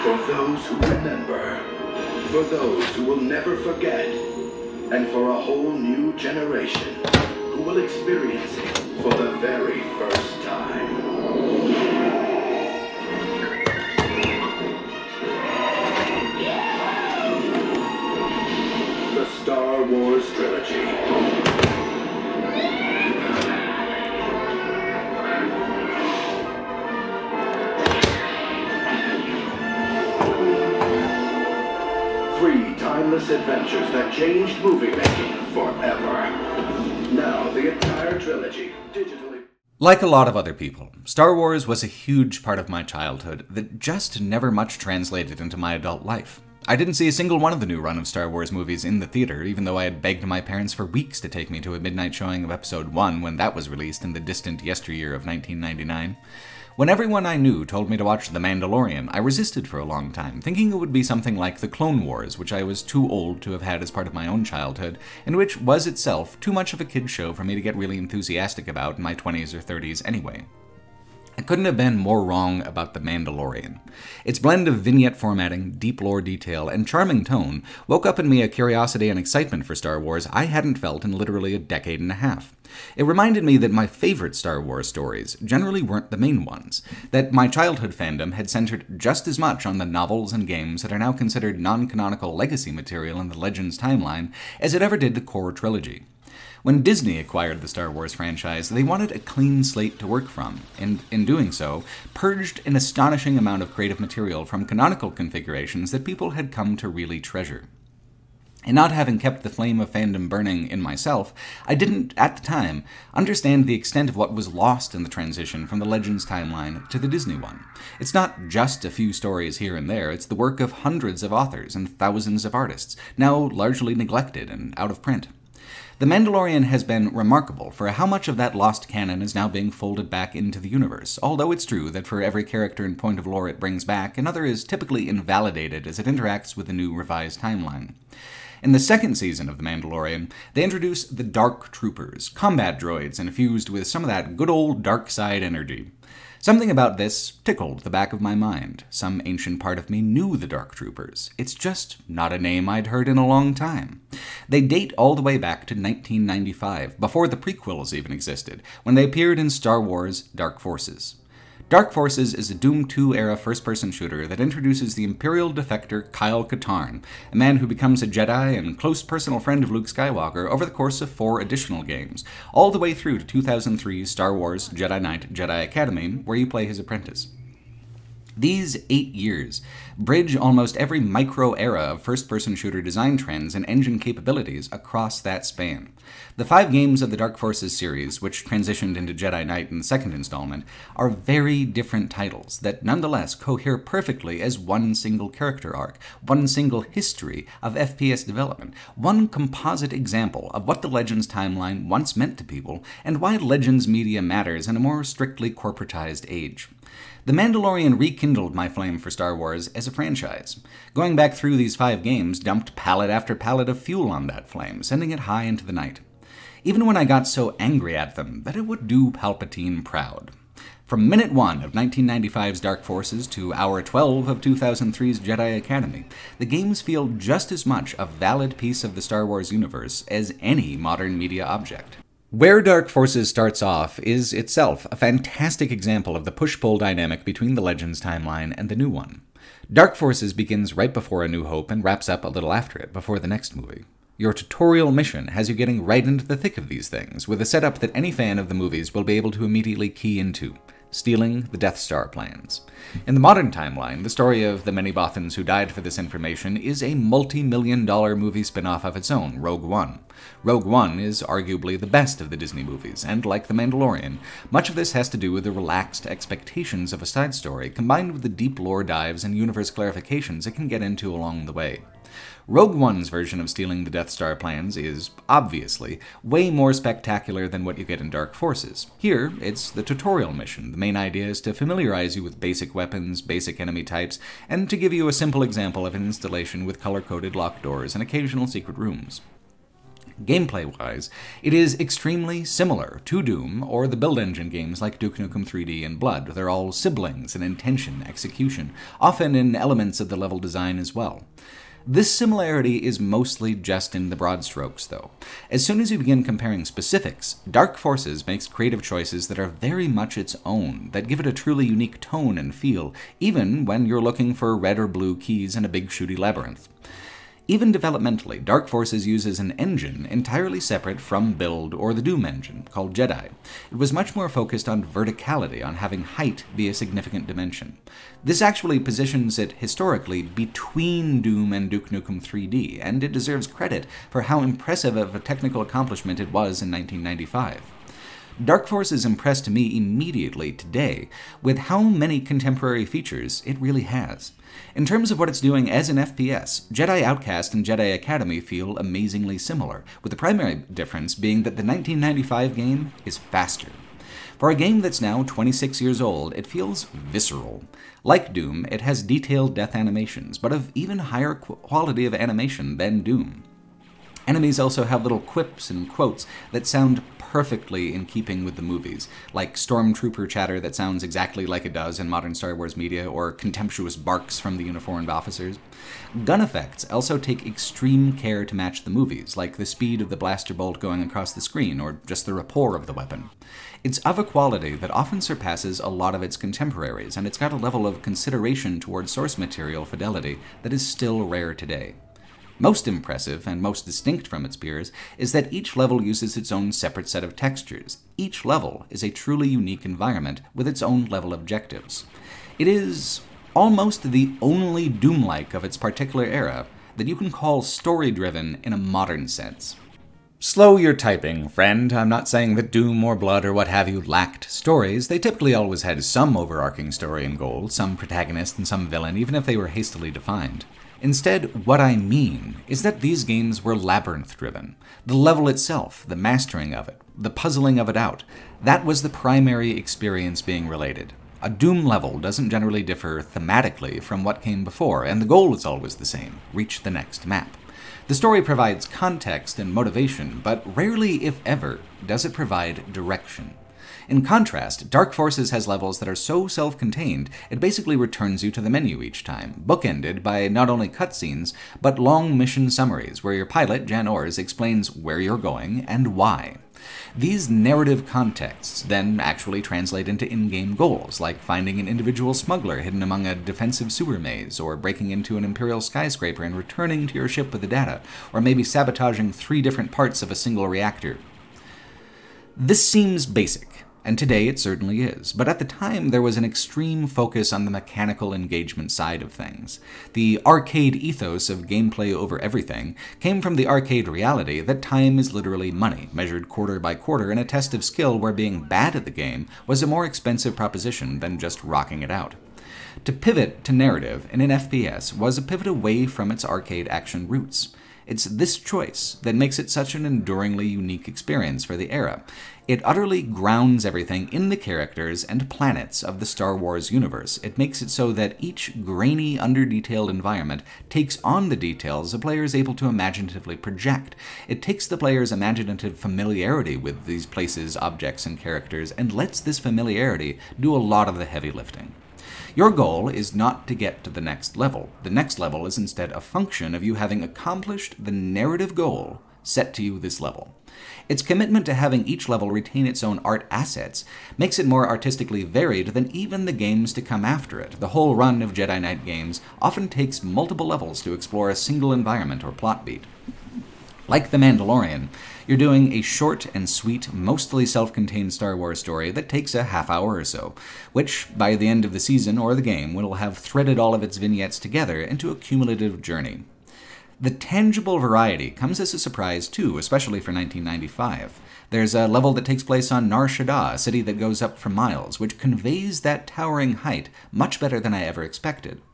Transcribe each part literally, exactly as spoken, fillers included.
For those who remember, for those who will never forget, and for a whole new generation who will experience it for the very first time. The Star Wars Trilogy. Three timeless adventures that changed movie making forever. Now the entire trilogy, digitally... Like a lot of other people, Star Wars was a huge part of my childhood that just never much translated into my adult life. I didn't see a single one of the new run of Star Wars movies in the theater, even though I had begged my parents for weeks to take me to a midnight showing of Episode one when that was released in the distant yesteryear of nineteen ninety-nine. When everyone I knew told me to watch The Mandalorian, I resisted for a long time, thinking it would be something like The Clone Wars, which I was too old to have had as part of my own childhood, and which was itself too much of a kid's show for me to get really enthusiastic about in my twenties or thirties anyway. I couldn't have been more wrong about The Mandalorian. Its blend of vignette formatting, deep lore detail, and charming tone woke up in me a curiosity and excitement for Star Wars I hadn't felt in literally a decade and a half. It reminded me that my favorite Star Wars stories generally weren't the main ones, that my childhood fandom had centered just as much on the novels and games that are now considered non-canonical legacy material in the Legends timeline as it ever did the core trilogy. When Disney acquired the Star Wars franchise, they wanted a clean slate to work from, and in doing so, purged an astonishing amount of creative material from canonical configurations that people had come to really treasure. And not having kept the flame of fandom burning in myself, I didn't, at the time, understand the extent of what was lost in the transition from the Legends timeline to the Disney one. It's not just a few stories here and there, it's the work of hundreds of authors and thousands of artists, now largely neglected and out of print. The Mandalorian has been remarkable for how much of that lost canon is now being folded back into the universe, although it's true that for every character and point of lore it brings back, another is typically invalidated as it interacts with the new revised timeline. In the second season of The Mandalorian, they introduce the Dark Troopers, combat droids infused with some of that good old dark side energy. Something about this tickled the back of my mind. Some ancient part of me knew the Dark Troopers. It's just not a name I'd heard in a long time. They date all the way back to nineteen ninety-five, before the prequels even existed, when they appeared in Star Wars Dark Forces. Dark Forces is a Doom two era first-person shooter that introduces the Imperial defector Kyle Katarn, a man who becomes a Jedi and close personal friend of Luke Skywalker over the course of four additional games, all the way through to two thousand three's Star Wars Jedi Knight Jedi Academy, where you play his apprentice. These eight years bridge almost every micro-era of first-person shooter design trends and engine capabilities across that span. The five games of the Dark Forces series, which transitioned into Jedi Knight in the second installment, are very different titles that nonetheless cohere perfectly as one single character arc, one single history of F P S development, one composite example of what the Legends timeline once meant to people, and why Legends media matters in a more strictly corporatized age. The Mandalorian rekindled my flame for Star Wars as a franchise. Going back through these five games dumped pallet after pallet of fuel on that flame, sending it high into the night. Even when I got so angry at them that it would do Palpatine proud. From minute one of nineteen ninety-five's Dark Forces to hour twelve of two thousand three's Jedi Academy, the games feel just as much a valid piece of the Star Wars universe as any modern media object. Where Dark Forces starts off is itself a fantastic example of the push-pull dynamic between the Legends timeline and the new one. Dark Forces begins right before A New Hope and wraps up a little after it, before the next movie. Your tutorial mission has you getting right into the thick of these things, with a setup that any fan of the movies will be able to immediately key into: stealing the Death Star plans. In the modern timeline, the story of the many Bothans who died for this information is a multi-million dollar movie spin-off of its own, Rogue One. Rogue One is arguably the best of the Disney movies, and like The Mandalorian, much of this has to do with the relaxed expectations of a side story, combined with the deep lore dives and universe clarifications it can get into along the way. Rogue One's version of stealing the Death Star plans is, obviously, way more spectacular than what you get in Dark Forces. Here, it's the tutorial mission. The main idea is to familiarize you with basic weapons, basic enemy types, and to give you a simple example of an installation with color-coded locked doors and occasional secret rooms. Gameplay-wise, it is extremely similar to Doom or the build engine games like Duke Nukem three D and Blood. They're all siblings in intention, execution, often in elements of the level design as well. This similarity is mostly just in the broad strokes, though. As soon as you begin comparing specifics, Dark Forces makes creative choices that are very much its own, that give it a truly unique tone and feel, even when you're looking for red or blue keys in a big shooty labyrinth. Even developmentally, Dark Forces uses an engine entirely separate from Build or the Doom engine, called Jedi. It was much more focused on verticality, on having height be a significant dimension. This actually positions it historically between Doom and Duke Nukem three D, and it deserves credit for how impressive of a technical accomplishment it was in nineteen ninety-five. Dark Forces impressed me immediately today with how many contemporary features it really has. In terms of what it's doing as an F P S, Jedi Outcast and Jedi Academy feel amazingly similar, with the primary difference being that the nineteen ninety-five game is faster. For a game that's now twenty-six years old, it feels visceral. Like Doom, it has detailed death animations, but of even higher quality of animation than Doom. Enemies also have little quips and quotes that sound perfectly in keeping with the movies, like stormtrooper chatter that sounds exactly like it does in modern Star Wars media, or contemptuous barks from the uniformed officers. Gun effects also take extreme care to match the movies, like the speed of the blaster bolt going across the screen, or just the rapport of the weapon. It's of a quality that often surpasses a lot of its contemporaries, and it's got a level of consideration towards source material fidelity that is still rare today. Most impressive, and most distinct from its peers, is that each level uses its own separate set of textures. Each level is a truly unique environment with its own level objectives. It is almost the only Doom-like of its particular era that you can call story-driven in a modern sense. Slow your typing, friend. I'm not saying that Doom or Blood or what have you lacked stories. They typically always had some overarching story and goal, some protagonist and some villain, even if they were hastily defined. Instead, what I mean is that these games were labyrinth-driven. The level itself, the mastering of it, the puzzling of it out, that was the primary experience being related. A Doom level doesn't generally differ thematically from what came before, and the goal is always the same: reach the next map. The story provides context and motivation, but rarely, if ever, does it provide direction. In contrast, Dark Forces has levels that are so self-contained, it basically returns you to the menu each time, bookended by not only cutscenes, but long mission summaries where your pilot, Jan Ors, explains where you're going and why. These narrative contexts then actually translate into in-game goals, like finding an individual smuggler hidden among a defensive sewer maze, or breaking into an Imperial skyscraper and returning to your ship with the data, or maybe sabotaging three different parts of a single reactor. This seems basic, and today it certainly is, but at the time there was an extreme focus on the mechanical engagement side of things. The arcade ethos of gameplay over everything came from the arcade reality that time is literally money, measured quarter by quarter in a test of skill where being bad at the game was a more expensive proposition than just rocking it out. To pivot to narrative in an F P S was a pivot away from its arcade action roots. It's this choice that makes it such an enduringly unique experience for the era. It utterly grounds everything in the characters and planets of the Star Wars universe. It makes it so that each grainy, under-detailed environment takes on the details a player is able to imaginatively project. It takes the player's imaginative familiarity with these places, objects, and characters, and lets this familiarity do a lot of the heavy lifting. Your goal is not to get to the next level. The next level is instead a function of you having accomplished the narrative goal set to you this level. Its commitment to having each level retain its own art assets makes it more artistically varied than even the games to come after it. The whole run of Jedi Knight games often takes multiple levels to explore a single environment or plot beat. Like The Mandalorian, you're doing a short and sweet, mostly self-contained Star Wars story that takes a half hour or so, which, by the end of the season or the game, will have threaded all of its vignettes together into a cumulative journey. The tangible variety comes as a surprise too, especially for nineteen ninety-five. There's a level that takes place on Nar Shaddaa, a city that goes up for miles, which conveys that towering height much better than I ever expected.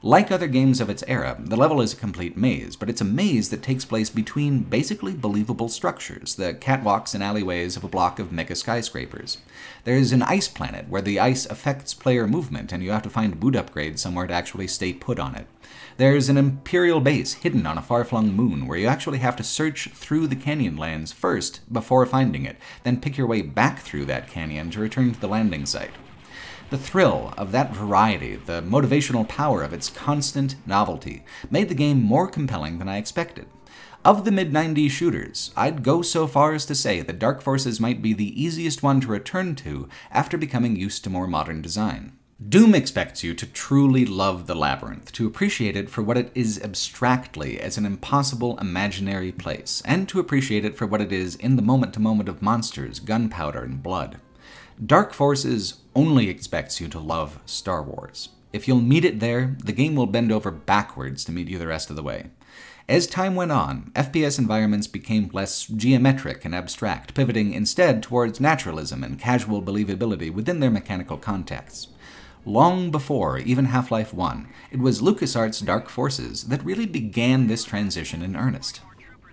Like other games of its era, the level is a complete maze, but it's a maze that takes place between basically believable structures, the catwalks and alleyways of a block of mega skyscrapers. There's an ice planet where the ice affects player movement and you have to find boot upgrades somewhere to actually stay put on it. There's an Imperial base hidden on a far-flung moon where you actually have to search through the canyon lands first before finding it, then pick your way back through that canyon to return to the landing site. The thrill of that variety, the motivational power of its constant novelty, made the game more compelling than I expected. Of the mid nineties shooters, I'd go so far as to say that Dark Forces might be the easiest one to return to after becoming used to more modern design. Doom expects you to truly love the labyrinth, to appreciate it for what it is abstractly as an impossible imaginary place, and to appreciate it for what it is in the moment-to-moment of monsters, gunpowder, and blood. Dark Forces only expects you to love Star Wars. If you'll meet it there, the game will bend over backwards to meet you the rest of the way. As time went on, F P S environments became less geometric and abstract, pivoting instead towards naturalism and casual believability within their mechanical contexts. Long before even Half-Life one, it was LucasArts' Dark Forces that really began this transition in earnest.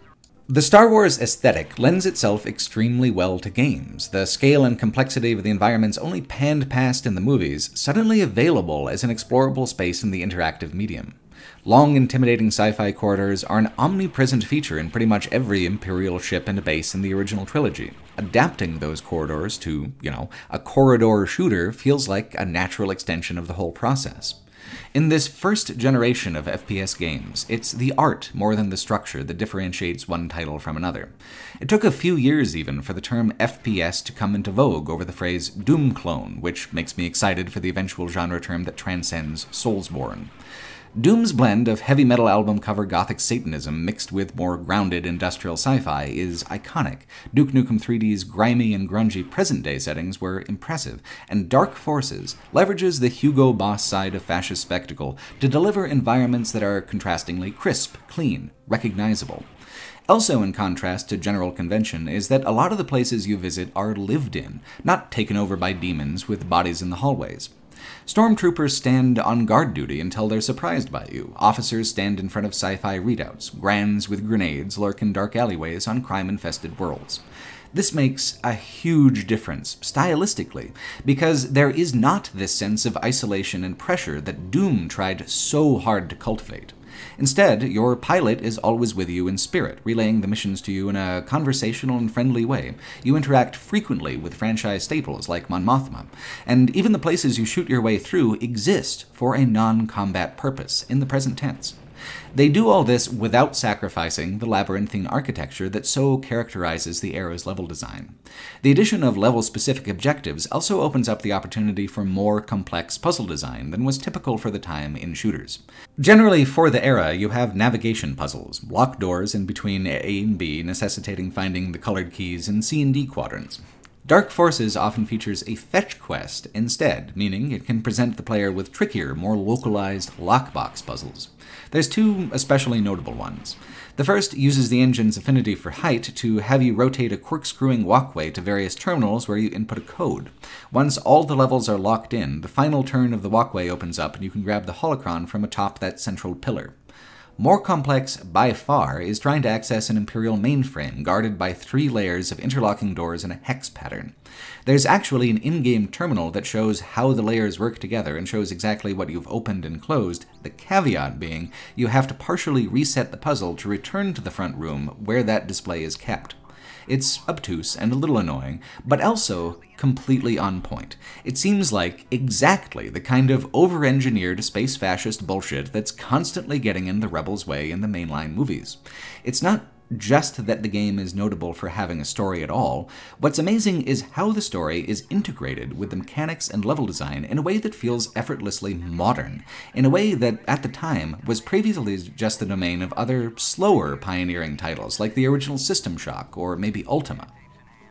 The Star Wars aesthetic lends itself extremely well to games, the scale and complexity of the environments only panned past in the movies, suddenly available as an explorable space in the interactive medium. Long, intimidating sci-fi corridors are an omnipresent feature in pretty much every Imperial ship and base in the original trilogy. Adapting those corridors to, you know, a corridor shooter feels like a natural extension of the whole process. In this first generation of F P S games, it's the art more than the structure that differentiates one title from another. It took a few years even for the term F P S to come into vogue over the phrase Doom clone, which makes me excited for the eventual genre term that transcends Soulsborne. Doom's blend of heavy metal album cover gothic satanism mixed with more grounded industrial sci-fi is iconic. Duke Nukem three D's grimy and grungy present-day settings were impressive, and Dark Forces leverages the Hugo Boss side of fascist spectacle to deliver environments that are contrastingly crisp, clean, recognizable. Also in contrast to general convention is that a lot of the places you visit are lived in, not taken over by demons with bodies in the hallways. Stormtroopers stand on guard duty until they're surprised by you. Officers stand in front of sci-fi readouts. Grands with grenades lurk in dark alleyways on crime-infested worlds. This makes a huge difference, stylistically, because there is not this sense of isolation and pressure that Doom tried so hard to cultivate. Instead, your pilot is always with you in spirit, relaying the missions to you in a conversational and friendly way. You interact frequently with franchise staples like Mon Mothma, and even the places you shoot your way through exist for a non-combat purpose, in the present tense. They do all this without sacrificing the labyrinthine architecture that so characterizes the era's level design. The addition of level-specific objectives also opens up the opportunity for more complex puzzle design than was typical for the time in shooters. Generally, for the era, you have navigation puzzles, locked doors in between A and B necessitating finding the colored keys in C and D quadrants. Dark Forces often features a fetch quest instead, meaning it can present the player with trickier, more localized lockbox puzzles. There's two especially notable ones. The first uses the engine's affinity for height to have you rotate a corkscrewing walkway to various terminals where you input a code. Once all the levels are locked in, the final turn of the walkway opens up and you can grab the holocron from atop that central pillar. More complex, by far, is trying to access an Imperial mainframe guarded by three layers of interlocking doors in a hex pattern. There's actually an in-game terminal that shows how the layers work together and shows exactly what you've opened and closed, the caveat being you have to partially reset the puzzle to return to the front room where that display is kept. It's obtuse and a little annoying, but also completely on point. It seems like exactly the kind of over-engineered space fascist bullshit that's constantly getting in the Rebels' way in the mainline movies. It's not just that the game is notable for having a story at all. What's amazing is how the story is integrated with the mechanics and level design in a way that feels effortlessly modern, in a way that, at the time, was previously just the domain of other, slower pioneering titles like the original System Shock or maybe Ultima.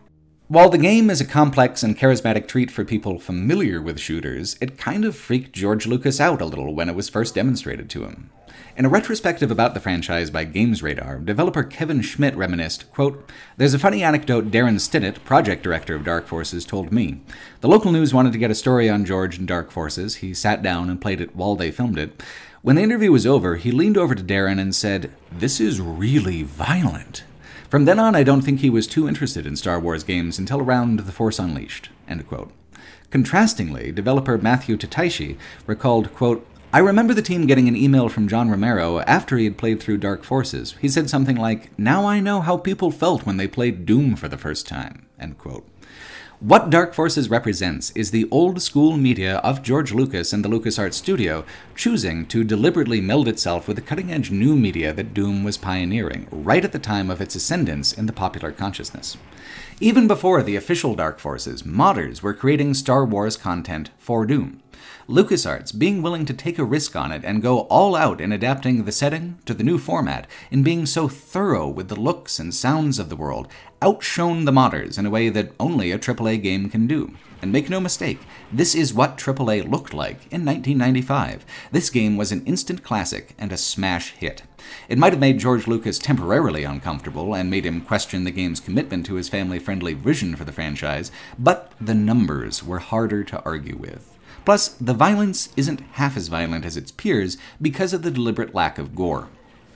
While the game is a complex and charismatic treat for people familiar with shooters, it kind of freaked George Lucas out a little when it was first demonstrated to him. In a retrospective about the franchise by GamesRadar, developer Kevin Schmidt reminisced, quote, "There's a funny anecdote Darren Stinnett, project director of Dark Forces, told me. The local news wanted to get a story on George and Dark Forces. He sat down and played it while they filmed it. When the interview was over, he leaned over to Darren and said, 'This is really violent.' From then on, I don't think he was too interested in Star Wars games until around The Force Unleashed." End quote. Contrastingly, developer Matthew Tataishi recalled, quote, "I remember the team getting an email from John Romero after he had played through Dark Forces. He said something like, 'Now I know how people felt when they played Doom for the first time.'" End quote. What Dark Forces represents is the old-school media of George Lucas and the LucasArts studio choosing to deliberately meld itself with the cutting-edge new media that Doom was pioneering, right at the time of its ascendance in the popular consciousness. Even before the official Dark Forces, modders were creating Star Wars content for Doom. LucasArts being willing to take a risk on it and go all out in adapting the setting to the new format, in being so thorough with the looks and sounds of the world, outshone the modders in a way that only a triple A game can do. And make no mistake, this is what triple A looked like in nineteen ninety-five. This game was an instant classic and a smash hit. It might have made George Lucas temporarily uncomfortable and made him question the game's commitment to his family-friendly vision for the franchise, but the numbers were harder to argue with. Plus, the violence isn't half as violent as its peers because of the deliberate lack of gore.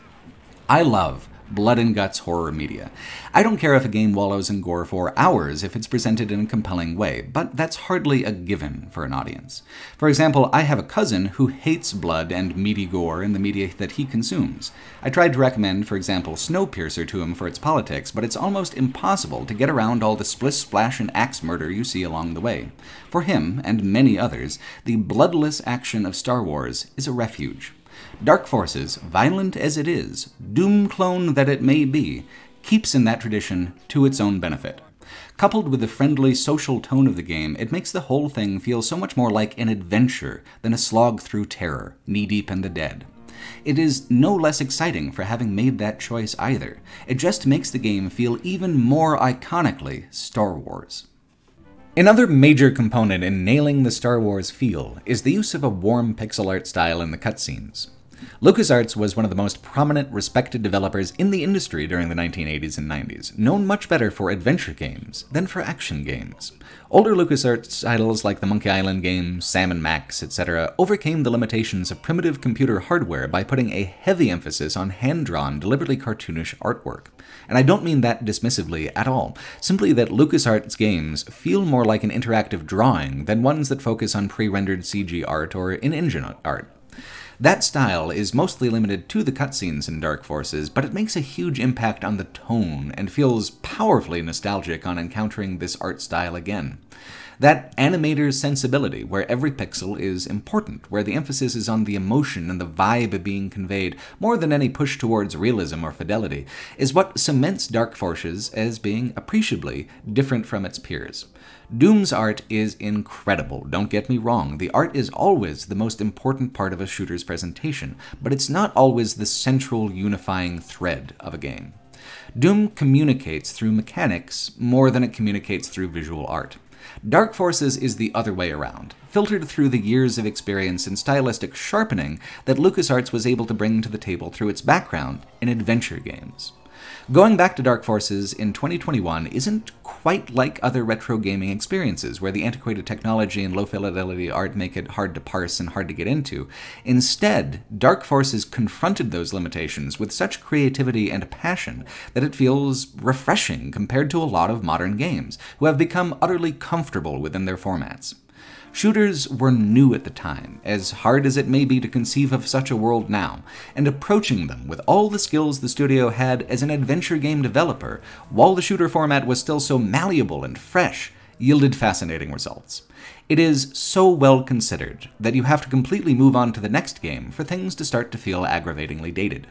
I love blood and guts horror media. I don't care if a game wallows in gore for hours if it's presented in a compelling way, but that's hardly a given for an audience. For example, I have a cousin who hates blood and meaty gore in the media that he consumes. I tried to recommend, for example, Snowpiercer to him for its politics, but it's almost impossible to get around all the splish, splash, and axe murder you see along the way. For him, and many others, the bloodless action of Star Wars is a refuge. Dark Forces, violent as it is, Doom clone that it may be, keeps in that tradition to its own benefit. Coupled with the friendly social tone of the game, it makes the whole thing feel so much more like an adventure than a slog through terror, knee-deep in the dead. It is no less exciting for having made that choice either. It just makes the game feel even more iconically Star Wars. Another major component in nailing the Star Wars feel is the use of a warm pixel art style in the cutscenes. LucasArts was one of the most prominent, respected developers in the industry during the nineteen eighties and nineties, known much better for adventure games than for action games. Older LucasArts titles like the Monkey Island games, Sam and Max, et cetera overcame the limitations of primitive computer hardware by putting a heavy emphasis on hand-drawn, deliberately cartoonish artwork. And I don't mean that dismissively at all, simply that LucasArts games feel more like an interactive drawing than ones that focus on pre-rendered C G art or in-engine art. That style is mostly limited to the cutscenes in Dark Forces, but it makes a huge impact on the tone and feels powerfully nostalgic on encountering this art style again. That animator's sensibility, where every pixel is important, where the emphasis is on the emotion and the vibe being conveyed more than any push towards realism or fidelity, is what cements Dark Forces as being appreciably different from its peers. Doom's art is incredible, don't get me wrong. The art is always the most important part of a shooter's presentation, but it's not always the central unifying thread of a game. Doom communicates through mechanics more than it communicates through visual art. Dark Forces is the other way around, filtered through the years of experience and stylistic sharpening that LucasArts was able to bring to the table through its background in adventure games. Going back to Dark Forces in twenty twenty-one isn't quite like other retro gaming experiences, where the antiquated technology and low-fidelity art make it hard to parse and hard to get into. Instead, Dark Forces confronted those limitations with such creativity and passion that it feels refreshing compared to a lot of modern games, who have become utterly comfortable within their formats. Shooters were new at the time, as hard as it may be to conceive of such a world now, and approaching them with all the skills the studio had as an adventure game developer, while the shooter format was still so malleable and fresh, yielded fascinating results. It is so well considered that you have to completely move on to the next game for things to start to feel aggravatingly dated.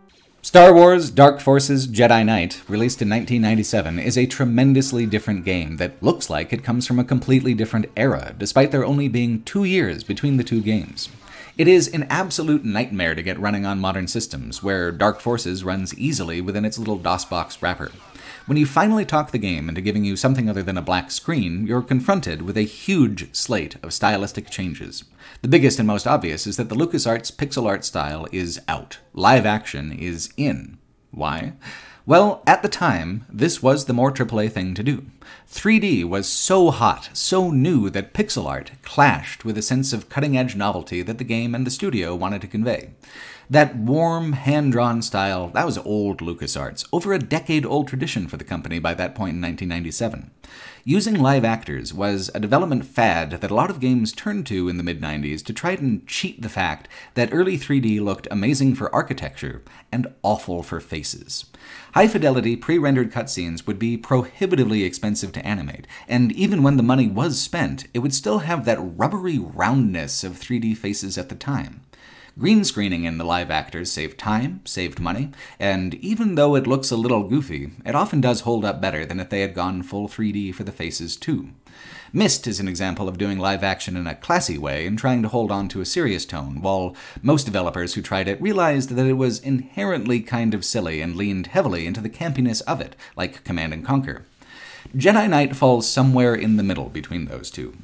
Star Wars Dark Forces Jedi Knight, released in nineteen ninety-seven, is a tremendously different game that looks like it comes from a completely different era, despite there only being two years between the two games. It is an absolute nightmare to get running on modern systems, where Dark Forces runs easily within its little DOSBox wrapper. When you finally talk the game into giving you something other than a black screen, you're confronted with a huge slate of stylistic changes. The biggest and most obvious is that the LucasArts pixel art style is out. Live action is in. Why? Well, at the time, this was the more triple A thing to do. three D was so hot, so new that pixel art clashed with a sense of cutting-edge novelty that the game and the studio wanted to convey. That warm, hand-drawn style, that was old LucasArts, over a decade-old tradition for the company by that point in nineteen ninety-seven. Using live actors was a development fad that a lot of games turned to in the mid nineties to try and cheat the fact that early three D looked amazing for architecture and awful for faces. High-fidelity, pre-rendered cutscenes would be prohibitively expensive to animate, and even when the money was spent, it would still have that rubbery roundness of three D faces at the time. Green screening in the live actors saved time, saved money, and even though it looks a little goofy, it often does hold up better than if they had gone full three D for the faces too. Myst is an example of doing live action in a classy way and trying to hold on to a serious tone, while most developers who tried it realized that it was inherently kind of silly and leaned heavily into the campiness of it, like Command and Conquer. Jedi Knight falls somewhere in the middle between those two.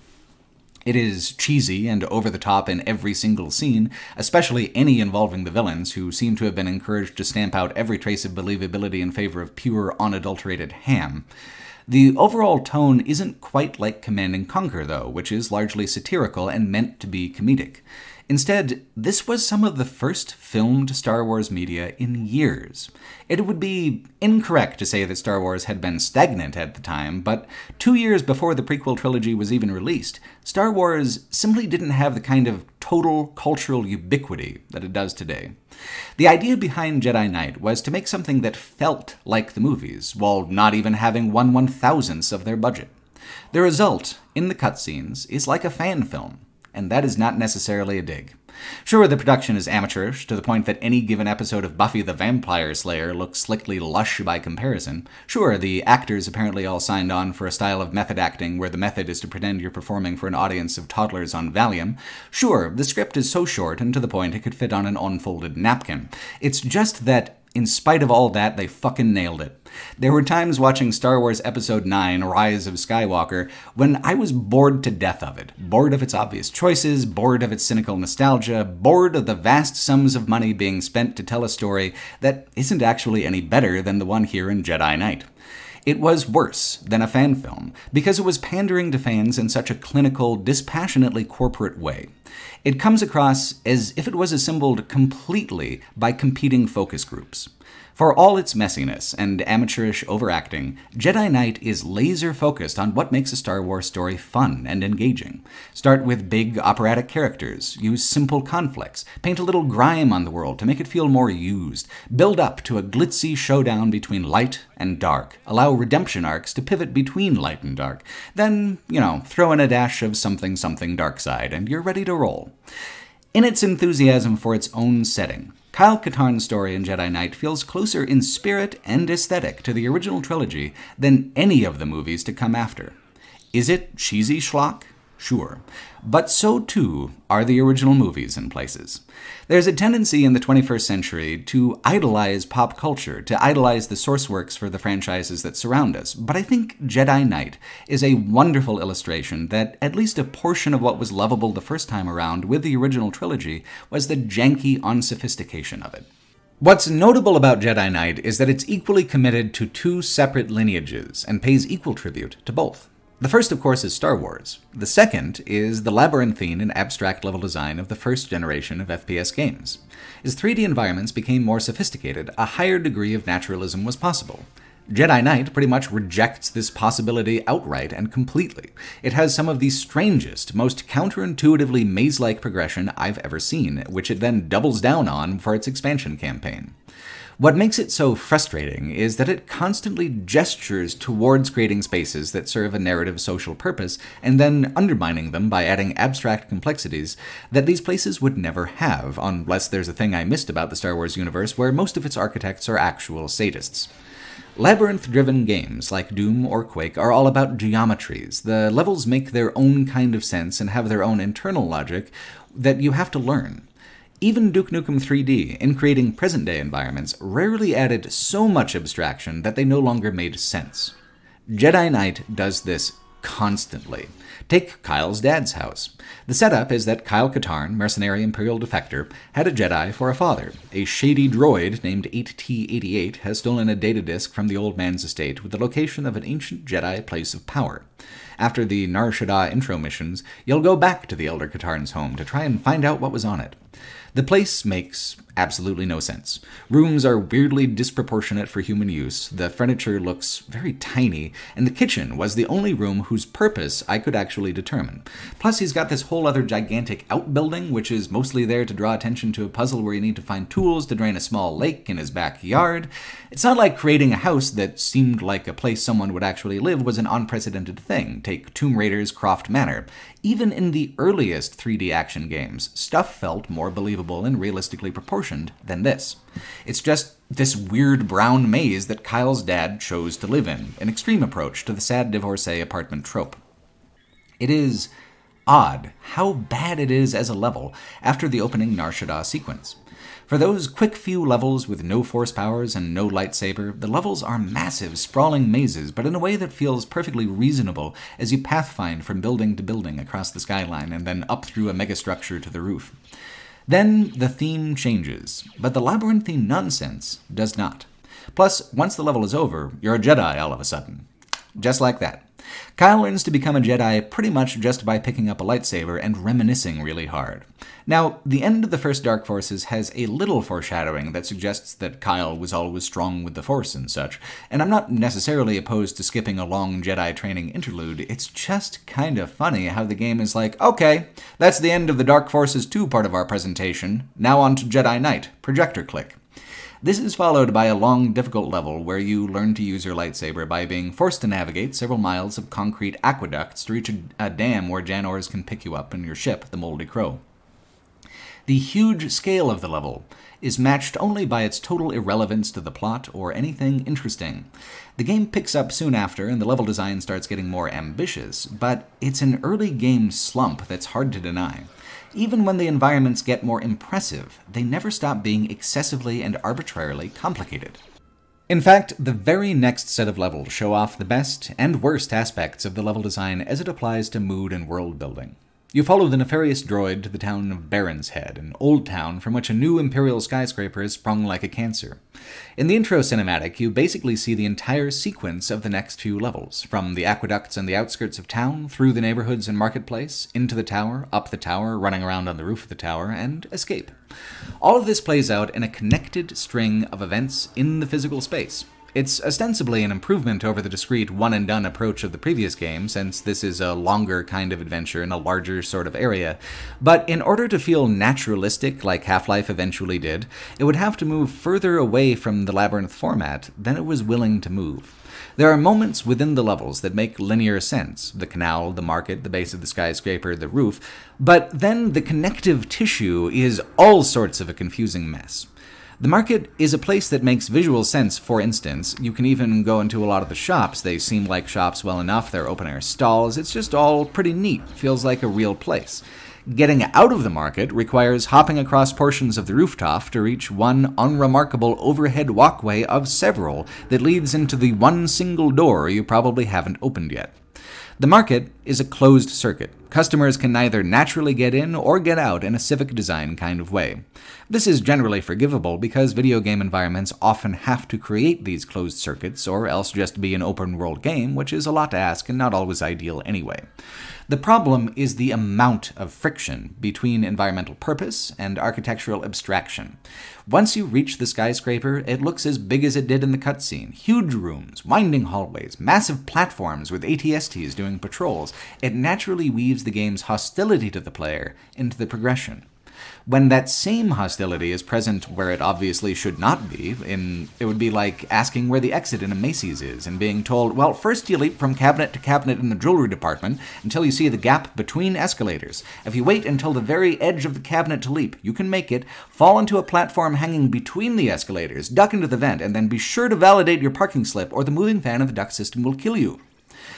It is cheesy and over-the-top in every single scene, especially any involving the villains, who seem to have been encouraged to stamp out every trace of believability in favor of pure, unadulterated ham. The overall tone isn't quite like Command and Conquer, though, which is largely satirical and meant to be comedic. Instead, this was some of the first filmed Star Wars media in years. It would be incorrect to say that Star Wars had been stagnant at the time, but two years before the prequel trilogy was even released, Star Wars simply didn't have the kind of total cultural ubiquity that it does today. The idea behind Jedi Knight was to make something that felt like the movies, while not even having one one-thousandths of their budget. The result, in the cutscenes, is like a fan film. And that is not necessarily a dig. Sure, the production is amateurish, to the point that any given episode of Buffy the Vampire Slayer looks slickly lush by comparison. Sure, the actors apparently all signed on for a style of method acting where the method is to pretend you're performing for an audience of toddlers on Valium. Sure, the script is so short and to the point it could fit on an unfolded napkin. It's just that, in spite of all that, they fucking nailed it. There were times watching Star Wars Episode nine, Rise of Skywalker, when I was bored to death of it. Bored of its obvious choices, bored of its cynical nostalgia, bored of the vast sums of money being spent to tell a story that isn't actually any better than the one here in Jedi Knight. It was worse than a fan film, because it was pandering to fans in such a clinical, dispassionately corporate way. It comes across as if it was assembled completely by competing focus groups. For all its messiness and amateurish overacting, Jedi Knight is laser-focused on what makes a Star Wars story fun and engaging. Start with big operatic characters, use simple conflicts, paint a little grime on the world to make it feel more used, build up to a glitzy showdown between light and dark, allow redemption arcs to pivot between light and dark, then, you know, throw in a dash of something-something dark side, and you're ready to roll. In its enthusiasm for its own setting, Kyle Katarn's story in Jedi Knight feels closer in spirit and aesthetic to the original trilogy than any of the movies to come after. Is it cheesy schlock? Sure. But so too are the original movies in places. There's a tendency in the twenty-first century to idolize pop culture, to idolize the source works for the franchises that surround us, but I think Jedi Knight is a wonderful illustration that at least a portion of what was lovable the first time around with the original trilogy was the janky unsophistication of it. What's notable about Jedi Knight is that it's equally committed to two separate lineages and pays equal tribute to both. The first, of course, is Star Wars. The second is the labyrinthine and abstract level design of the first generation of F P S games. As three D environments became more sophisticated, a higher degree of naturalism was possible. Jedi Knight pretty much rejects this possibility outright and completely. It has some of the strangest, most counterintuitively maze-like progression I've ever seen, which it then doubles down on for its expansion campaign. What makes it so frustrating is that it constantly gestures towards creating spaces that serve a narrative social purpose, and then undermining them by adding abstract complexities that these places would never have, unless there's a thing I missed about the Star Wars universe where most of its architects are actual sadists. Labyrinth-driven games like Doom or Quake are all about geometries. The levels make their own kind of sense and have their own internal logic that you have to learn. Even Duke Nukem three D, in creating present-day environments, rarely added so much abstraction that they no longer made sense. Jedi Knight does this constantly. Take Kyle's dad's house. The setup is that Kyle Katarn, mercenary Imperial defector, had a Jedi for a father. A shady droid named eight T eighty-eight has stolen a data disk from the old man's estate with the location of an ancient Jedi place of power. After the Nar Shaddaa intro missions, you'll go back to the Elder Katarn's home to try and find out what was on it. The place makes absolutely no sense. Rooms are weirdly disproportionate for human use, the furniture looks very tiny, and the kitchen was the only room whose purpose I could actually determine. Plus, he's got this whole other gigantic outbuilding, which is mostly there to draw attention to a puzzle where you need to find tools to drain a small lake in his backyard. It's not like creating a house that seemed like a place someone would actually live was an unprecedented thing. Take Tomb Raider's Croft Manor. Even in the earliest three D action games, stuff felt more believable and realistically proportioned than this. It's just this weird brown maze that Kyle's dad chose to live in, an extreme approach to the sad divorcee apartment trope. It is odd how bad it is as a level after the opening Nar Shaddaa sequence. For those quick few levels with no force powers and no lightsaber, the levels are massive, sprawling mazes, but in a way that feels perfectly reasonable as you pathfind from building to building across the skyline and then up through a megastructure to the roof. Then the theme changes, but the labyrinthine nonsense does not. Plus, once the level is over, you're a Jedi all of a sudden. Just like that. Kyle learns to become a Jedi pretty much just by picking up a lightsaber and reminiscing really hard. Now, the end of the first Dark Forces has a little foreshadowing that suggests that Kyle was always strong with the Force and such, and I'm not necessarily opposed to skipping a long Jedi training interlude. It's just kind of funny how the game is like, okay, that's the end of the Dark Forces two part of our presentation, now on to Jedi Knight, projector click. This is followed by a long, difficult level where you learn to use your lightsaber by being forced to navigate several miles of concrete aqueducts to reach a, a dam where Janors can pick you up in your ship, the Moldy Crow. The huge scale of the level is matched only by its total irrelevance to the plot or anything interesting. The game picks up soon after and the level design starts getting more ambitious, but it's an early game slump that's hard to deny. Even when the environments get more impressive, they never stop being excessively and arbitrarily complicated. In fact, the very next set of levels show off the best and worst aspects of the level design as it applies to mood and world building. You follow the nefarious droid to the town of Baron's Head, an old town from which a new Imperial skyscraper has sprung like a cancer. In the intro cinematic, you basically see the entire sequence of the next few levels, from the aqueducts and the outskirts of town, through the neighborhoods and marketplace, into the tower, up the tower, running around on the roof of the tower, and escape. All of this plays out in a connected string of events in the physical space. It's ostensibly an improvement over the discrete one-and-done approach of the previous game, since this is a longer kind of adventure in a larger sort of area, but in order to feel naturalistic like Half-Life eventually did, it would have to move further away from the Labyrinth format than it was willing to move. There are moments within the levels that make linear sense, the canal, the market, the base of the skyscraper, the roof, but then the connective tissue is all sorts of a confusing mess. The market is a place that makes visual sense, for instance. You can even go into a lot of the shops. They seem like shops well enough. They're open-air stalls. It's just all pretty neat. Feels like a real place. Getting out of the market requires hopping across portions of the rooftop to reach one unremarkable overhead walkway of several that leads into the one single door you probably haven't opened yet. The market is a closed circuit. Customers can neither naturally get in or get out in a civic design kind of way. This is generally forgivable because video game environments often have to create these closed circuits or else just be an open-world game, which is a lot to ask and not always ideal anyway. The problem is the amount of friction between environmental purpose and architectural abstraction. Once you reach the skyscraper, it looks as big as it did in the cutscene. Huge rooms, winding hallways, massive platforms with A T S Ts doing patrols. It naturally weaves the game's hostility to the player into the progression. When that same hostility is present where it obviously should not be, in, it would be like asking where the exit in a Macy's is and being told, well, first you leap from cabinet to cabinet in the jewelry department until you see the gap between escalators. If you wait until the very edge of the cabinet to leap, you can make it, fall into a platform hanging between the escalators, duck into the vent, and then be sure to validate your parking slip or the moving fan of the duct system will kill you.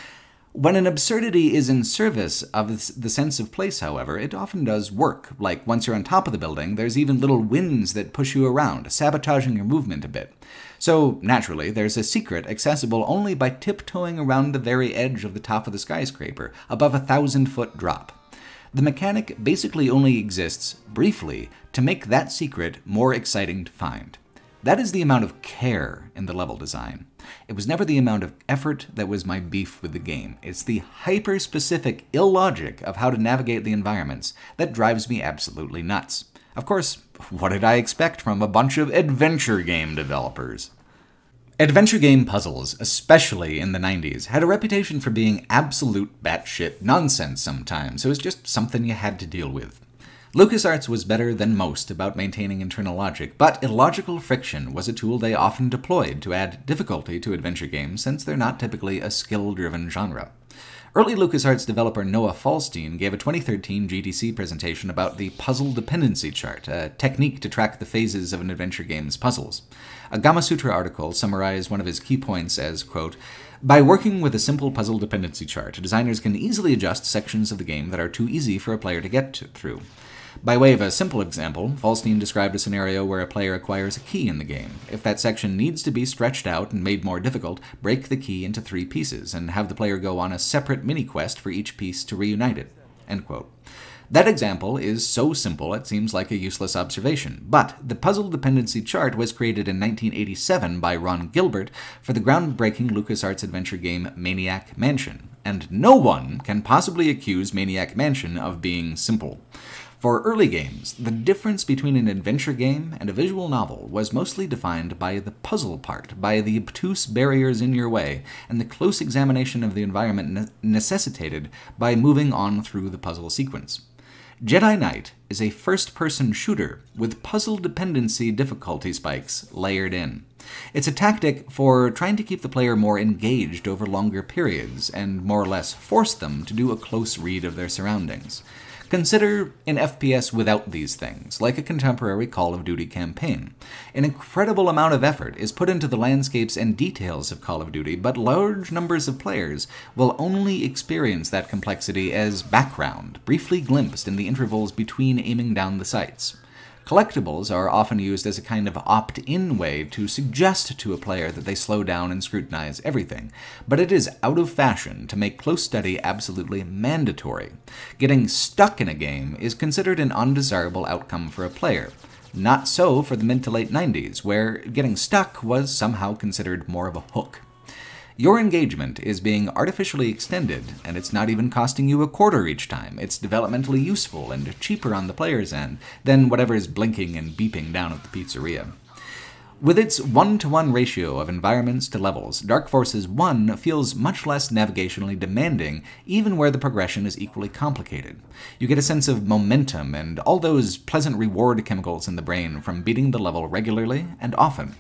When an absurdity is in service of the sense of place, however, it often does work. Like, once you're on top of the building, there's even little winds that push you around, sabotaging your movement a bit. So, naturally, there's a secret accessible only by tiptoeing around the very edge of the top of the skyscraper, above a thousand-foot drop. The mechanic basically only exists, briefly, to make that secret more exciting to find. That is the amount of care in the level design. It was never the amount of effort that was my beef with the game. It's the hyper-specific illogic of how to navigate the environments that drives me absolutely nuts. Of course, what did I expect from a bunch of adventure game developers? Adventure game puzzles, especially in the nineties, had a reputation for being absolute batshit nonsense sometimes. It was just something you had to deal with. LucasArts was better than most about maintaining internal logic, but illogical friction was a tool they often deployed to add difficulty to adventure games since they're not typically a skill-driven genre. Early LucasArts developer Noah Falstein gave a twenty thirteen G D C presentation about the Puzzle Dependency Chart, a technique to track the phases of an adventure game's puzzles. A Gamasutra article summarized one of his key points as, quote, "By working with a simple puzzle dependency chart, designers can easily adjust sections of the game that are too easy for a player to get to, through. By way of a simple example, Falstein described a scenario where a player acquires a key in the game. If that section needs to be stretched out and made more difficult, break the key into three pieces and have the player go on a separate mini-quest for each piece to reunite it." End quote. That example is so simple it seems like a useless observation, but the puzzle dependency chart was created in nineteen eighty-seven by Ron Gilbert for the groundbreaking LucasArts adventure game Maniac Mansion, and no one can possibly accuse Maniac Mansion of being simple. For early games, the difference between an adventure game and a visual novel was mostly defined by the puzzle part, by the obtuse barriers in your way, and the close examination of the environment ne- necessitated by moving on through the puzzle sequence. Jedi Knight is a first-person shooter with puzzle dependency difficulty spikes layered in. It's a tactic for trying to keep the player more engaged over longer periods and more or less force them to do a close read of their surroundings. Consider an F P S without these things, like a contemporary Call of Duty campaign. An incredible amount of effort is put into the landscapes and details of Call of Duty, but large numbers of players will only experience that complexity as background, briefly glimpsed in the intervals between aiming down the sights. Collectibles are often used as a kind of opt-in way to suggest to a player that they slow down and scrutinize everything, but it is out of fashion to make close study absolutely mandatory. Getting stuck in a game is considered an undesirable outcome for a player. Not so for the mid to late nineties, where getting stuck was somehow considered more of a hook. Your engagement is being artificially extended, and it's not even costing you a quarter each time. It's developmentally useful and cheaper on the player's end than whatever is blinking and beeping down at the pizzeria. With its one-to-one ratio of environments to levels, Dark Forces one feels much less navigationally demanding, even where the progression is equally complicated. You get a sense of momentum and all those pleasant reward chemicals in the brain from beating the level regularly and often.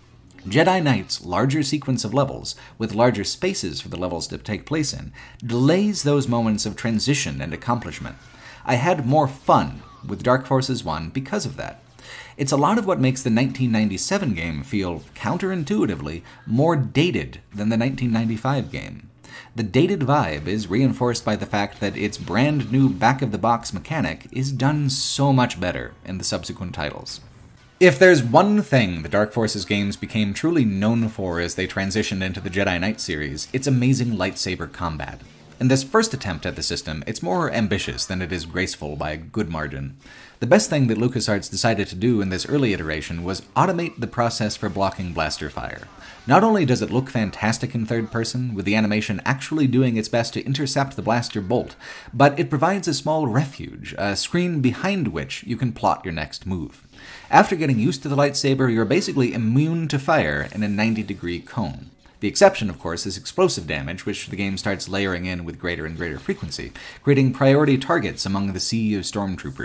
Jedi Knight's larger sequence of levels, with larger spaces for the levels to take place in, delays those moments of transition and accomplishment. I had more fun with Dark Forces one because of that. It's a lot of what makes the nineteen ninety-seven game feel, counterintuitively, more dated than the nineteen ninety-five game. The dated vibe is reinforced by the fact that its brand new back-of-the-box mechanic is done so much better in the subsequent titles. If there's one thing the Dark Forces games became truly known for as they transitioned into the Jedi Knight series, it's amazing lightsaber combat. In this first attempt at the system, it's more ambitious than it is graceful by a good margin. The best thing that LucasArts decided to do in this early iteration was automate the process for blocking blaster fire. Not only does it look fantastic in third person, with the animation actually doing its best to intercept the blaster bolt, but it provides a small refuge, a screen behind which you can plot your next move. After getting used to the lightsaber, you're basically immune to fire in a ninety degree cone. The exception, of course, is explosive damage, which the game starts layering in with greater and greater frequency, creating priority targets among the sea of stormtroopers.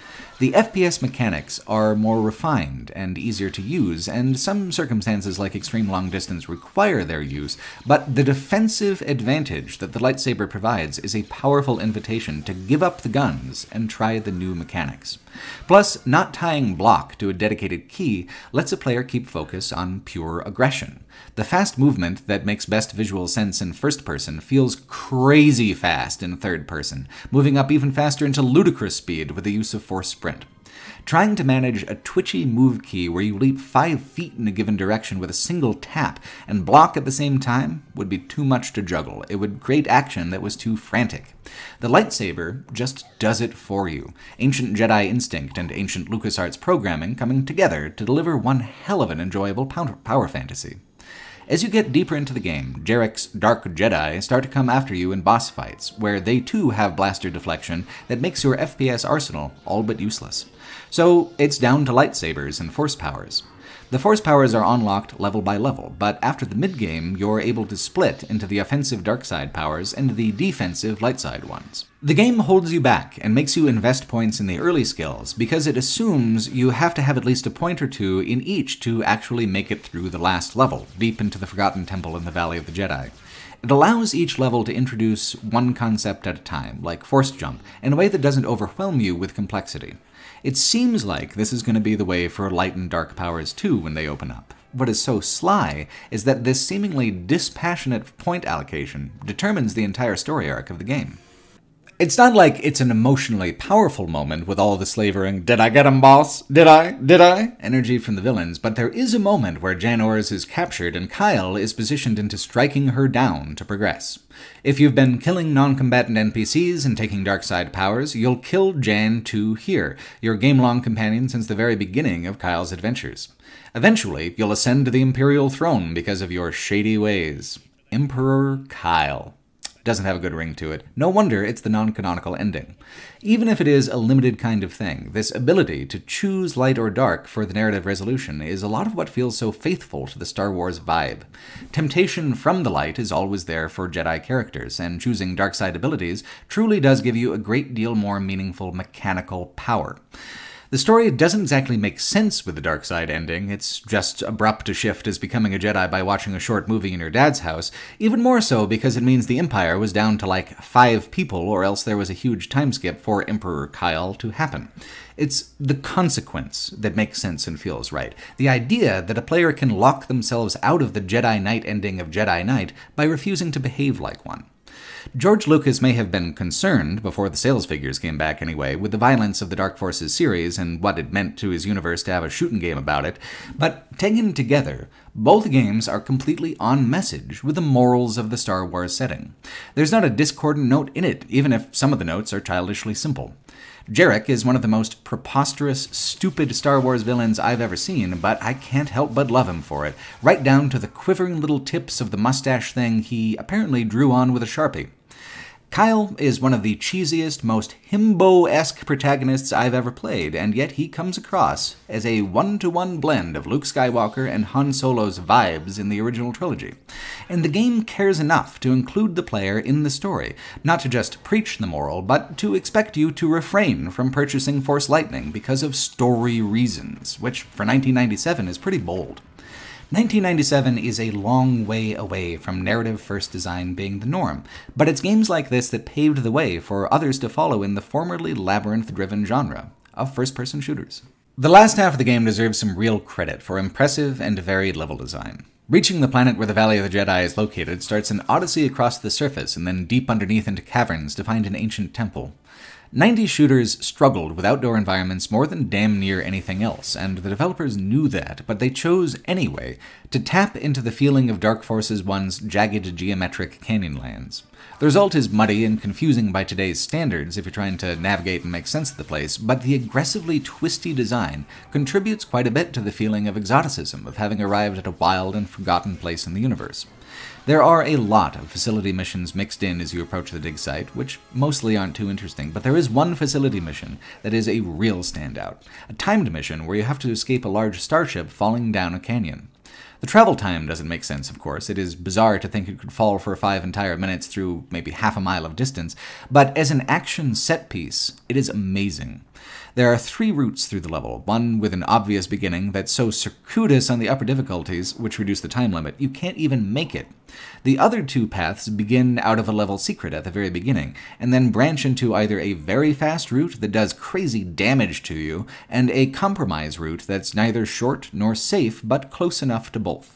The F P S mechanics are more refined and easier to use, and some circumstances like extreme long distance require their use, but the defensive advantage that the lightsaber provides is a powerful invitation to give up the guns and try the new mechanics. Plus, not tying block to a dedicated key lets a player keep focus on pure aggression. The fast movement that makes best visual sense in first person feels crazy fast in third person, moving up even faster into ludicrous speed with the use of force sprint. Trying to manage a twitchy move key where you leap five feet in a given direction with a single tap and block at the same time would be too much to juggle. It would create action that was too frantic. The lightsaber just does it for you. Ancient Jedi instinct and ancient LucasArts programming coming together to deliver one hell of an enjoyable power fantasy. As you get deeper into the game, Jarek's Dark Jedi start to come after you in boss fights, where they too have blaster deflection that makes your F P S arsenal all but useless. So it's down to lightsabers and force powers. The force powers are unlocked level by level, but after the mid-game, you're able to split into the offensive dark side powers and the defensive light side ones. The game holds you back and makes you invest points in the early skills because it assumes you have to have at least a point or two in each to actually make it through the last level, deep into the Forgotten Temple in the Valley of the Jedi. It allows each level to introduce one concept at a time, like force jump, in a way that doesn't overwhelm you with complexity. It seems like this is going to be the way for light and dark powers too when they open up. What is so sly is that this seemingly dispassionate point allocation determines the entire story arc of the game. It's not like it's an emotionally powerful moment with all the slavering, "Did I get him, boss? Did I? Did I?" energy from the villains, but there is a moment where Jan Ors is captured and Kyle is positioned into striking her down to progress. If you've been killing non-combatant N P Cs and taking dark side powers, you'll kill Jan too here, your game-long companion since the very beginning of Kyle's adventures. Eventually, you'll ascend to the Imperial throne because of your shady ways. Emperor Kyle. Doesn't have a good ring to it. No wonder it's the non-canonical ending. Even if it is a limited kind of thing, this ability to choose light or dark for the narrative resolution is a lot of what feels so faithful to the Star Wars vibe. Temptation from the light is always there for Jedi characters, and choosing dark side abilities truly does give you a great deal more meaningful mechanical power. The story doesn't exactly make sense with the dark side ending. It's just abrupt to shift as becoming a Jedi by watching a short movie in your dad's house, even more so because it means the Empire was down to like five people, or else there was a huge time skip for Emperor Kyle to happen. It's the consequence that makes sense and feels right. The idea that a player can lock themselves out of the Jedi Knight ending of Jedi Knight by refusing to behave like one. George Lucas may have been concerned, before the sales figures came back anyway, with the violence of the Dark Forces series and what it meant to his universe to have a shooting game about it, but taken together, both games are completely on message with the morals of the Star Wars setting. There's not a discordant note in it, even if some of the notes are childishly simple. Jarek is one of the most preposterous, stupid Star Wars villains I've ever seen, but I can't help but love him for it, right down to the quivering little tips of the mustache thing he apparently drew on with a Sharpie. Kyle is one of the cheesiest, most himbo-esque protagonists I've ever played, and yet he comes across as a one-to-one blend of Luke Skywalker and Han Solo's vibes in the original trilogy. And the game cares enough to include the player in the story, not to just preach the moral, but to expect you to refrain from purchasing Force Lightning because of story reasons, which for nineteen ninety-seven is pretty bold. nineteen ninety-seven is a long way away from narrative-first design being the norm, but it's games like this that paved the way for others to follow in the formerly labyrinth-driven genre of first-person shooters. The last half of the game deserves some real credit for impressive and varied level design. Reaching the planet where the Valley of the Jedi is located starts an odyssey across the surface and then deep underneath into caverns to find an ancient temple. nineties shooters struggled with outdoor environments more than damn near anything else, and the developers knew that, but they chose anyway to tap into the feeling of Dark Forces one's jagged geometric canyonlands. The result is muddy and confusing by today's standards if you're trying to navigate and make sense of the place, but the aggressively twisty design contributes quite a bit to the feeling of exoticism of having arrived at a wild and forgotten place in the universe. There are a lot of facility missions mixed in as you approach the dig site, which mostly aren't too interesting, but there is one facility mission that is a real standout. A timed mission where you have to escape a large starship falling down a canyon. The travel time doesn't make sense, of course. It is bizarre to think it could fall for five entire minutes through maybe half a mile of distance, but as an action set piece, it is amazing. There are three routes through the level, one with an obvious beginning that's so circuitous on the upper difficulties, which reduce the time limit, you can't even make it. The other two paths begin out of a level secret at the very beginning, and then branch into either a very fast route that does crazy damage to you, and a compromise route that's neither short nor safe, but close enough to both.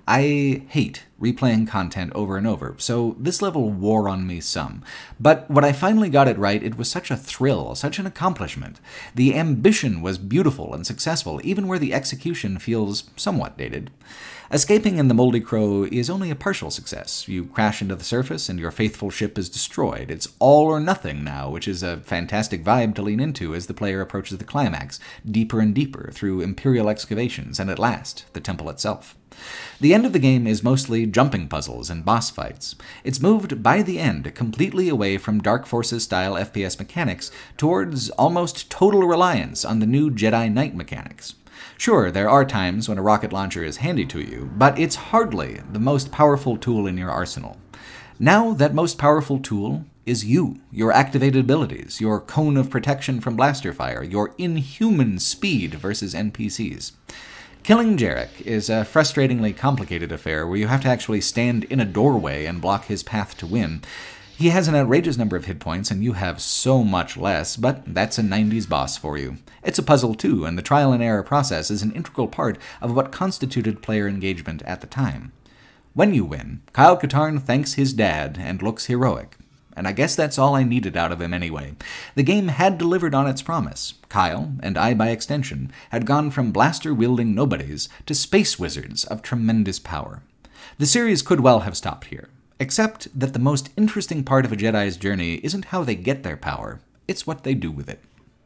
I hate replaying content over and over, so this level wore on me some. But when I finally got it right, it was such a thrill, such an accomplishment. The ambition was beautiful and successful, even where the execution feels somewhat dated. Escaping in the Moldy Crow is only a partial success. You crash into the surface and your faithful ship is destroyed. It's all or nothing now, which is a fantastic vibe to lean into as the player approaches the climax, deeper and deeper through Imperial excavations and at last, the temple itself. The end of the game is mostly jumping puzzles and boss fights. It's moved by the end completely away from Dark Forces-style F P S mechanics towards almost total reliance on the new Jedi Knight mechanics. Sure, there are times when a rocket launcher is handy to you, but it's hardly the most powerful tool in your arsenal. Now that most powerful tool is you, your activated abilities, your cone of protection from blaster fire, your inhuman speed versus N P Cs. Killing Jarek is a frustratingly complicated affair where you have to actually stand in a doorway and block his path to win. He has an outrageous number of hit points, and you have so much less, but that's a nineties boss for you. It's a puzzle too, and the trial and error process is an integral part of what constituted player engagement at the time. When you win, Kyle Katarn thanks his dad and looks heroic. And I guess that's all I needed out of him anyway. The game had delivered on its promise. Kyle, and I by extension, had gone from blaster-wielding nobodies to space wizards of tremendous power. The series could well have stopped here, except that the most interesting part of a Jedi's journey isn't how they get their power, it's what they do with it.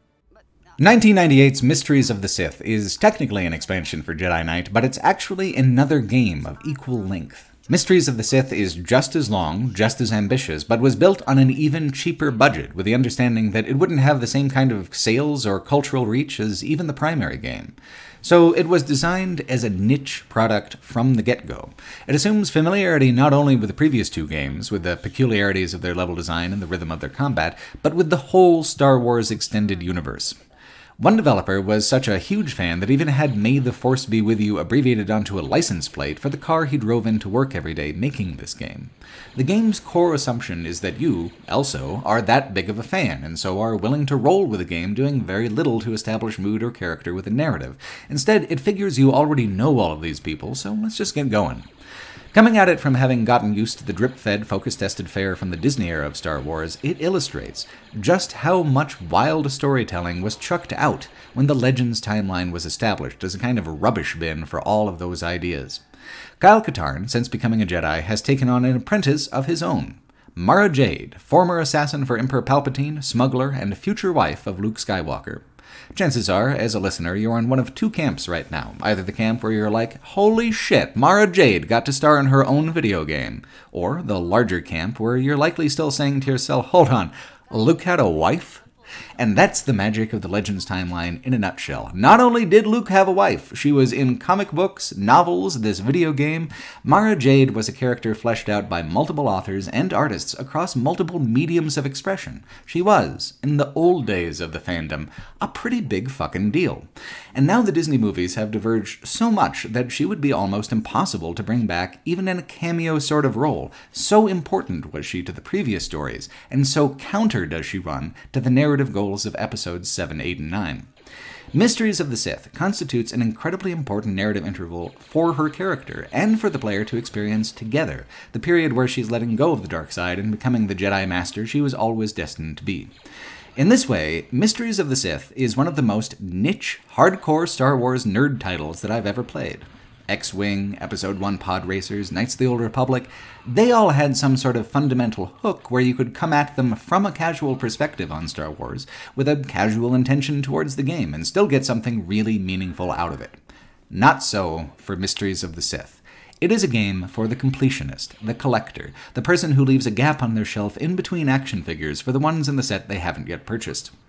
nineteen ninety-eight's Mysteries of the Sith is technically an expansion for Jedi Knight, but it's actually another game of equal length. Mysteries of the Sith is just as long, just as ambitious, but was built on an even cheaper budget, with the understanding that it wouldn't have the same kind of sales or cultural reach as even the primary game. So it was designed as a niche product from the get-go. It assumes familiarity not only with the previous two games, with the peculiarities of their level design and the rhythm of their combat, but with the whole Star Wars extended universe. One developer was such a huge fan that even had May the Force Be With You abbreviated onto a license plate for the car he drove into work every day making this game. The game's core assumption is that you, also, are that big of a fan, and so are willing to roll with a game doing very little to establish mood or character with a narrative. Instead, it figures you already know all of these people, so let's just get going. Coming at it from having gotten used to the drip-fed, focus-tested fare from the Disney era of Star Wars, it illustrates just how much wild storytelling was chucked out when the Legends timeline was established as a kind of rubbish bin for all of those ideas. Kyle Katarn, since becoming a Jedi, has taken on an apprentice of his own. Mara Jade, former assassin for Emperor Palpatine, smuggler, and future wife of Luke Skywalker. Chances are, as a listener, you're in one of two camps right now. Either the camp where you're like, holy shit, Mara Jade got to star in her own video game. Or the larger camp where you're likely still saying to yourself, hold on, Luke had a wife? And that's the magic of the Legends timeline in a nutshell. Not only did Luke have a wife, she was in comic books, novels, this video game. Mara Jade was a character fleshed out by multiple authors and artists across multiple mediums of expression. She was, in the old days of the fandom, a pretty big fucking deal. And now the Disney movies have diverged so much that she would be almost impossible to bring back even in a cameo sort of role. So important was she to the previous stories, and so counter does she run to the narrative goals of episodes seven, eight, and nine. Mysteries of the Sith constitutes an incredibly important narrative interval for her character, and for the player to experience together, the period where she's letting go of the dark side and becoming the Jedi Master she was always destined to be. In this way, Mysteries of the Sith is one of the most niche, hardcore Star Wars nerd titles that I've ever played. X-Wing, Episode one Pod Racers, Knights of the Old Republic, they all had some sort of fundamental hook where you could come at them from a casual perspective on Star Wars, with a casual intention towards the game, and still get something really meaningful out of it. Not so for Mysteries of the Sith. It is a game for the completionist, the collector, the person who leaves a gap on their shelf in between action figures for the ones in the set they haven't yet purchased.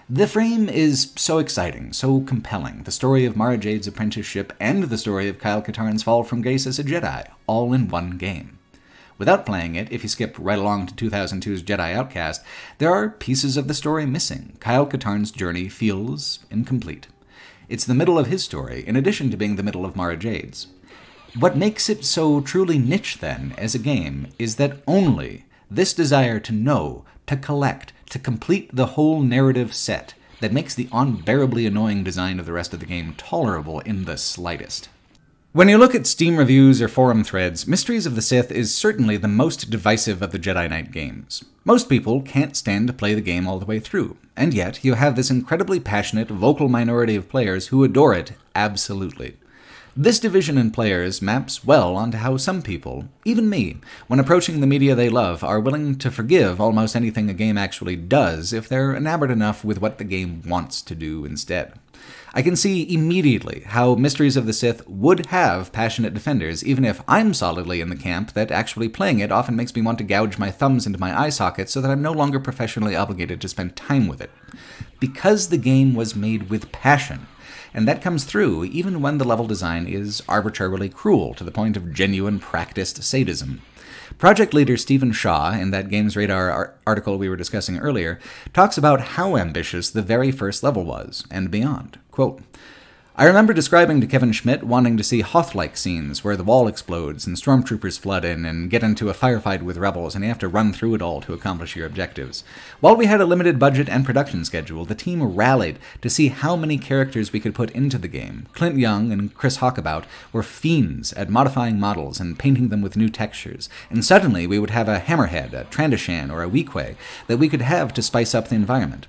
The frame is so exciting, so compelling. The story of Mara Jade's apprenticeship and the story of Kyle Katarn's fall from grace as a Jedi, all in one game. Without playing it, if you skip right along to two thousand two's Jedi Outcast, there are pieces of the story missing. Kyle Katarn's journey feels incomplete. It's the middle of his story, in addition to being the middle of Mara Jade's. What makes it so truly niche, then, as a game, is that only this desire to know, to collect, to complete the whole narrative set that makes the unbearably annoying design of the rest of the game tolerable in the slightest. When you look at Steam reviews or forum threads, Mysteries of the Sith is certainly the most divisive of the Jedi Knight games. Most people can't stand to play the game all the way through, and yet you have this incredibly passionate, vocal minority of players who adore it absolutely. This division in players maps well onto how some people, even me, when approaching the media they love, are willing to forgive almost anything a game actually does if they're enamored enough with what the game wants to do instead. I can see immediately how Mysteries of the Sith would have passionate defenders, even if I'm solidly in the camp that actually playing it often makes me want to gouge my thumbs into my eye sockets so that I'm no longer professionally obligated to spend time with it. Because the game was made with passion, and that comes through even when the level design is arbitrarily cruel to the point of genuine practiced sadism. Project leader Stephen Shaw, in that Games Radar article we were discussing earlier, talks about how ambitious the very first level was, and beyond. Quote, I remember describing to Kevin Schmidt wanting to see Hoth-like scenes where the wall explodes and stormtroopers flood in and get into a firefight with rebels and you have to run through it all to accomplish your objectives. While we had a limited budget and production schedule, the team rallied to see how many characters we could put into the game. Clint Young and Chris Hockabout were fiends at modifying models and painting them with new textures, and suddenly we would have a Hammerhead, a Trandoshan, or a Weequay that we could have to spice up the environment.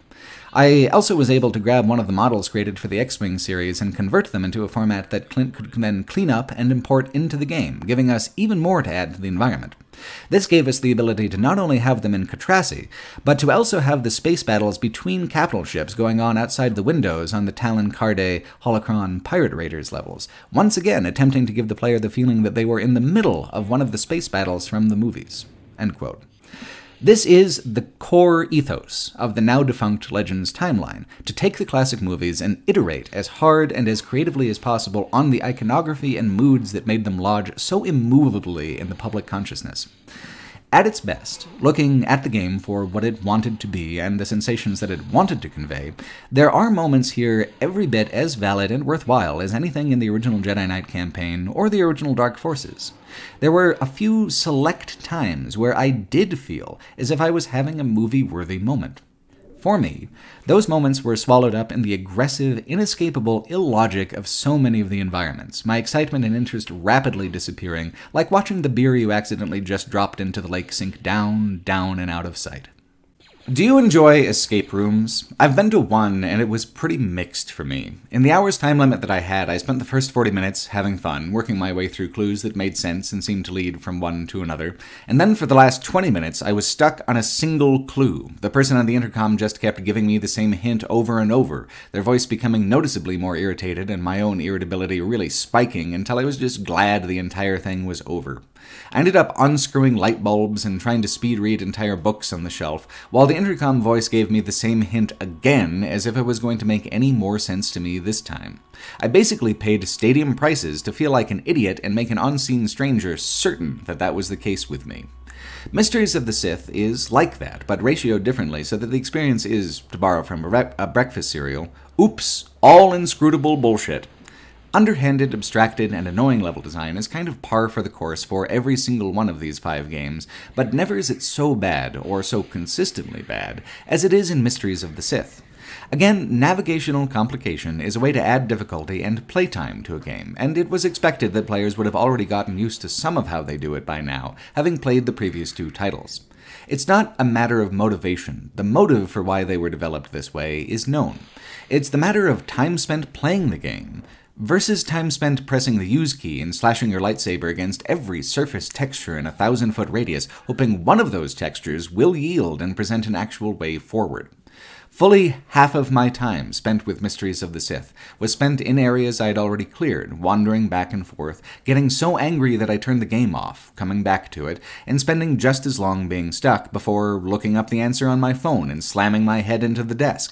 I also was able to grab one of the models created for the X-Wing series and convert them into a format that Clint could then clean up and import into the game, giving us even more to add to the environment. This gave us the ability to not only have them in Catrassi, but to also have the space battles between capital ships going on outside the windows on the Talon Karde Holocron Pirate Raiders levels, once again attempting to give the player the feeling that they were in the middle of one of the space battles from the movies. End quote. This is the core ethos of the now-defunct Legends timeline, to take the classic movies and iterate as hard and as creatively as possible on the iconography and moods that made them lodge so immovably in the public consciousness. At its best, looking at the game for what it wanted to be and the sensations that it wanted to convey, there are moments here every bit as valid and worthwhile as anything in the original Jedi Knight campaign or the original Dark Forces. There were a few select times where I did feel as if I was having a movie-worthy moment. For me, those moments were swallowed up in the aggressive, inescapable illogic of so many of the environments, my excitement and interest rapidly disappearing, like watching the beer you accidentally just dropped into the lake sink down, down, and out of sight. Do you enjoy escape rooms? I've been to one, and it was pretty mixed for me. In the hours time limit that I had, I spent the first forty minutes having fun, working my way through clues that made sense and seemed to lead from one to another, and then for the last twenty minutes, I was stuck on a single clue. The person on the intercom just kept giving me the same hint over and over, their voice becoming noticeably more irritated and my own irritability really spiking until I was just glad the entire thing was over. I ended up unscrewing light bulbs and trying to speed read entire books on the shelf, while the intercom voice gave me the same hint again, as if it was going to make any more sense to me this time. I basically paid stadium prices to feel like an idiot and make an unseen stranger certain that that was the case with me. Mysteries of the Sith is like that, but ratioed differently so that the experience is, to borrow from a, re- a breakfast cereal, oops, all inscrutable bullshit. Underhanded, abstracted, and annoying level design is kind of par for the course for every single one of these five games, but never is it so bad, or so consistently bad, as it is in Mysteries of the Sith. Again, navigational complication is a way to add difficulty and playtime to a game, and it was expected that players would have already gotten used to some of how they do it by now, having played the previous two titles. It's not a matter of motivation. The motive for why they were developed this way is known. It's the matter of time spent playing the game, versus time spent pressing the use key and slashing your lightsaber against every surface texture in a thousand foot radius, hoping one of those textures will yield and present an actual way forward. Fully half of my time spent with Mysteries of the Sith was spent in areas I had already cleared, wandering back and forth, getting so angry that I turned the game off, coming back to it, and spending just as long being stuck before looking up the answer on my phone and slamming my head into the desk.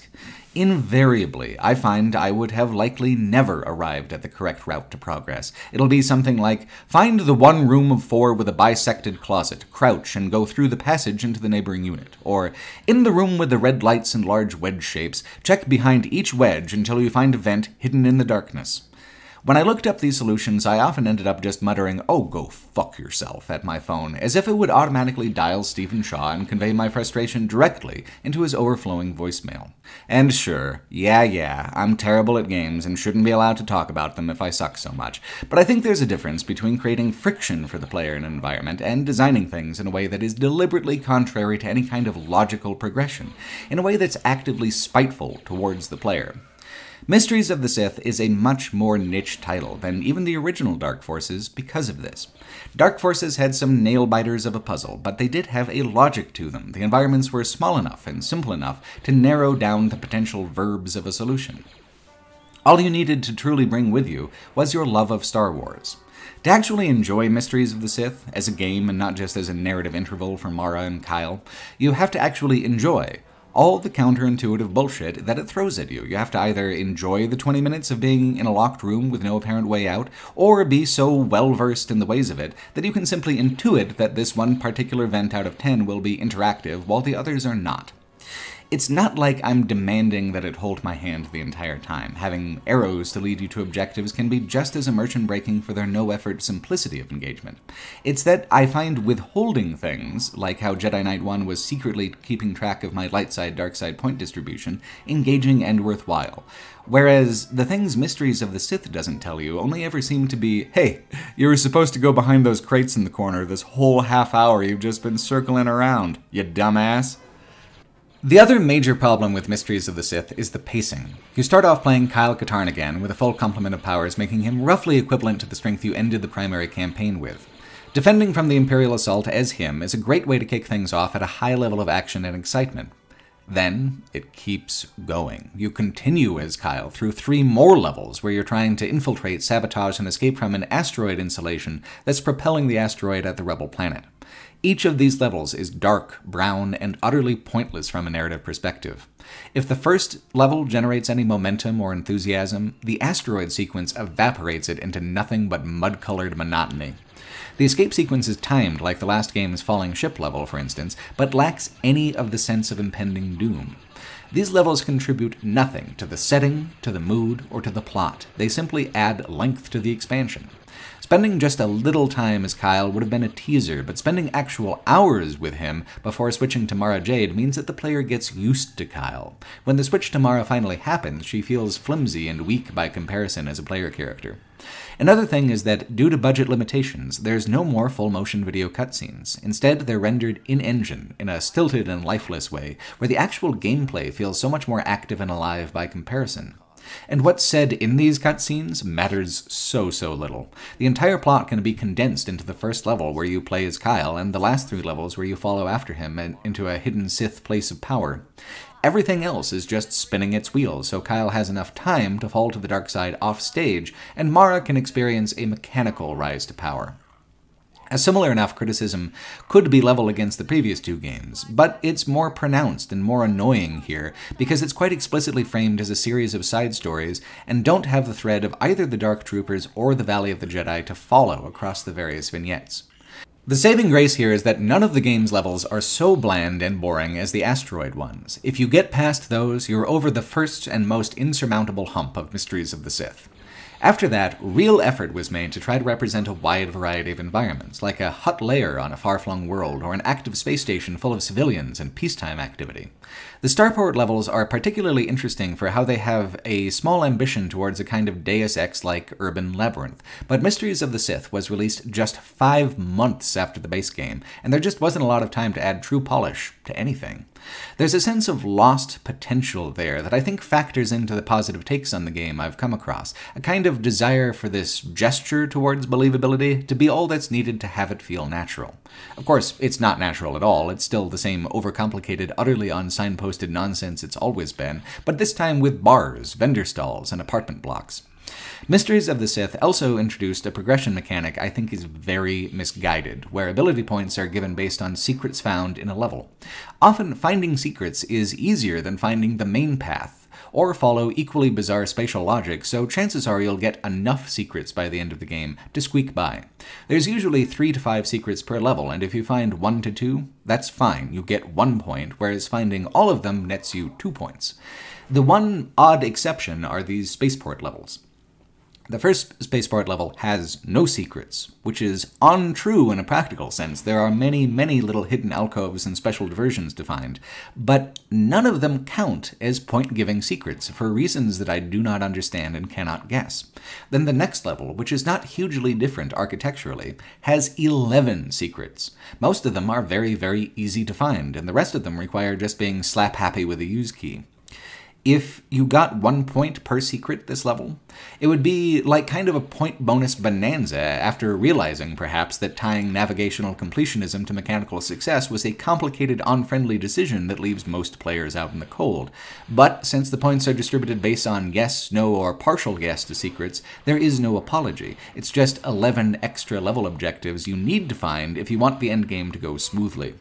Invariably, I find I would have likely never arrived at the correct route to progress. It'll be something like, find the one room of four with a bisected closet, crouch, and go through the passage into the neighboring unit. Or, in the room with the red lights and large wedge shapes, check behind each wedge until you find a vent hidden in the darkness. When I looked up these solutions, I often ended up just muttering, "Oh, go fuck yourself," at my phone, as if it would automatically dial Stephen Shaw and convey my frustration directly into his overflowing voicemail. And sure, yeah, yeah, I'm terrible at games and shouldn't be allowed to talk about them if I suck so much, but I think there's a difference between creating friction for the player in an environment and designing things in a way that is deliberately contrary to any kind of logical progression, in a way that's actively spiteful towards the player. Mysteries of the Sith is a much more niche title than even the original Dark Forces because of this. Dark Forces had some nail-biters of a puzzle, but they did have a logic to them. The environments were small enough and simple enough to narrow down the potential verbs of a solution. All you needed to truly bring with you was your love of Star Wars. To actually enjoy Mysteries of the Sith as a game and not just as a narrative interval for Mara and Kyle, you have to actually enjoy all the counterintuitive bullshit that it throws at you. You have to either enjoy the twenty minutes of being in a locked room with no apparent way out, or be so well-versed in the ways of it that you can simply intuit that this one particular vent out of ten will be interactive while the others are not. It's not like I'm demanding that it hold my hand the entire time. Having arrows to lead you to objectives can be just as immersion-breaking for their no-effort simplicity of engagement. It's that I find withholding things, like how Jedi Knight one was secretly keeping track of my light side, dark side point distribution, engaging and worthwhile. Whereas the things Mysteries of the Sith doesn't tell you only ever seem to be, hey, you were supposed to go behind those crates in the corner this whole half hour you've just been circling around, you dumbass. The other major problem with Mysteries of the Sith is the pacing. You start off playing Kyle Katarn again with a full complement of powers, making him roughly equivalent to the strength you ended the primary campaign with. Defending from the Imperial assault as him is a great way to kick things off at a high level of action and excitement. Then, it keeps going. You continue as Kyle through three more levels where you're trying to infiltrate, sabotage, and escape from an asteroid installation that's propelling the asteroid at the rebel planet. Each of these levels is dark, brown, and utterly pointless from a narrative perspective. If the first level generates any momentum or enthusiasm, the asteroid sequence evaporates it into nothing but mud-colored monotony. The escape sequence is timed like the last game's falling ship level, for instance, but lacks any of the sense of impending doom. These levels contribute nothing to the setting, to the mood, or to the plot. They simply add length to the expansion. Spending just a little time as Kyle would have been a teaser, but spending actual hours with him before switching to Mara Jade means that the player gets used to Kyle. When the switch to Mara finally happens, she feels flimsy and weak by comparison as a player character. Another thing is that, due to budget limitations, there's no more full-motion video cutscenes. Instead, they're rendered in-engine, in a stilted and lifeless way, where the actual gameplay feels so much more active and alive by comparison. And what's said in these cutscenes matters so, so little. The entire plot can be condensed into the first level where you play as Kyle, and the last three levels where you follow after him into a hidden Sith place of power. Everything else is just spinning its wheels, so Kyle has enough time to fall to the dark side off stage, and Mara can experience a mechanical rise to power. A similar enough criticism could be leveled against the previous two games, but it's more pronounced and more annoying here because it's quite explicitly framed as a series of side stories and don't have the thread of either the Dark Troopers or the Valley of the Jedi to follow across the various vignettes. The saving grace here is that none of the game's levels are so bland and boring as the asteroid ones. If you get past those, you're over the first and most insurmountable hump of Mysteries of the Sith. After that, real effort was made to try to represent a wide variety of environments, like a hut lair on a far-flung world or an active space station full of civilians and peacetime activity. The starport levels are particularly interesting for how they have a small ambition towards a kind of Deus Ex-like urban labyrinth, but Mysteries of the Sith was released just five months after the base game, and there just wasn't a lot of time to add true polish to anything. There's a sense of lost potential there that I think factors into the positive takes on the game I've come across, a kind of desire for this gesture towards believability to be all that's needed to have it feel natural. Of course, it's not natural at all, it's still the same overcomplicated, utterly unsignposted nonsense it's always been, but this time with bars, vendor stalls, and apartment blocks. Mysteries of the Sith also introduced a progression mechanic I think is very misguided, where ability points are given based on secrets found in a level. Often, finding secrets is easier than finding the main path, or follow equally bizarre spatial logic, so chances are you'll get enough secrets by the end of the game to squeak by. There's usually three to five secrets per level, and if you find one to two, that's fine, you get one point, whereas finding all of them nets you two points. The one odd exception are these spaceport levels. The first spaceport level has no secrets, which is untrue in a practical sense. There are many, many little hidden alcoves and special diversions to find, but none of them count as point-giving secrets for reasons that I do not understand and cannot guess. Then the next level, which is not hugely different architecturally, has eleven secrets. Most of them are very, very easy to find, and the rest of them require just being slap-happy with a use key. If you got one point per secret this level, it would be like kind of a point bonus bonanza after realizing, perhaps, that tying navigational completionism to mechanical success was a complicated, unfriendly decision that leaves most players out in the cold. But since the points are distributed based on yes, no, or partial yes to secrets, there is no apology. It's just eleven extra level objectives you need to find if you want the endgame to go smoothly.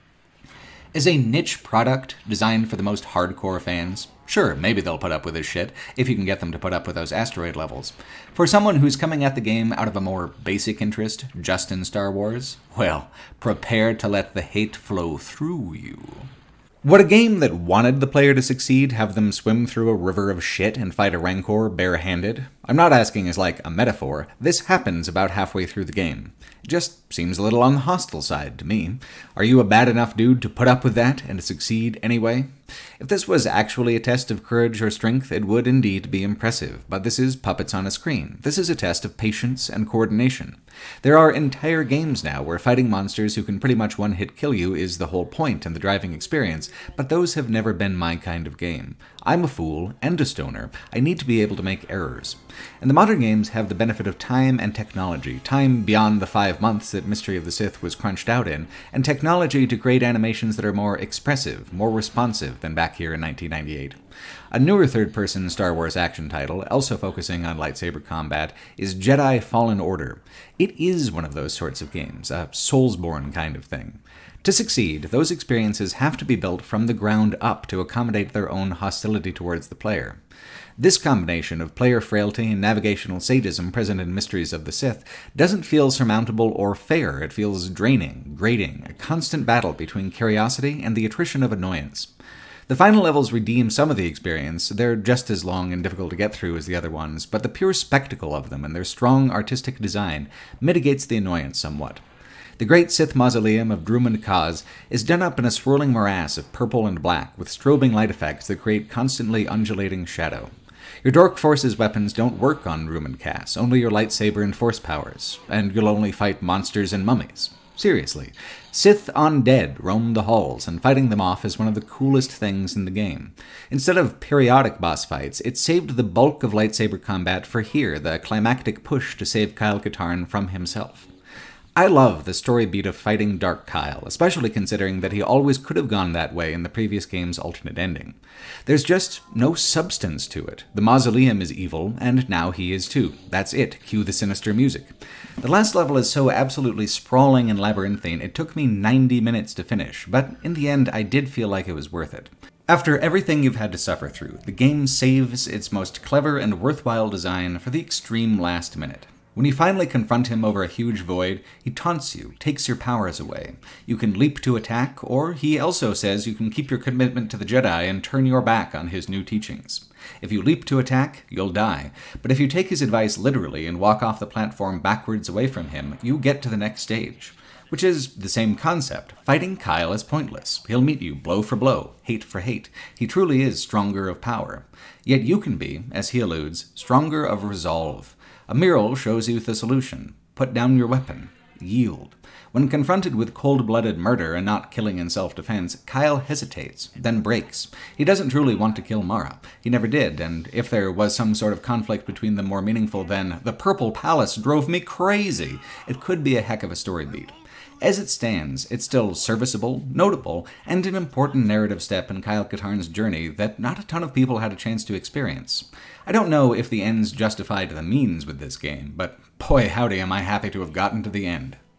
As a niche product designed for the most hardcore fans, sure, maybe they'll put up with this shit, if you can get them to put up with those asteroid levels. For someone who's coming at the game out of a more basic interest, just in Star Wars, well, prepare to let the hate flow through you. Would a game that wanted the player to succeed have them swim through a river of shit and fight a Rancor barehanded? I'm not asking as like a metaphor. This happens about halfway through the game. It just seems a little on the hostile side to me. Are you a bad enough dude to put up with that and to succeed anyway? If this was actually a test of courage or strength, it would indeed be impressive, but this is puppets on a screen. This is a test of patience and coordination. There are entire games now where fighting monsters who can pretty much one-hit kill you is the whole point and the driving experience, but those have never been my kind of game. I'm a fool and a stoner. I need to be able to make errors. And the modern games have the benefit of time and technology, time beyond the five months that Mystery of the Sith was crunched out in, and technology to create animations that are more expressive, more responsive than back here in nineteen ninety-eight. A newer third-person Star Wars action title, also focusing on lightsaber combat, is Jedi Fallen Order. It is one of those sorts of games, a Soulsborne kind of thing. To succeed, those experiences have to be built from the ground up to accommodate their own hostility towards the player. This combination of player frailty and navigational sadism present in Mysteries of the Sith doesn't feel surmountable or fair. It feels draining, grating, a constant battle between curiosity and the attrition of annoyance. The final levels redeem some of the experience. They're just as long and difficult to get through as the other ones, but the pure spectacle of them and their strong artistic design mitigates the annoyance somewhat. The great Sith mausoleum of Drumund Kaz is done up in a swirling morass of purple and black with strobing light effects that create constantly undulating shadow. Your Dork Force's weapons don't work on Drumund Kaz, only your lightsaber and force powers, and you'll only fight monsters and mummies. Seriously, Sith undead roam the halls, and fighting them off is one of the coolest things in the game. Instead of periodic boss fights, it saved the bulk of lightsaber combat for here, the climactic push to save Kyle Katarn from himself. I love the story beat of fighting Dark Kyle, especially considering that he always could have gone that way in the previous game's alternate ending. There's just no substance to it. The mausoleum is evil, and now he is too. That's it. Cue the sinister music. The last level is so absolutely sprawling and labyrinthine, it took me ninety minutes to finish, but in the end I did feel like it was worth it. After everything you've had to suffer through, the game saves its most clever and worthwhile design for the extreme last minute. When you finally confront him over a huge void, he taunts you, takes your powers away. You can leap to attack, or he also says you can keep your commitment to the Jedi and turn your back on his new teachings. If you leap to attack, you'll die, but if you take his advice literally and walk off the platform backwards away from him, you get to the next stage. Which is the same concept. Fighting Kyle is pointless. He'll meet you blow for blow, hate for hate. He truly is stronger of power. Yet you can be, as he alludes, stronger of resolve. A mural shows you the solution. Put down your weapon. Yield. When confronted with cold-blooded murder and not killing in self-defense, Kyle hesitates, then breaks. He doesn't truly want to kill Mara. He never did, and if there was some sort of conflict between them more meaningful than "the Purple Palace drove me crazy," it could be a heck of a story beat. As it stands, it's still serviceable, notable, and an important narrative step in Kyle Katarn's journey that not a ton of people had a chance to experience. I don't know if the ends justified the means with this game, but boy howdy am I happy to have gotten to the end.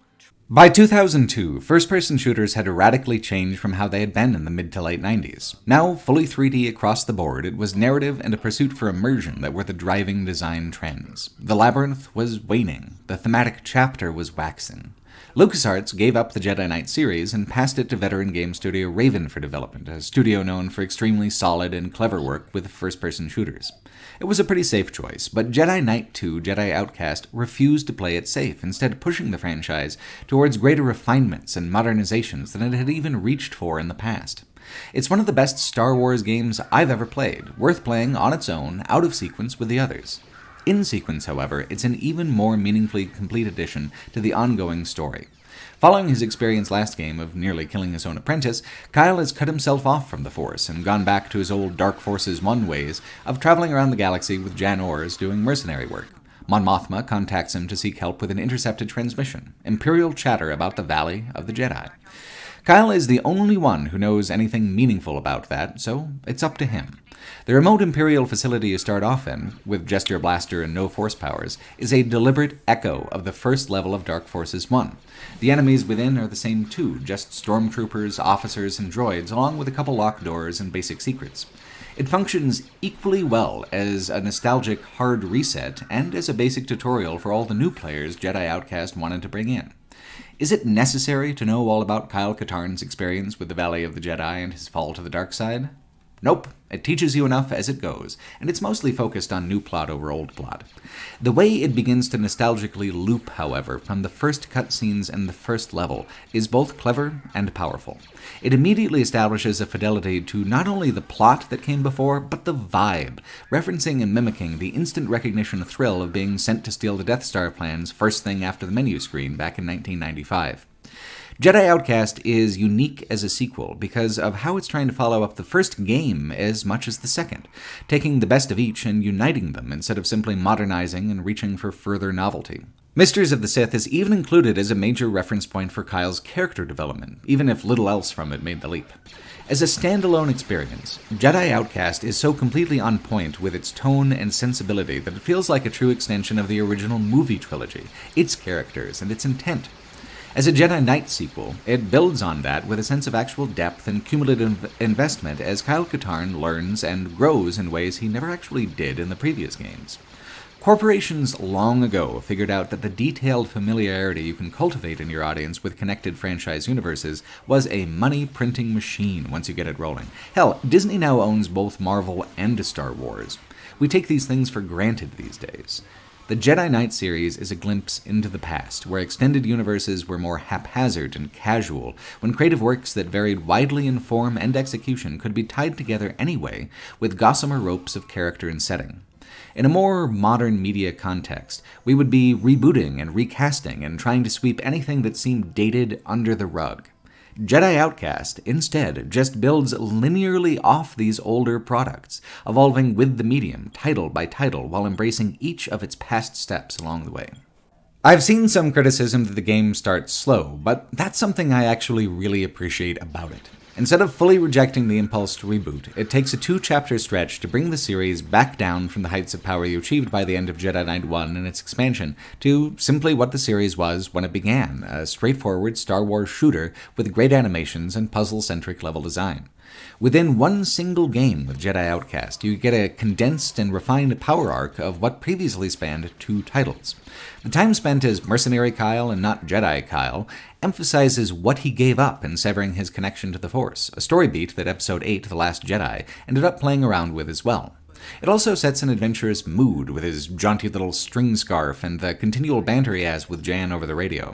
By two thousand two, first-person shooters had radically changed from how they had been in the mid to late nineties. Now, fully three D across the board, it was narrative and a pursuit for immersion that were the driving design trends. The labyrinth was waning. The thematic chapter was waxing. LucasArts gave up the Jedi Knight series and passed it to veteran game studio Raven for development, a studio known for extremely solid and clever work with first-person shooters. It was a pretty safe choice, but Jedi Knight two Jedi Outcast refused to play it safe, instead pushing the franchise towards greater refinements and modernizations than it had even reached for in the past. It's one of the best Star Wars games I've ever played, worth playing on its own, out of sequence with the others. In sequence, however, it's an even more meaningfully complete addition to the ongoing story. Following his experience last game of nearly killing his own apprentice, Kyle has cut himself off from the Force and gone back to his old Dark Forces one ways of traveling around the galaxy with Jan Ors doing mercenary work. Mon Mothma contacts him to seek help with an intercepted transmission, Imperial chatter about the Valley of the Jedi. Kyle is the only one who knows anything meaningful about that, so it's up to him. The remote Imperial facility you start off in, with just your blaster and no force powers, is a deliberate echo of the first level of Dark Forces one. The enemies within are the same too, just stormtroopers, officers, and droids, along with a couple locked doors and basic secrets. It functions equally well as a nostalgic hard reset and as a basic tutorial for all the new players Jedi Outcast wanted to bring in. Is it necessary to know all about Kyle Katarn's experience with the Valley of the Jedi and his fall to the dark side? Nope, it teaches you enough as it goes, and it's mostly focused on new plot over old plot. The way it begins to nostalgically loop, however, from the first cutscenes and the first level, is both clever and powerful. It immediately establishes a fidelity to not only the plot that came before, but the vibe, referencing and mimicking the instant recognition thrill of being sent to steal the Death Star plans first thing after the menu screen back in nineteen ninety-five. Jedi Outcast is unique as a sequel because of how it's trying to follow up the first game as much as the second, taking the best of each and uniting them instead of simply modernizing and reaching for further novelty. Mysteries of the Sith is even included as a major reference point for Kyle's character development, even if little else from it made the leap. As a standalone experience, Jedi Outcast is so completely on point with its tone and sensibility that it feels like a true extension of the original movie trilogy, its characters, and its intent. As a Jedi Knight sequel, it builds on that with a sense of actual depth and cumulative investment as Kyle Katarn learns and grows in ways he never actually did in the previous games. Corporations long ago figured out that the detailed familiarity you can cultivate in your audience with connected franchise universes was a money-printing machine once you get it rolling. Hell, Disney now owns both Marvel and Star Wars. We take these things for granted these days. The Jedi Knight series is a glimpse into the past, where extended universes were more haphazard and casual, when creative works that varied widely in form and execution could be tied together anyway, with gossamer ropes of character and setting. In a more modern media context, we would be rebooting and recasting and trying to sweep anything that seemed dated under the rug. Jedi Outcast, instead, just builds linearly off these older products, evolving with the medium, title by title, while embracing each of its past steps along the way. I've seen some criticism that the game starts slow, but that's something I actually really appreciate about it. Instead of fully rejecting the impulse to reboot, it takes a two-chapter stretch to bring the series back down from the heights of power you achieved by the end of Jedi Knight one and its expansion to simply what the series was when it began, a straightforward Star Wars shooter with great animations and puzzle-centric level design. Within one single game with Jedi Outcast, you get a condensed and refined power arc of what previously spanned two titles. The time spent as Mercenary Kyle and not Jedi Kyle emphasizes what he gave up in severing his connection to the Force, a story beat that Episode eight, The Last Jedi, ended up playing around with as well. It also sets an adventurous mood with his jaunty little string scarf and the continual banter he has with Jan over the radio.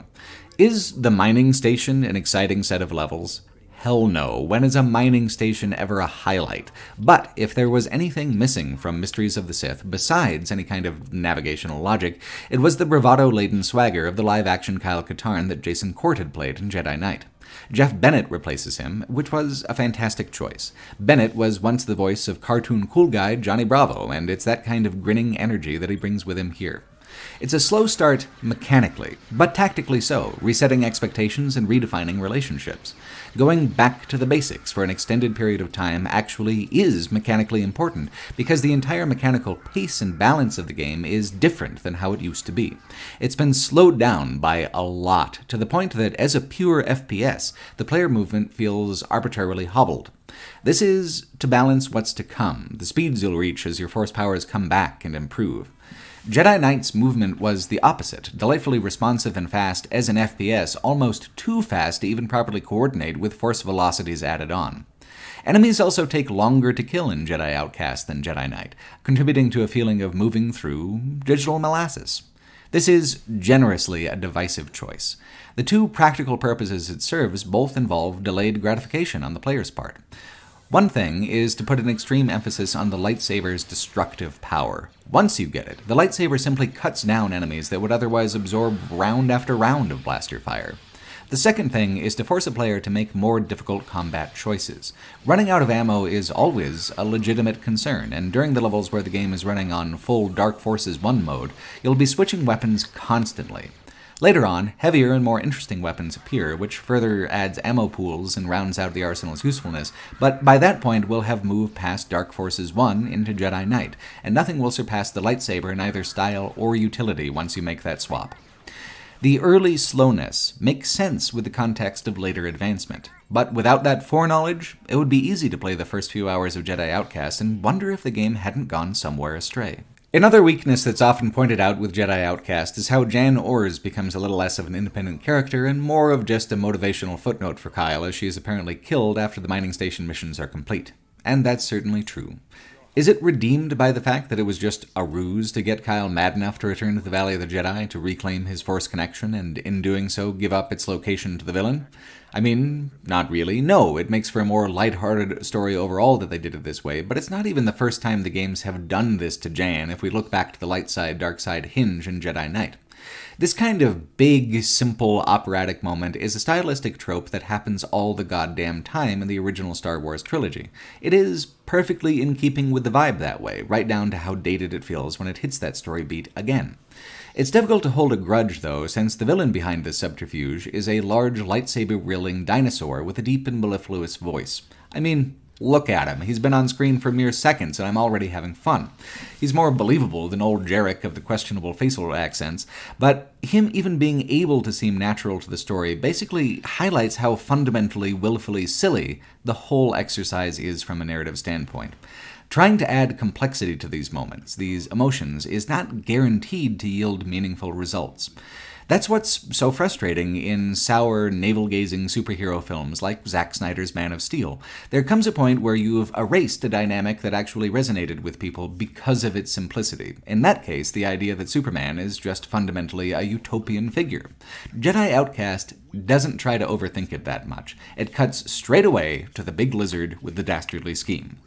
Is the mining station an exciting set of levels? Hell no. When is a mining station ever a highlight? But if there was anything missing from Mysteries of the Sith, besides any kind of navigational logic, it was the bravado-laden swagger of the live-action Kyle Katarn that Jason Court had played in Jedi Knight. Jeff Bennett replaces him, which was a fantastic choice. Bennett was once the voice of cartoon cool guy Johnny Bravo, and it's that kind of grinning energy that he brings with him here. It's a slow start mechanically, but tactically so, resetting expectations and redefining relationships. Going back to the basics for an extended period of time actually is mechanically important, because the entire mechanical pace and balance of the game is different than how it used to be. It's been slowed down by a lot, to the point that as a pure F P S, the player movement feels arbitrarily hobbled. This is to balance what's to come, the speeds you'll reach as your force powers come back and improve. Jedi Knight's movement was the opposite, delightfully responsive and fast as an F P S, almost too fast to even properly coordinate with force velocities added on. Enemies also take longer to kill in Jedi Outcast than Jedi Knight, contributing to a feeling of moving through digital molasses. This is generously a divisive choice. The two practical purposes it serves both involve delayed gratification on the player's part. One thing is to put an extreme emphasis on the lightsaber's destructive power. Once you get it, the lightsaber simply cuts down enemies that would otherwise absorb round after round of blaster fire. The second thing is to force a player to make more difficult combat choices. Running out of ammo is always a legitimate concern, and during the levels where the game is running on full Dark Forces one mode, you'll be switching weapons constantly. Later on, heavier and more interesting weapons appear, which further adds ammo pools and rounds out the arsenal's usefulness, but by that point we'll have moved past Dark Forces one into Jedi Knight, and nothing will surpass the lightsaber in either style or utility once you make that swap. The early slowness makes sense with the context of later advancement, but without that foreknowledge, it would be easy to play the first few hours of Jedi Outcast and wonder if the game hadn't gone somewhere astray. Another weakness that's often pointed out with Jedi Outcast is how Jan Ors becomes a little less of an independent character and more of just a motivational footnote for Kyle, as she is apparently killed after the mining station missions are complete. And that's certainly true. Is it redeemed by the fact that it was just a ruse to get Kyle mad enough to return to the Valley of the Jedi to reclaim his Force connection and in doing so give up its location to the villain? I mean, not really. No, it makes for a more lighthearted story overall that they did it this way, but it's not even the first time the games have done this to Jan if we look back to the light side, dark side hinge in Jedi Knight. This kind of big, simple, operatic moment is a stylistic trope that happens all the goddamn time in the original Star Wars trilogy. It is perfectly in keeping with the vibe that way, right down to how dated it feels when it hits that story beat again. It's difficult to hold a grudge, though, since the villain behind this subterfuge is a large lightsaber-wielding dinosaur with a deep and mellifluous voice. I mean, look at him. He's been on screen for mere seconds, and I'm already having fun. He's more believable than old Jarek of the questionable facial accents, but him even being able to seem natural to the story basically highlights how fundamentally, willfully silly the whole exercise is from a narrative standpoint. Trying to add complexity to these moments, these emotions, is not guaranteed to yield meaningful results. That's what's so frustrating in sour, navel-gazing superhero films like Zack Snyder's Man of Steel. There comes a point where you've erased a dynamic that actually resonated with people because of its simplicity. In that case, the idea that Superman is just fundamentally a utopian figure. Jedi Outcast doesn't try to overthink it that much. It cuts straight away to the big lizard with the dastardly scheme.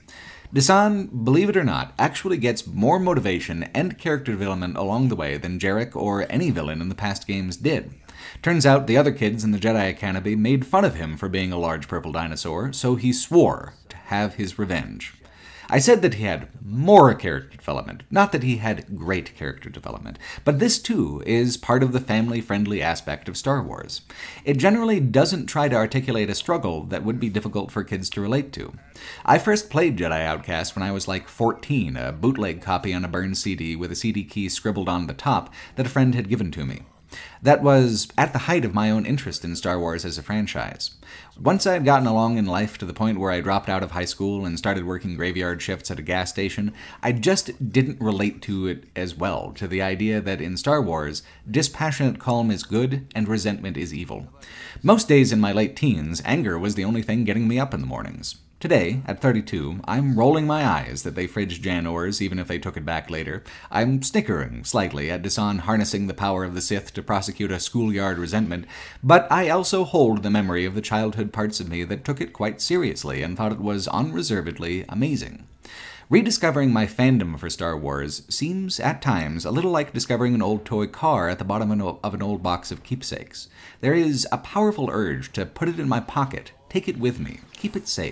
Desan, believe it or not, actually gets more motivation and character development along the way than Jarek or any villain in the past games did. Turns out the other kids in the Jedi Academy made fun of him for being a large purple dinosaur, so he swore to have his revenge. I said that he had more character development, not that he had great character development, but this too is part of the family-friendly aspect of Star Wars. It generally doesn't try to articulate a struggle that would be difficult for kids to relate to. I first played Jedi Outcast when I was like fourteen, a bootleg copy on a burned C D with a C D key scribbled on the top that a friend had given to me. That was at the height of my own interest in Star Wars as a franchise. Once I had gotten along in life to the point where I dropped out of high school and started working graveyard shifts at a gas station, I just didn't relate to it as well, to the idea that in Star Wars, dispassionate calm is good and resentment is evil. Most days in my late teens, anger was the only thing getting me up in the mornings. Today, at thirty-two, I'm rolling my eyes that they fridged Jan Ors even if they took it back later. I'm snickering slightly at Desan harnessing the power of the Sith to prosecute a schoolyard resentment, but I also hold the memory of the childhood parts of me that took it quite seriously and thought it was unreservedly amazing. Rediscovering my fandom for Star Wars seems, at times, a little like discovering an old toy car at the bottom of an old box of keepsakes. There is a powerful urge to put it in my pocket, take it with me, keep it safe.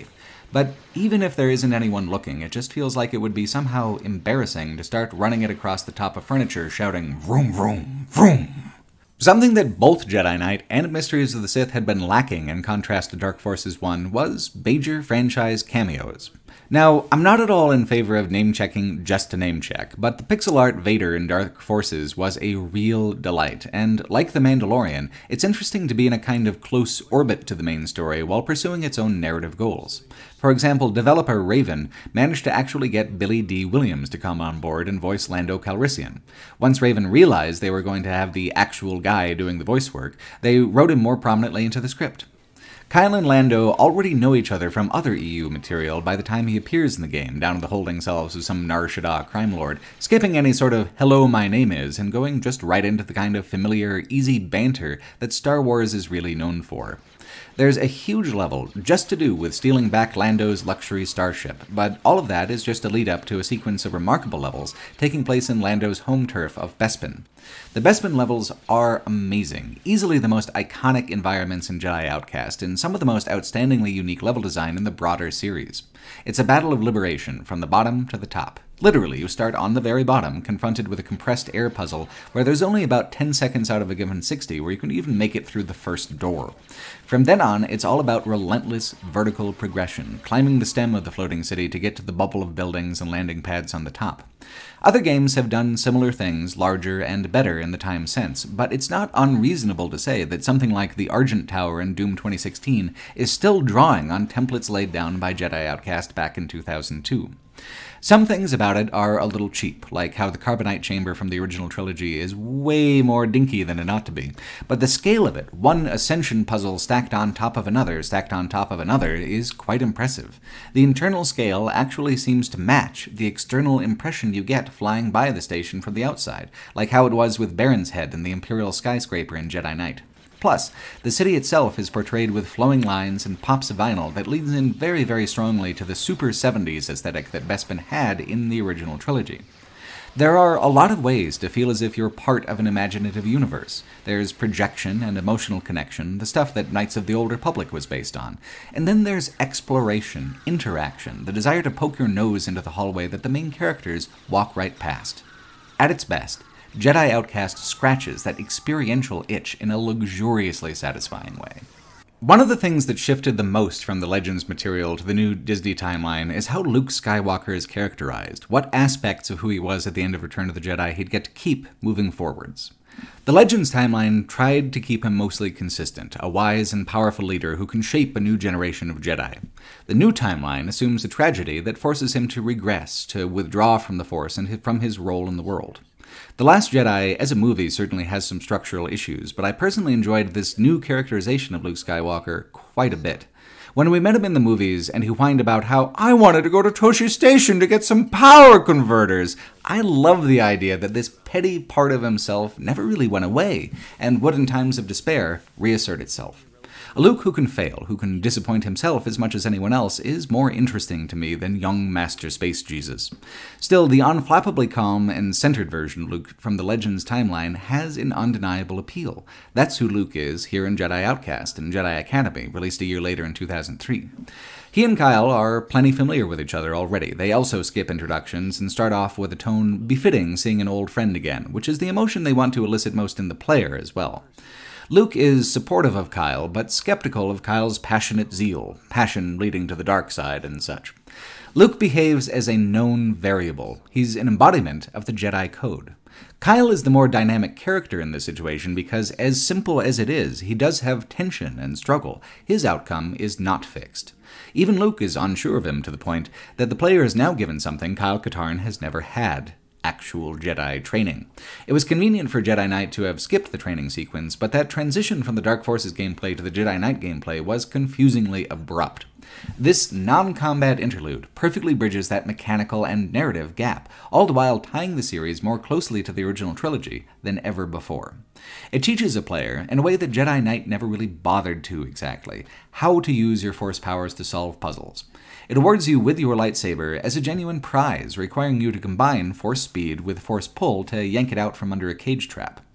But even if there isn't anyone looking, it just feels like it would be somehow embarrassing to start running it across the top of furniture shouting, vroom, vroom, vroom. Something that both Jedi Knight and Mysteries of the Sith had been lacking in contrast to Dark Forces one was major franchise cameos. Now, I'm not at all in favor of name-checking just to name-check, but the pixel art Vader in Dark Forces was a real delight, and like The Mandalorian, it's interesting to be in a kind of close orbit to the main story while pursuing its own narrative goals. For example, developer Raven managed to actually get Billy D. Williams to come on board and voice Lando Calrissian. Once Raven realized they were going to have the actual guy doing the voice work, they wrote him more prominently into the script. Kyle and Lando already know each other from other E U material by the time he appears in the game, down to the holding cells of some Nar Shaddaa crime lord, skipping any sort of hello my name is, and going just right into the kind of familiar, easy banter that Star Wars is really known for. There's a huge level just to do with stealing back Lando's luxury starship, but all of that is just a lead up to a sequence of remarkable levels taking place in Lando's home turf of Bespin. The Bespin levels are amazing, easily the most iconic environments in Jedi Outcast, and some of the most outstandingly unique level design in the broader series. It's a battle of liberation from the bottom to the top. Literally, you start on the very bottom, confronted with a compressed air puzzle where there's only about ten seconds out of a given sixty where you can even make it through the first door. From then on, it's all about relentless vertical progression, climbing the stem of the floating city to get to the bubble of buildings and landing pads on the top. Other games have done similar things, larger and better in the time since, but it's not unreasonable to say that something like the Argent Tower in Doom twenty sixteen is still drawing on templates laid down by Jedi Outcast back in two thousand two. Some things about it are a little cheap, like how the Carbonite Chamber from the original trilogy is way more dinky than it ought to be. But the scale of it, one ascension puzzle stacked on top of another, stacked on top of another, is quite impressive. The internal scale actually seems to match the external impression you get flying by the station from the outside, like how it was with Baron's Head and the Imperial Skyscraper in Jedi Knight. Plus, the city itself is portrayed with flowing lines and pops of vinyl that leads in very, very strongly to the super seventies aesthetic that Bespin had in the original trilogy. There are a lot of ways to feel as if you're part of an imaginative universe. There's projection and emotional connection, the stuff that Knights of the Old Republic was based on. And then there's exploration, interaction, the desire to poke your nose into the hallway that the main characters walk right past. At its best, Jedi Outcast scratches that experiential itch in a luxuriously satisfying way. One of the things that shifted the most from the Legends material to the new Disney timeline is how Luke Skywalker is characterized, what aspects of who he was at the end of Return of the Jedi he'd get to keep moving forwards. The Legends timeline tried to keep him mostly consistent, a wise and powerful leader who can shape a new generation of Jedi. The new timeline assumes a tragedy that forces him to regress, to withdraw from the Force and from his role in the world. The Last Jedi, as a movie, certainly has some structural issues, but I personally enjoyed this new characterization of Luke Skywalker quite a bit. When we met him in the movies, and he whined about how, I wanted to go to Toshi Station to get some power converters, I love the idea that this petty part of himself never really went away, and would in times of despair reassert itself. A Luke who can fail, who can disappoint himself as much as anyone else, is more interesting to me than young Master Space Jesus. Still, the unflappably calm and centered version of Luke from the Legends timeline has an undeniable appeal. That's who Luke is here in Jedi Outcast and Jedi Academy, released a year later in two thousand three. He and Kyle are plenty familiar with each other already. They also skip introductions and start off with a tone befitting seeing an old friend again, which is the emotion they want to elicit most in the player as well. Luke is supportive of Kyle, but skeptical of Kyle's passionate zeal, passion leading to the dark side and such. Luke behaves as a known variable. He's an embodiment of the Jedi Code. Kyle is the more dynamic character in this situation because, as simple as it is, he does have tension and struggle. His outcome is not fixed. Even Luke is unsure of him to the point that the player is now given something Kyle Katarn has never had. Actual Jedi training. It was convenient for Jedi Knight to have skipped the training sequence, but that transition from the Dark Forces gameplay to the Jedi Knight gameplay was confusingly abrupt. This non-combat interlude perfectly bridges that mechanical and narrative gap, all the while tying the series more closely to the original trilogy than ever before. It teaches a player, in a way that Jedi Knight never really bothered to exactly, how to use your Force powers to solve puzzles. It awards you with your lightsaber as a genuine prize, requiring you to combine Force speed with Force pull to yank it out from under a cage trap.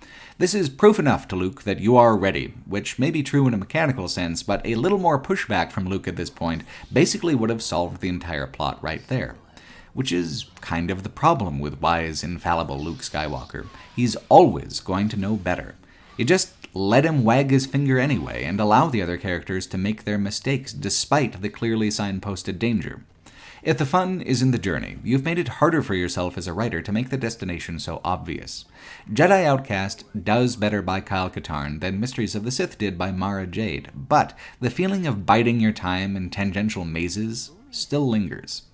This is proof enough to Luke that you are ready, which may be true in a mechanical sense, but a little more pushback from Luke at this point basically would have solved the entire plot right there. Which is kind of the problem with wise, infallible Luke Skywalker. He's always going to know better. You just let him wag his finger anyway, and allow the other characters to make their mistakes despite the clearly signposted danger. If the fun is in the journey, you've made it harder for yourself as a writer to make the destination so obvious. Jedi Outcast does better by Kyle Katarn than Mysteries of the Sith did by Mara Jade, but the feeling of biding your time in tangential mazes still lingers.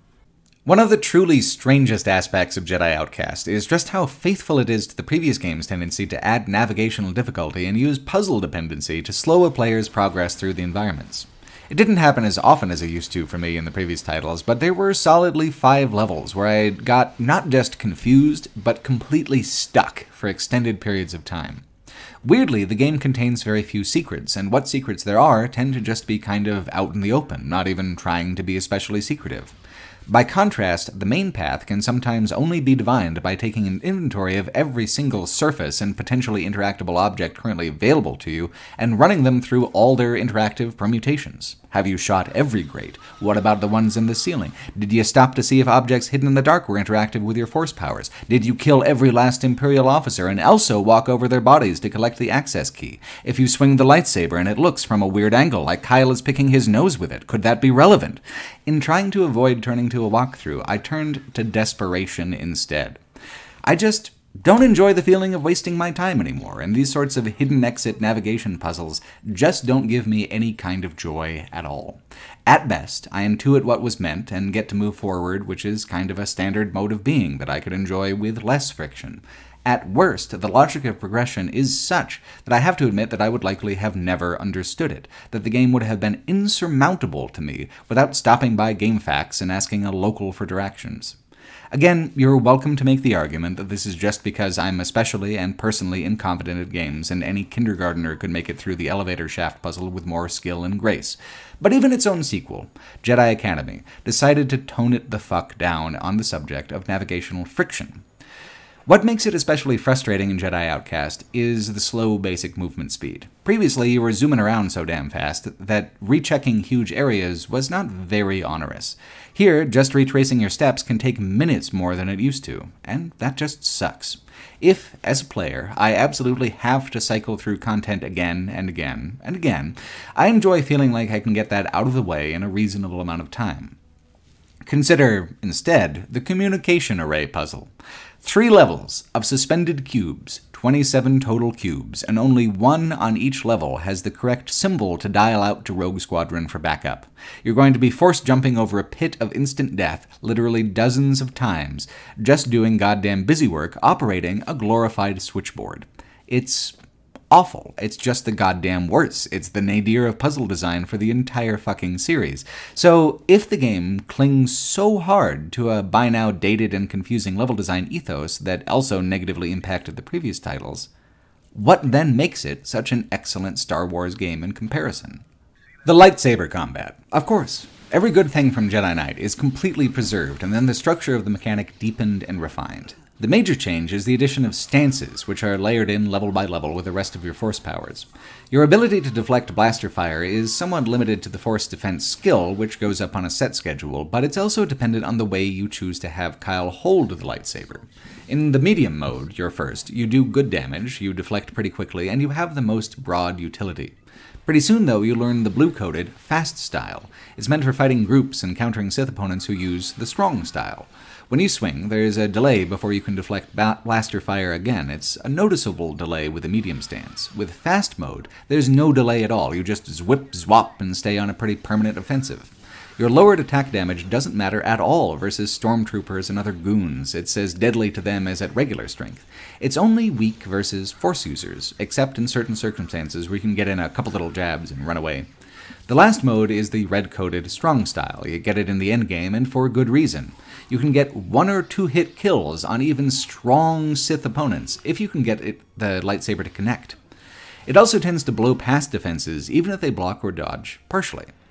One of the truly strangest aspects of Jedi Outcast is just how faithful it is to the previous game's tendency to add navigational difficulty and use puzzle dependency to slow a player's progress through the environments. It didn't happen as often as it used to for me in the previous titles, but there were solidly five levels where I got not just confused, but completely stuck for extended periods of time. Weirdly, the game contains very few secrets, and what secrets there are tend to just be kind of out in the open, not even trying to be especially secretive. By contrast, the main path can sometimes only be divined by taking an inventory of every single surface and potentially interactable object currently available to you, and running them through all their interactive permutations. Have you shot every grate? What about the ones in the ceiling? Did you stop to see if objects hidden in the dark were interactive with your force powers? Did you kill every last Imperial officer and also walk over their bodies to collect the access key? If you swing the lightsaber and it looks from a weird angle, like Kyle is picking his nose with it, could that be relevant? In trying to avoid turning to a walkthrough, I turned to desperation instead. I just don't enjoy the feeling of wasting my time anymore, and these sorts of hidden exit navigation puzzles just don't give me any kind of joy at all. At best, I intuit what was meant and get to move forward, which is kind of a standard mode of being that I could enjoy with less friction. At worst, the logic of progression is such that I have to admit that I would likely have never understood it, that the game would have been insurmountable to me without stopping by GameFAQs and asking a local for directions. Again, you're welcome to make the argument that this is just because I'm especially and personally incompetent at games, and any kindergartner could make it through the elevator shaft puzzle with more skill and grace. But even its own sequel, Jedi Academy, decided to tone it the fuck down on the subject of navigational friction. What makes it especially frustrating in Jedi Outcast is the slow basic movement speed. Previously, you were zooming around so damn fast that rechecking huge areas was not very onerous. Here, just retracing your steps can take minutes more than it used to, and that just sucks. If, as a player, I absolutely have to cycle through content again and again and again, I enjoy feeling like I can get that out of the way in a reasonable amount of time. Consider, instead, the communication array puzzle. Three levels of suspended cubes, twenty-seven total cubes, and only one on each level has the correct symbol to dial out to Rogue Squadron for backup. You're going to be force jumping over a pit of instant death literally dozens of times, just doing goddamn busy work operating a glorified switchboard. It's awful. It's just the goddamn worst. It's the nadir of puzzle design for the entire fucking series. So, if the game clings so hard to a by now dated and confusing level design ethos that also negatively impacted the previous titles, what then makes it such an excellent Star Wars game in comparison? The lightsaber combat. Of course, every good thing from Jedi Knight is completely preserved, and then the structure of the mechanic deepened and refined. The major change is the addition of stances, which are layered in level by level with the rest of your force powers. Your ability to deflect blaster fire is somewhat limited to the force defense skill, which goes up on a set schedule, but it's also dependent on the way you choose to have Kyle hold the lightsaber. In the medium mode, your first, you do good damage, you deflect pretty quickly, and you have the most broad utility. Pretty soon, though, you learn the blue-coded fast style. It's meant for fighting groups and countering Sith opponents who use the strong style. When you swing, there's a delay before you can deflect blaster fire again. It's a noticeable delay with a medium stance. With fast mode, there's no delay at all. You just zwip, zwap, and stay on a pretty permanent offensive. Your lowered attack damage doesn't matter at all versus stormtroopers and other goons. It's as deadly to them as at regular strength. It's only weak versus force users, except in certain circumstances where you can get in a couple little jabs and run away. The last mode is the red-coded strong style. You get it in the endgame, and for good reason. You can get one or two hit kills on even strong Sith opponents, if you can get it, the lightsaber to connect. It also tends to blow past defenses, even if they block or dodge partially.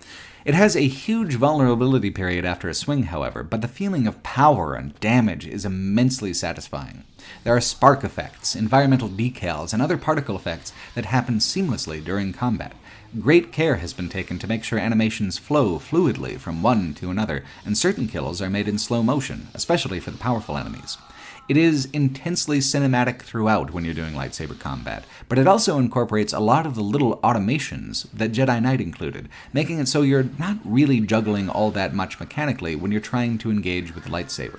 It has a huge vulnerability period after a swing, however, but the feeling of power and damage is immensely satisfying. There are spark effects, environmental decals, and other particle effects that happen seamlessly during combat. Great care has been taken to make sure animations flow fluidly from one to another, and certain kills are made in slow motion, especially for the powerful enemies. It is intensely cinematic throughout when you're doing lightsaber combat, but it also incorporates a lot of the little automations that Jedi Knight included, making it so you're not really juggling all that much mechanically when you're trying to engage with the lightsaber.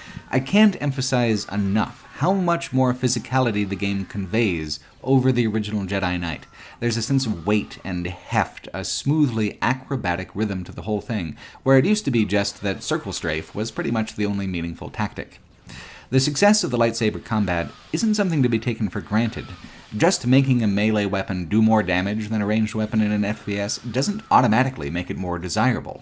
I can't emphasize enough how much more physicality the game conveys over the original Jedi Knight. There's a sense of weight and heft, a smoothly acrobatic rhythm to the whole thing, where it used to be just that circle strafe was pretty much the only meaningful tactic. The success of the lightsaber combat isn't something to be taken for granted. Just making a melee weapon do more damage than a ranged weapon in an F P S doesn't automatically make it more desirable.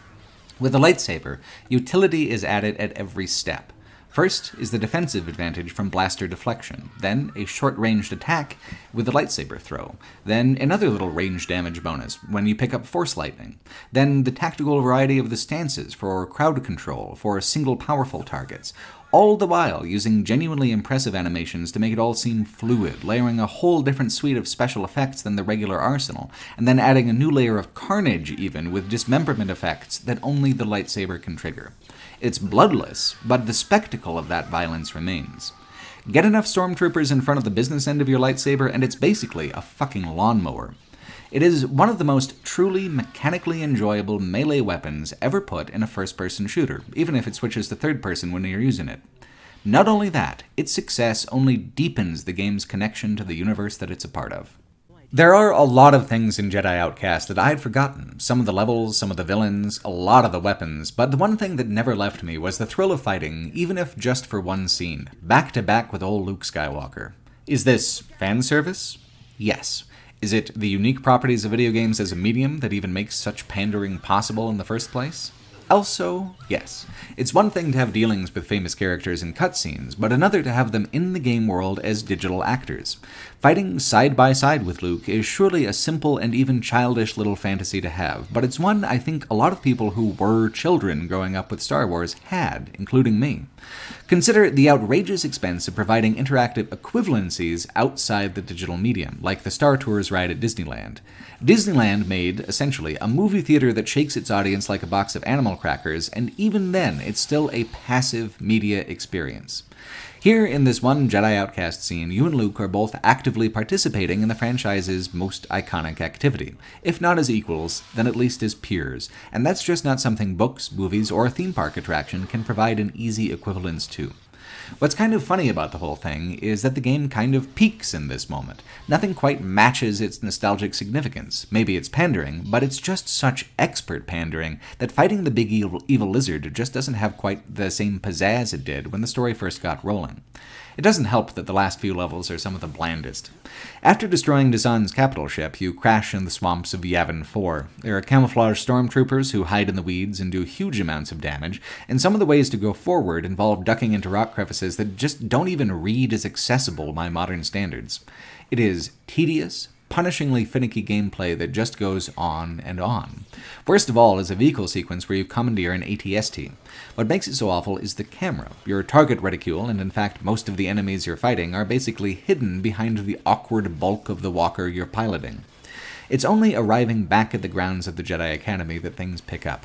With the lightsaber, utility is added at every step. First is the defensive advantage from blaster deflection, then a short-ranged attack with the lightsaber throw, then another little range damage bonus when you pick up force lightning, then the tactical variety of the stances for crowd control for single powerful targets, all the while using genuinely impressive animations to make it all seem fluid, layering a whole different suite of special effects than the regular arsenal, and then adding a new layer of carnage even with dismemberment effects that only the lightsaber can trigger. It's bloodless, but the spectacle of that violence remains. Get enough stormtroopers in front of the business end of your lightsaber and it's basically a fucking lawnmower. It is one of the most truly mechanically enjoyable melee weapons ever put in a first-person shooter, even if it switches to third-person when you're using it. Not only that, its success only deepens the game's connection to the universe that it's a part of. There are a lot of things in Jedi Outcast that I had forgotten. Some of the levels, some of the villains, a lot of the weapons, but the one thing that never left me was the thrill of fighting, even if just for one scene, back to back with old Luke Skywalker. Is this fan service? Yes. Is it the unique properties of video games as a medium that even makes such pandering possible in the first place? Also, yes. It's one thing to have dealings with famous characters in cutscenes, but another to have them in the game world as digital actors. Fighting side by side with Luke is surely a simple and even childish little fantasy to have, but it's one I think a lot of people who were children growing up with Star Wars had, including me. Consider the outrageous expense of providing interactive equivalencies outside the digital medium, like the Star Tours ride at Disneyland. Disneyland made, essentially, a movie theater that shakes its audience like a box of animal crackers, and even then, it's still a passive media experience. Here, in this one Jedi Outcast scene, you and Luke are both actively participating in the franchise's most iconic activity. If not as equals, then at least as peers, and that's just not something books, movies, or a theme park attraction can provide an easy equivalence to. What's kind of funny about the whole thing is that the game kind of peaks in this moment. Nothing quite matches its nostalgic significance. Maybe it's pandering, but it's just such expert pandering that fighting the big evil, evil lizard just doesn't have quite the same pizzazz it did when the story first got rolling. It doesn't help that the last few levels are some of the blandest. After destroying Dazan's capital ship, you crash in the swamps of Yavin four. There are camouflage stormtroopers who hide in the weeds and do huge amounts of damage, and some of the ways to go forward involve ducking into rock crevices that just don't even read as accessible by modern standards. It is tedious, punishingly finicky gameplay that just goes on and on. Worst of all is a vehicle sequence where you commandeer an A T S T. What makes it so awful is the camera. Your target reticule, and in fact most of the enemies you're fighting, are basically hidden behind the awkward bulk of the walker you're piloting. It's only arriving back at the grounds of the Jedi Academy that things pick up.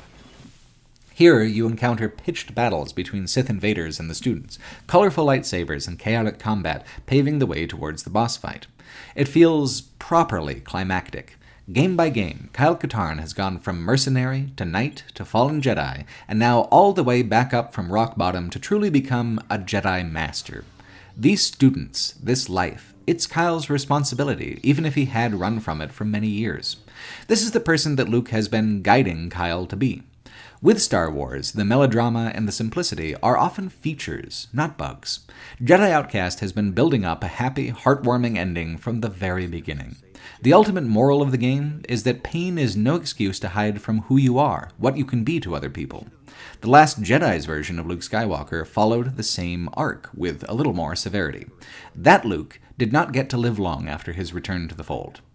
Here, you encounter pitched battles between Sith invaders and the students, colorful lightsabers and chaotic combat paving the way towards the boss fight. It feels properly climactic. Game by game, Kyle Katarn has gone from mercenary to knight to fallen Jedi, and now all the way back up from rock bottom to truly become a Jedi Master. These students, this life, it's Kyle's responsibility, even if he had run from it for many years. This is the person that Luke has been guiding Kyle to be. With Star Wars, the melodrama and the simplicity are often features, not bugs. Jedi Outcast has been building up a happy, heartwarming ending from the very beginning. The ultimate moral of the game is that pain is no excuse to hide from who you are, what you can be to other people. The Last Jedi's version of Luke Skywalker followed the same arc, with a little more severity. That Luke did not get to live long after his return to the fold.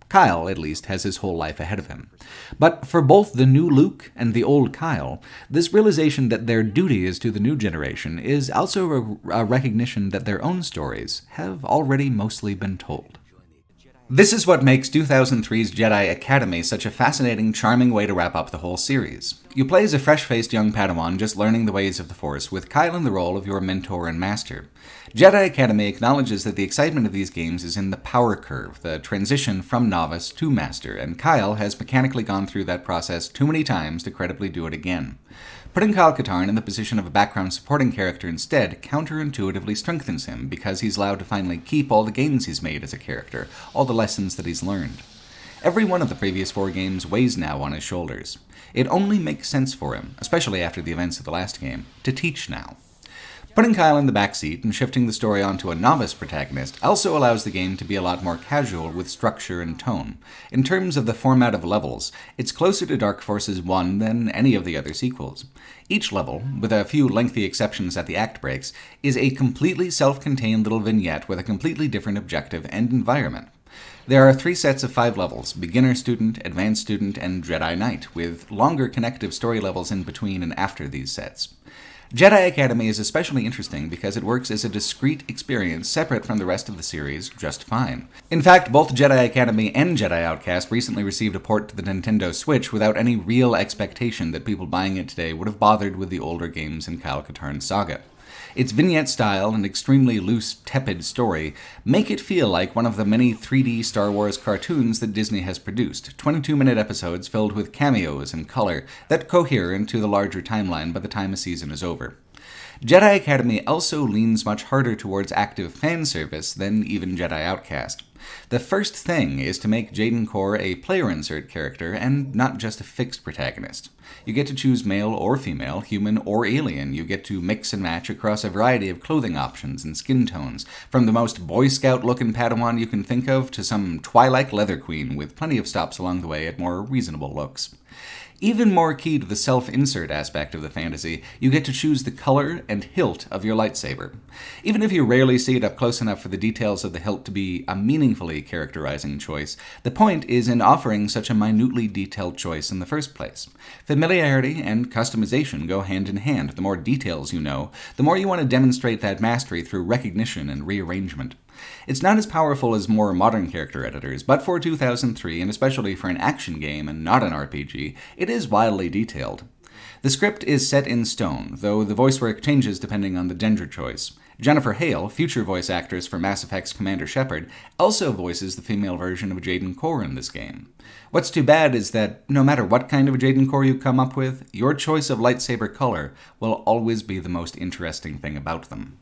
Kyle, at least, has his whole life ahead of him. But for both the new Luke and the old Kyle, this realization that their duty is to the new generation is also a, a recognition that their own stories have already mostly been told. This is what makes two thousand three's Jedi Academy such a fascinating, charming way to wrap up the whole series. You play as a fresh-faced young Padawan just learning the ways of the Force, with Kyle in the role of your mentor and master. Jedi Academy acknowledges that the excitement of these games is in the power curve, the transition from novice to master, and Kyle has mechanically gone through that process too many times to credibly do it again. Putting Kyle Katarn in the position of a background supporting character instead counterintuitively strengthens him, because he's allowed to finally keep all the gains he's made as a character, all the lessons that he's learned. Every one of the previous four games weighs now on his shoulders. It only makes sense for him, especially after the events of the last game, to teach now. Putting Kyle in the backseat and shifting the story onto a novice protagonist also allows the game to be a lot more casual with structure and tone. In terms of the format of levels, it's closer to Dark Forces one than any of the other sequels. Each level, with a few lengthy exceptions at the act breaks, is a completely self-contained little vignette with a completely different objective and environment. There are three sets of five levels: Beginner Student, Advanced Student, and Jedi Knight, with longer connective story levels in between and after these sets. Jedi Academy is especially interesting because it works as a discrete experience separate from the rest of the series just fine. In fact, both Jedi Academy and Jedi Outcast recently received a port to the Nintendo Switch without any real expectation that people buying it today would have bothered with the older games in Kyle Katarn's saga. Its vignette style and extremely loose, tepid story make it feel like one of the many three D Star Wars cartoons that Disney has produced, twenty-two minute episodes filled with cameos and color that cohere into the larger timeline by the time a season is over. Jedi Academy also leans much harder towards active fan service than even Jedi Outcast. The first thing is to make Jaden Korr a player insert character and not just a fixed protagonist. You get to choose male or female, human or alien. You get to mix and match across a variety of clothing options and skin tones, from the most Boy Scout looking Padawan you can think of to some Twilight leather queen with plenty of stops along the way at more reasonable looks. Even more key to the self-insert aspect of the fantasy, you get to choose the color and hilt of your lightsaber. Even if you rarely see it up close enough for the details of the hilt to be a meaningfully characterizing choice, the point is in offering such a minutely detailed choice in the first place. Familiarity and customization go hand in hand. The more details you know, the more you want to demonstrate that mastery through recognition and rearrangement. It's not as powerful as more modern character editors, but for two thousand three, and especially for an action game and not an R P G, it is wildly detailed. The script is set in stone, though the voice work changes depending on the gender choice. Jennifer Hale, future voice actress for Mass Effect's Commander Shepard, also voices the female version of Jaden Korr in this game. What's too bad is that no matter what kind of a Jaden Korr you come up with, your choice of lightsaber color will always be the most interesting thing about them.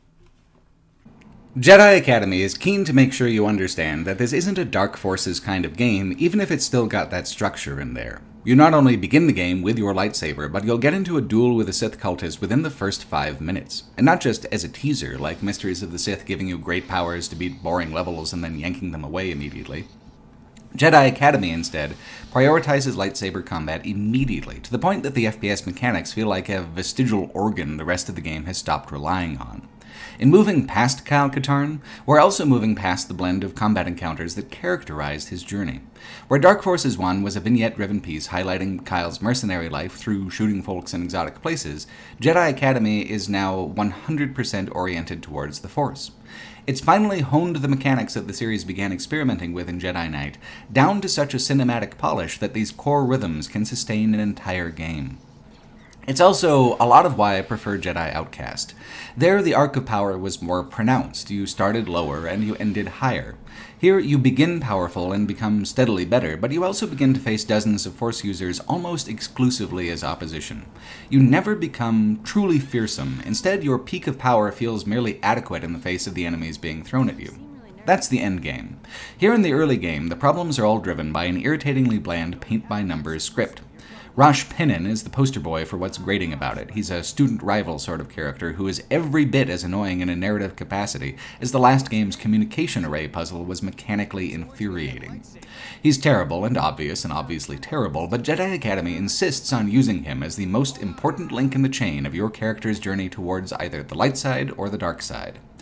Jedi Academy is keen to make sure you understand that this isn't a Dark Forces kind of game, even if it's still got that structure in there. You not only begin the game with your lightsaber, but you'll get into a duel with a Sith cultist within the first five minutes. And not just as a teaser, like Mysteries of the Sith giving you great powers to beat boring levels and then yanking them away immediately. Jedi Academy, instead, prioritizes lightsaber combat immediately, to the point that the F P S mechanics feel like a vestigial organ the rest of the game has stopped relying on. In moving past Kyle Katarn, we're also moving past the blend of combat encounters that characterized his journey. Where Dark Forces one was a vignette-driven piece highlighting Kyle's mercenary life through shooting folks in exotic places, Jedi Academy is now one hundred percent oriented towards the Force. It's finally honed the mechanics that the series began experimenting with in Jedi Knight, down to such a cinematic polish that these core rhythms can sustain an entire game. It's also a lot of why I prefer Jedi Outcast. There, the arc of power was more pronounced. You started lower and you ended higher. Here, you begin powerful and become steadily better, but you also begin to face dozens of Force users almost exclusively as opposition. You never become truly fearsome. Instead, your peak of power feels merely adequate in the face of the enemies being thrown at you. That's the end game. Here in the early game, the problems are all driven by an irritatingly bland paint-by-numbers script. Rosh Pinnin is the poster boy for what's grating about it. He's a student rival sort of character who is every bit as annoying in a narrative capacity as the last game's communication array puzzle was mechanically infuriating. He's terrible and obvious and obviously terrible, but Jedi Academy insists on using him as the most important link in the chain of your character's journey towards either the light side or the dark side.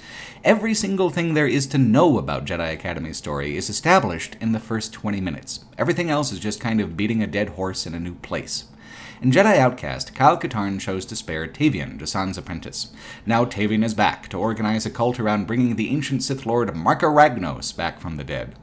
Every single thing there is to know about Jedi Academy's story is established in the first twenty minutes. Everything else is just kind of beating a dead horse in a new place. In Jedi Outcast, Kyle Katarn chose to spare Tavian, Jasan's apprentice. Now Tavian is back to organize a cult around bringing the ancient Sith Lord Marka Ragnos back from the dead.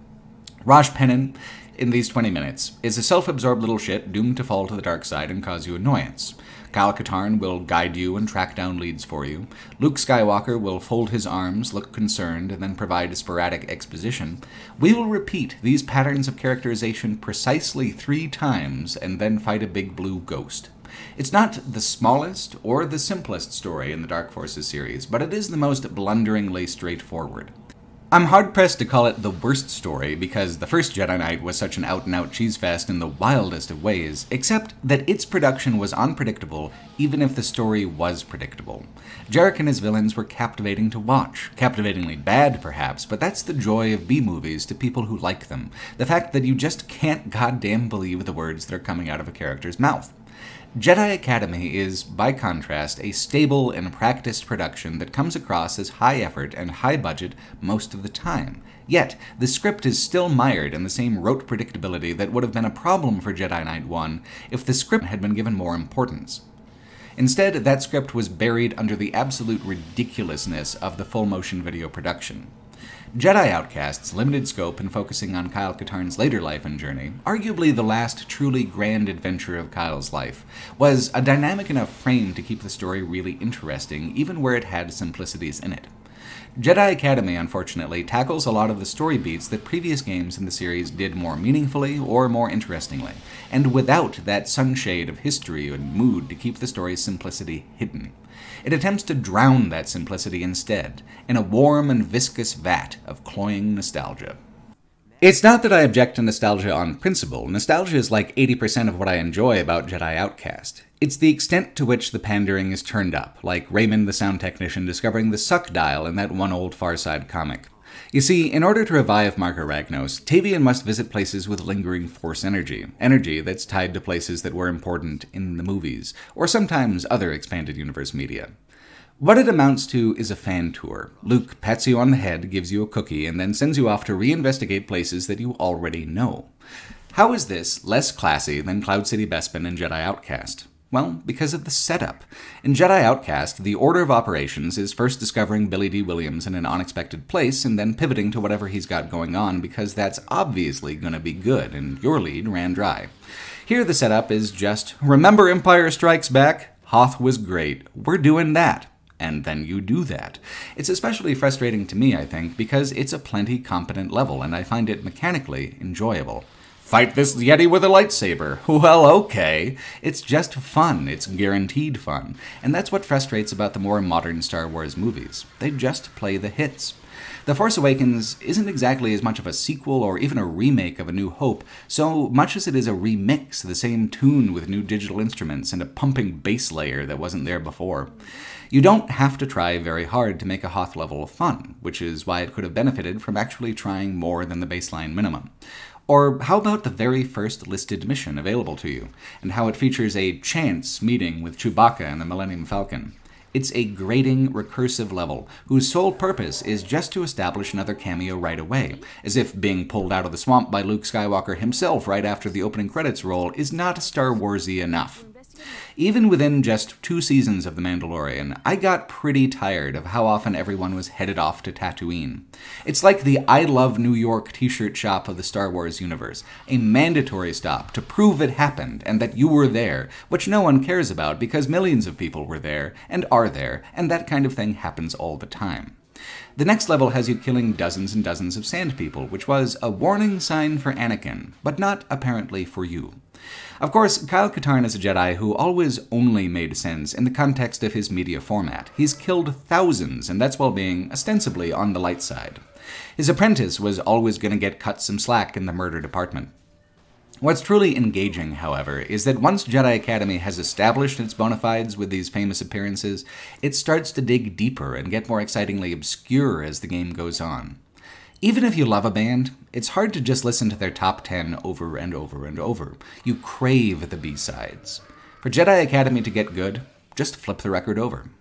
Raj Pennon, in these twenty minutes, is a self-absorbed little shit doomed to fall to the dark side and cause you annoyance. Kyle Katarn will guide you and track down leads for you. Luke Skywalker will fold his arms, look concerned, and then provide a sporadic exposition. We will repeat these patterns of characterization precisely three times and then fight a big blue ghost. It's not the smallest or the simplest story in the Dark Forces series, but it is the most blunderingly straightforward. I'm hard-pressed to call it the worst story because the first Jedi Knight was such an out-and-out cheesefest in the wildest of ways, except that its production was unpredictable even if the story was predictable. Jarek and his villains were captivating to watch. Captivatingly bad, perhaps, but that's the joy of B-movies to people who like them. The fact that you just can't goddamn believe the words that are coming out of a character's mouth. Jedi Academy is, by contrast, a stable and practiced production that comes across as high effort and high budget most of the time. Yet, the script is still mired in the same rote predictability that would have been a problem for Jedi Knight one if the script had been given more importance. Instead, that script was buried under the absolute ridiculousness of the full-motion video production. Jedi Outcast's limited scope in focusing on Kyle Katarn's later life and journey, arguably the last truly grand adventure of Kyle's life, was a dynamic enough frame to keep the story really interesting, even where it had simplicities in it. Jedi Academy, unfortunately, tackles a lot of the story beats that previous games in the series did more meaningfully or more interestingly, and without that sunshade of history and mood to keep the story's simplicity hidden. It attempts to drown that simplicity instead, in a warm and viscous vat of cloying nostalgia. It's not that I object to nostalgia on principle. Nostalgia is like eighty percent of what I enjoy about Jedi Outcast. It's the extent to which the pandering is turned up, like Raymond the sound technician discovering the suck dial in that one old Far Side comic. You see, in order to revive Marka Ragnos, Tavian must visit places with lingering Force energy, energy that's tied to places that were important in the movies, or sometimes other expanded universe media. What it amounts to is a fan tour. Luke pats you on the head, gives you a cookie, and then sends you off to reinvestigate places that you already know. How is this less classy than Cloud City Bespin and Jedi Outcast? Well, because of the setup. In Jedi Outcast, the order of operations is first discovering Billy D. Williams in an unexpected place and then pivoting to whatever he's got going on because that's obviously going to be good, and your lead ran dry. Here the setup is just, remember Empire Strikes Back? Hoth was great. We're doing that. And then you do that. It's especially frustrating to me, I think, because it's a plenty competent level and I find it mechanically enjoyable. Fight this Yeti with a lightsaber. Well, okay. It's just fun. It's guaranteed fun. And that's what frustrates about the more modern Star Wars movies. They just play the hits. The Force Awakens isn't exactly as much of a sequel or even a remake of A New Hope, so much as it is a remix, the same tune with new digital instruments and a pumping bass layer that wasn't there before. You don't have to try very hard to make a Hoth level fun, which is why it could have benefited from actually trying more than the baseline minimum. Or how about the very first listed mission available to you, and how it features a chance meeting with Chewbacca and the Millennium Falcon? It's a grating, recursive level, whose sole purpose is just to establish another cameo right away, as if being pulled out of the swamp by Luke Skywalker himself right after the opening credits roll is not Star Wars-y enough. Even within just two seasons of The Mandalorian, I got pretty tired of how often everyone was headed off to Tatooine. It's like the I Love New York t-shirt shop of the Star Wars universe, a mandatory stop to prove it happened and that you were there, which no one cares about because millions of people were there and are there, and that kind of thing happens all the time. The next level has you killing dozens and dozens of sand people, which was a warning sign for Anakin, but not apparently for you. Of course, Kyle Katarn is a Jedi who always only made sense in the context of his media format. He's killed thousands, and that's while being ostensibly on the light side. His apprentice was always going to get cut some slack in the murder department. What's truly engaging, however, is that once Jedi Academy has established its bona fides with these famous appearances, it starts to dig deeper and get more excitingly obscure as the game goes on. Even if you love a band, it's hard to just listen to their top ten over and over and over. You crave the B-sides. For Jedi Academy to get good, just flip the record over.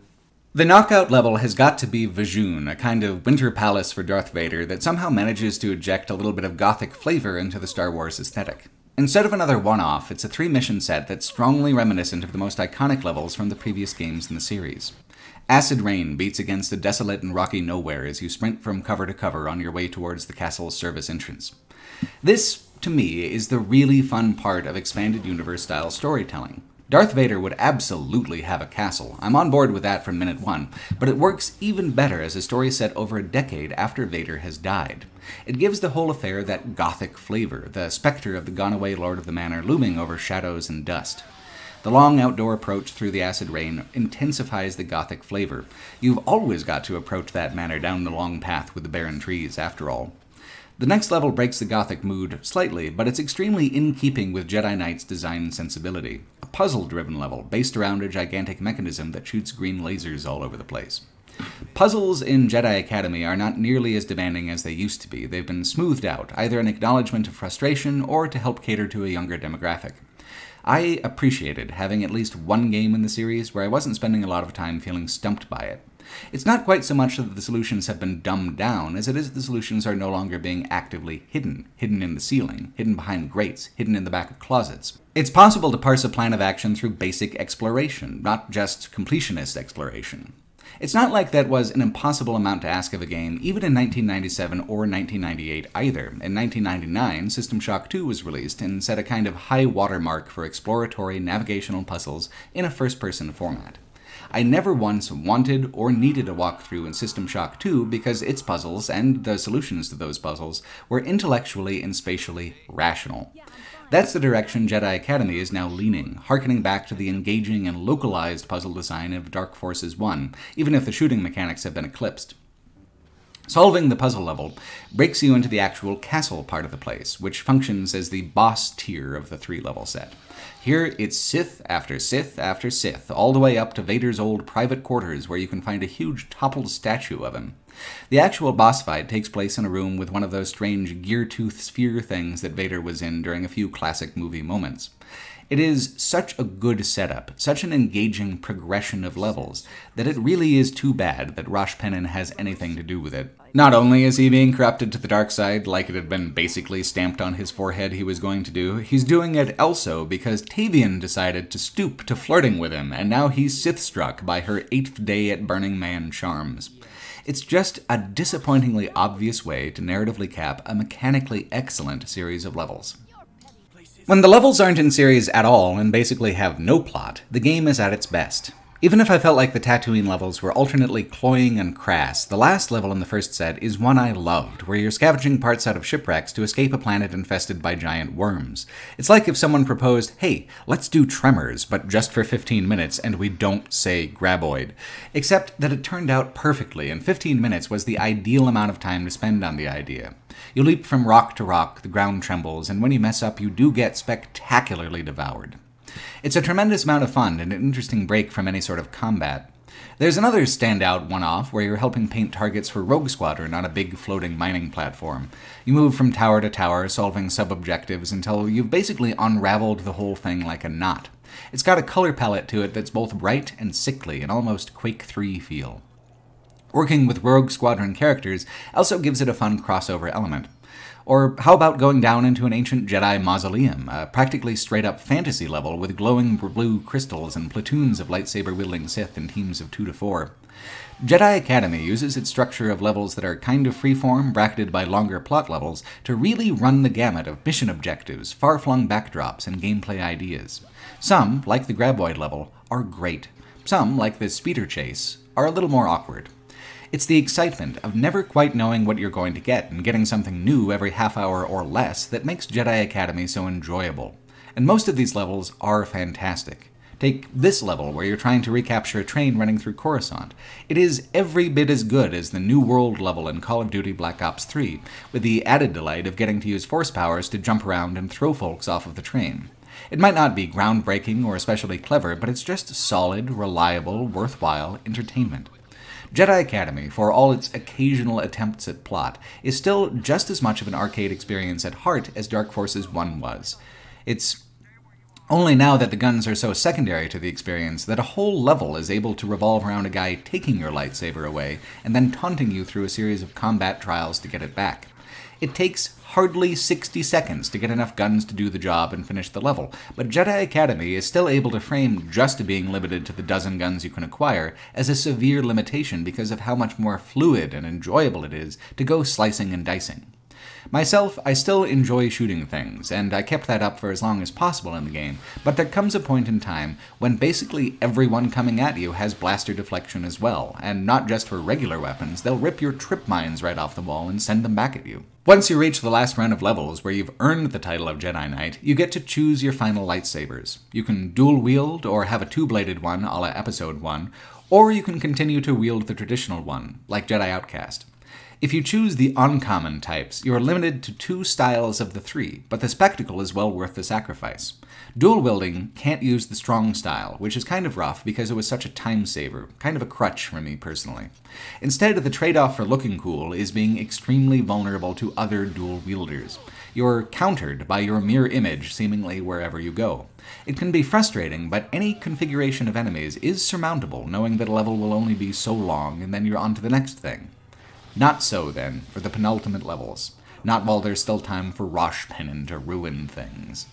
The knockout level has got to be Vajun, a kind of winter palace for Darth Vader that somehow manages to inject a little bit of gothic flavor into the Star Wars aesthetic. Instead of another one-off, it's a three-mission set that's strongly reminiscent of the most iconic levels from the previous games in the series. Acid rain beats against a desolate and rocky nowhere as you sprint from cover to cover on your way towards the castle's service entrance. This, to me, is the really fun part of expanded universe-style storytelling. Darth Vader would absolutely have a castle. I'm on board with that from minute one, but it works even better as a story set over a decade after Vader has died. It gives the whole affair that gothic flavor, the specter of the gone-away Lord of the Manor looming over shadows and dust. The long outdoor approach through the acid rain intensifies the gothic flavor. You've always got to approach that manor down the long path with the barren trees, after all. The next level breaks the gothic mood slightly, but it's extremely in keeping with Jedi Knight's design sensibility. A puzzle-driven level, based around a gigantic mechanism that shoots green lasers all over the place. Puzzles in Jedi Academy are not nearly as demanding as they used to be. They've been smoothed out, either an acknowledgement of frustration or to help cater to a younger demographic. I appreciated having at least one game in the series where I wasn't spending a lot of time feeling stumped by it. It's not quite so much that the solutions have been dumbed down as it is that the solutions are no longer being actively hidden. Hidden in the ceiling, hidden behind grates, hidden in the back of closets. It's possible to parse a plan of action through basic exploration, not just completionist exploration. It's not like that was an impossible amount to ask of a game, even in nineteen ninety-seven or nineteen ninety-eight either. In nineteen ninety-nine, System Shock two was released and set a kind of high watermark for exploratory navigational puzzles in a first-person format. I never once wanted or needed a walkthrough in System Shock two because its puzzles, and the solutions to those puzzles, were intellectually and spatially rational. That's the direction Jedi Academy is now leaning, harkening back to the engaging and localized puzzle design of Dark Forces one, even if the shooting mechanics have been eclipsed. Solving the puzzle level breaks you into the actual castle part of the place, which functions as the boss tier of the three-level set. Here, it's Sith after Sith after Sith, all the way up to Vader's old private quarters where you can find a huge toppled statue of him. The actual boss fight takes place in a room with one of those strange gear-tooth sphere things that Vader was in during a few classic movie moments. It is such a good setup, such an engaging progression of levels, that it really is too bad that Rosh Pennon has anything to do with it. Not only is he being corrupted to the dark side, like it had been basically stamped on his forehead he was going to do, he's doing it also because Tavian decided to stoop to flirting with him, and now he's Sith-struck by her eighth day at Burning Man charms. It's just a disappointingly obvious way to narratively cap a mechanically excellent series of levels. When the levels aren't in series at all and basically have no plot, the game is at its best. Even if I felt like the Tatooine levels were alternately cloying and crass, the last level in the first set is one I loved, where you're scavenging parts out of shipwrecks to escape a planet infested by giant worms. It's like if someone proposed, hey, let's do Tremors, but just for fifteen minutes and we don't say graboid. Except that it turned out perfectly, and fifteen minutes was the ideal amount of time to spend on the idea. You leap from rock to rock, the ground trembles, and when you mess up, you do get spectacularly devoured. It's a tremendous amount of fun and an interesting break from any sort of combat. There's another standout one-off where you're helping paint targets for Rogue Squadron on a big floating mining platform. You move from tower to tower, solving sub-objectives until you've basically unraveled the whole thing like a knot. It's got a color palette to it that's both bright and sickly, an almost Quake three feel. Working with Rogue Squadron characters also gives it a fun crossover element. Or how about going down into an ancient Jedi mausoleum, a practically straight-up fantasy level with glowing blue crystals and platoons of lightsaber-wielding Sith in teams of two to four. Jedi Academy uses its structure of levels that are kind of freeform, bracketed by longer plot levels, to really run the gamut of mission objectives, far-flung backdrops, and gameplay ideas. Some, like the Graboid level, are great. Some, like the Speeder Chase, are a little more awkward. It's the excitement of never quite knowing what you're going to get and getting something new every half hour or less that makes Jedi Academy so enjoyable. And most of these levels are fantastic. Take this level where you're trying to recapture a train running through Coruscant. It is every bit as good as the New World level in Call of Duty Black Ops three, with the added delight of getting to use force powers to jump around and throw folks off of the train. It might not be groundbreaking or especially clever, but it's just solid, reliable, worthwhile entertainment. Jedi Academy, for all its occasional attempts at plot, is still just as much of an arcade experience at heart as Dark Forces one was. It's Only now that the guns are so secondary to the experience that a whole level is able to revolve around a guy taking your lightsaber away and then taunting you through a series of combat trials to get it back. It takes hardly sixty seconds to get enough guns to do the job and finish the level, but Jedi Academy is still able to frame just being limited to the dozen guns you can acquire as a severe limitation because of how much more fluid and enjoyable it is to go slicing and dicing. Myself, I still enjoy shooting things, and I kept that up for as long as possible in the game, but there comes a point in time when basically everyone coming at you has blaster deflection as well, and not just for regular weapons, they'll rip your trip mines right off the wall and send them back at you. Once you reach the last run of levels where you've earned the title of Jedi Knight, you get to choose your final lightsabers. You can dual wield or have a two-bladed one a la Episode one, or you can continue to wield the traditional one, like Jedi Outcast. If you choose the uncommon types, you are limited to two styles of the three, but the spectacle is well worth the sacrifice. Dual wielding can't use the strong style, which is kind of rough because it was such a time saver, kind of a crutch for me personally. Instead, the trade-off for looking cool is being extremely vulnerable to other dual wielders. You're countered by your mirror image seemingly wherever you go. It can be frustrating, but any configuration of enemies is surmountable, knowing that a level will only be so long and then you're on to the next thing. Not so, then, for the penultimate levels. Not while there's still time for Rosh Pennon to ruin things.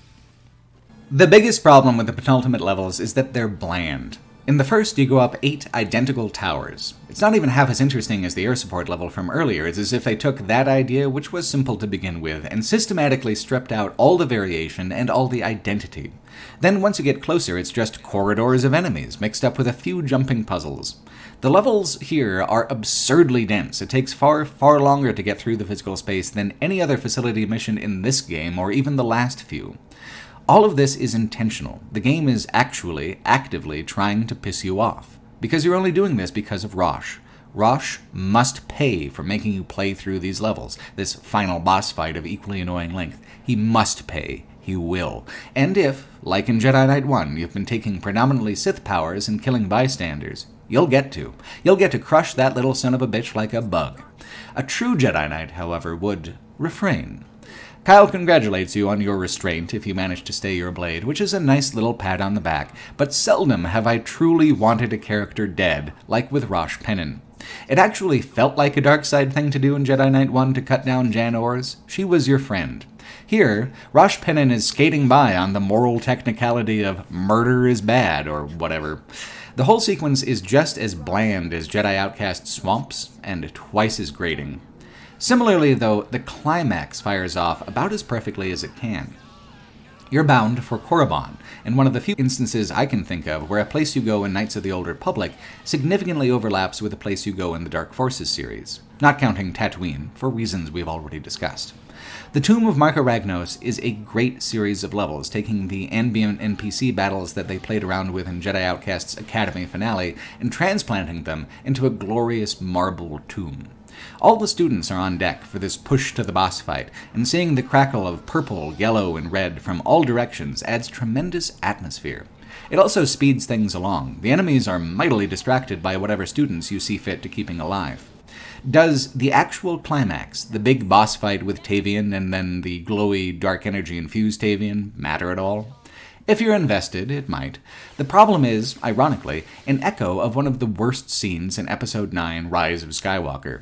The biggest problem with the penultimate levels is that they're bland. In the first, you go up eight identical towers. It's not even half as interesting as the air support level from earlier. It's as if they took that idea, which was simple to begin with, and systematically stripped out all the variation and all the identity. Then once you get closer, it's just corridors of enemies, mixed up with a few jumping puzzles. The levels here are absurdly dense. It takes far, far longer to get through the physical space than any other facility mission in this game, or even the last few. All of this is intentional. The game is actually, actively trying to piss you off. Because you're only doing this because of Rosh. Rosh must pay for making you play through these levels, this final boss fight of equally annoying length. He must pay. He will. And if, like in Jedi Knight one, you've been taking predominantly Sith powers and killing bystanders, you'll get to. You'll get to crush that little son of a bitch like a bug. A true Jedi Knight, however, would refrain. Kyle congratulates you on your restraint if you manage to stay your blade, which is a nice little pat on the back, but seldom have I truly wanted a character dead, like with Rosh Pennon. It actually felt like a dark side thing to do in Jedi Knight one to cut down Jan Ors. She was your friend. Here, Rosh Pennon is skating by on the moral technicality of murder is bad, or whatever. The whole sequence is just as bland as Jedi Outcast Swamps, and twice as grating. Similarly, though, the climax fires off about as perfectly as it can. You're bound for Korriban, and one of the few instances I can think of where a place you go in Knights of the Old Republic significantly overlaps with a place you go in the Dark Forces series, not counting Tatooine, for reasons we've already discussed. The Tomb of Marka Ragnos is a great series of levels, taking the ambient N P C battles that they played around with in Jedi Outcast's Academy finale and transplanting them into a glorious marble tomb. All the students are on deck for this push to the boss fight, and seeing the crackle of purple, yellow, and red from all directions adds tremendous atmosphere. It also speeds things along. The enemies are mightily distracted by whatever students you see fit to keeping alive. Does the actual climax, the big boss fight with Tavian and then the glowy, dark energy-infused Tavian, matter at all? If you're invested, it might. The problem is, ironically, an echo of one of the worst scenes in Episode nine, Rise of Skywalker.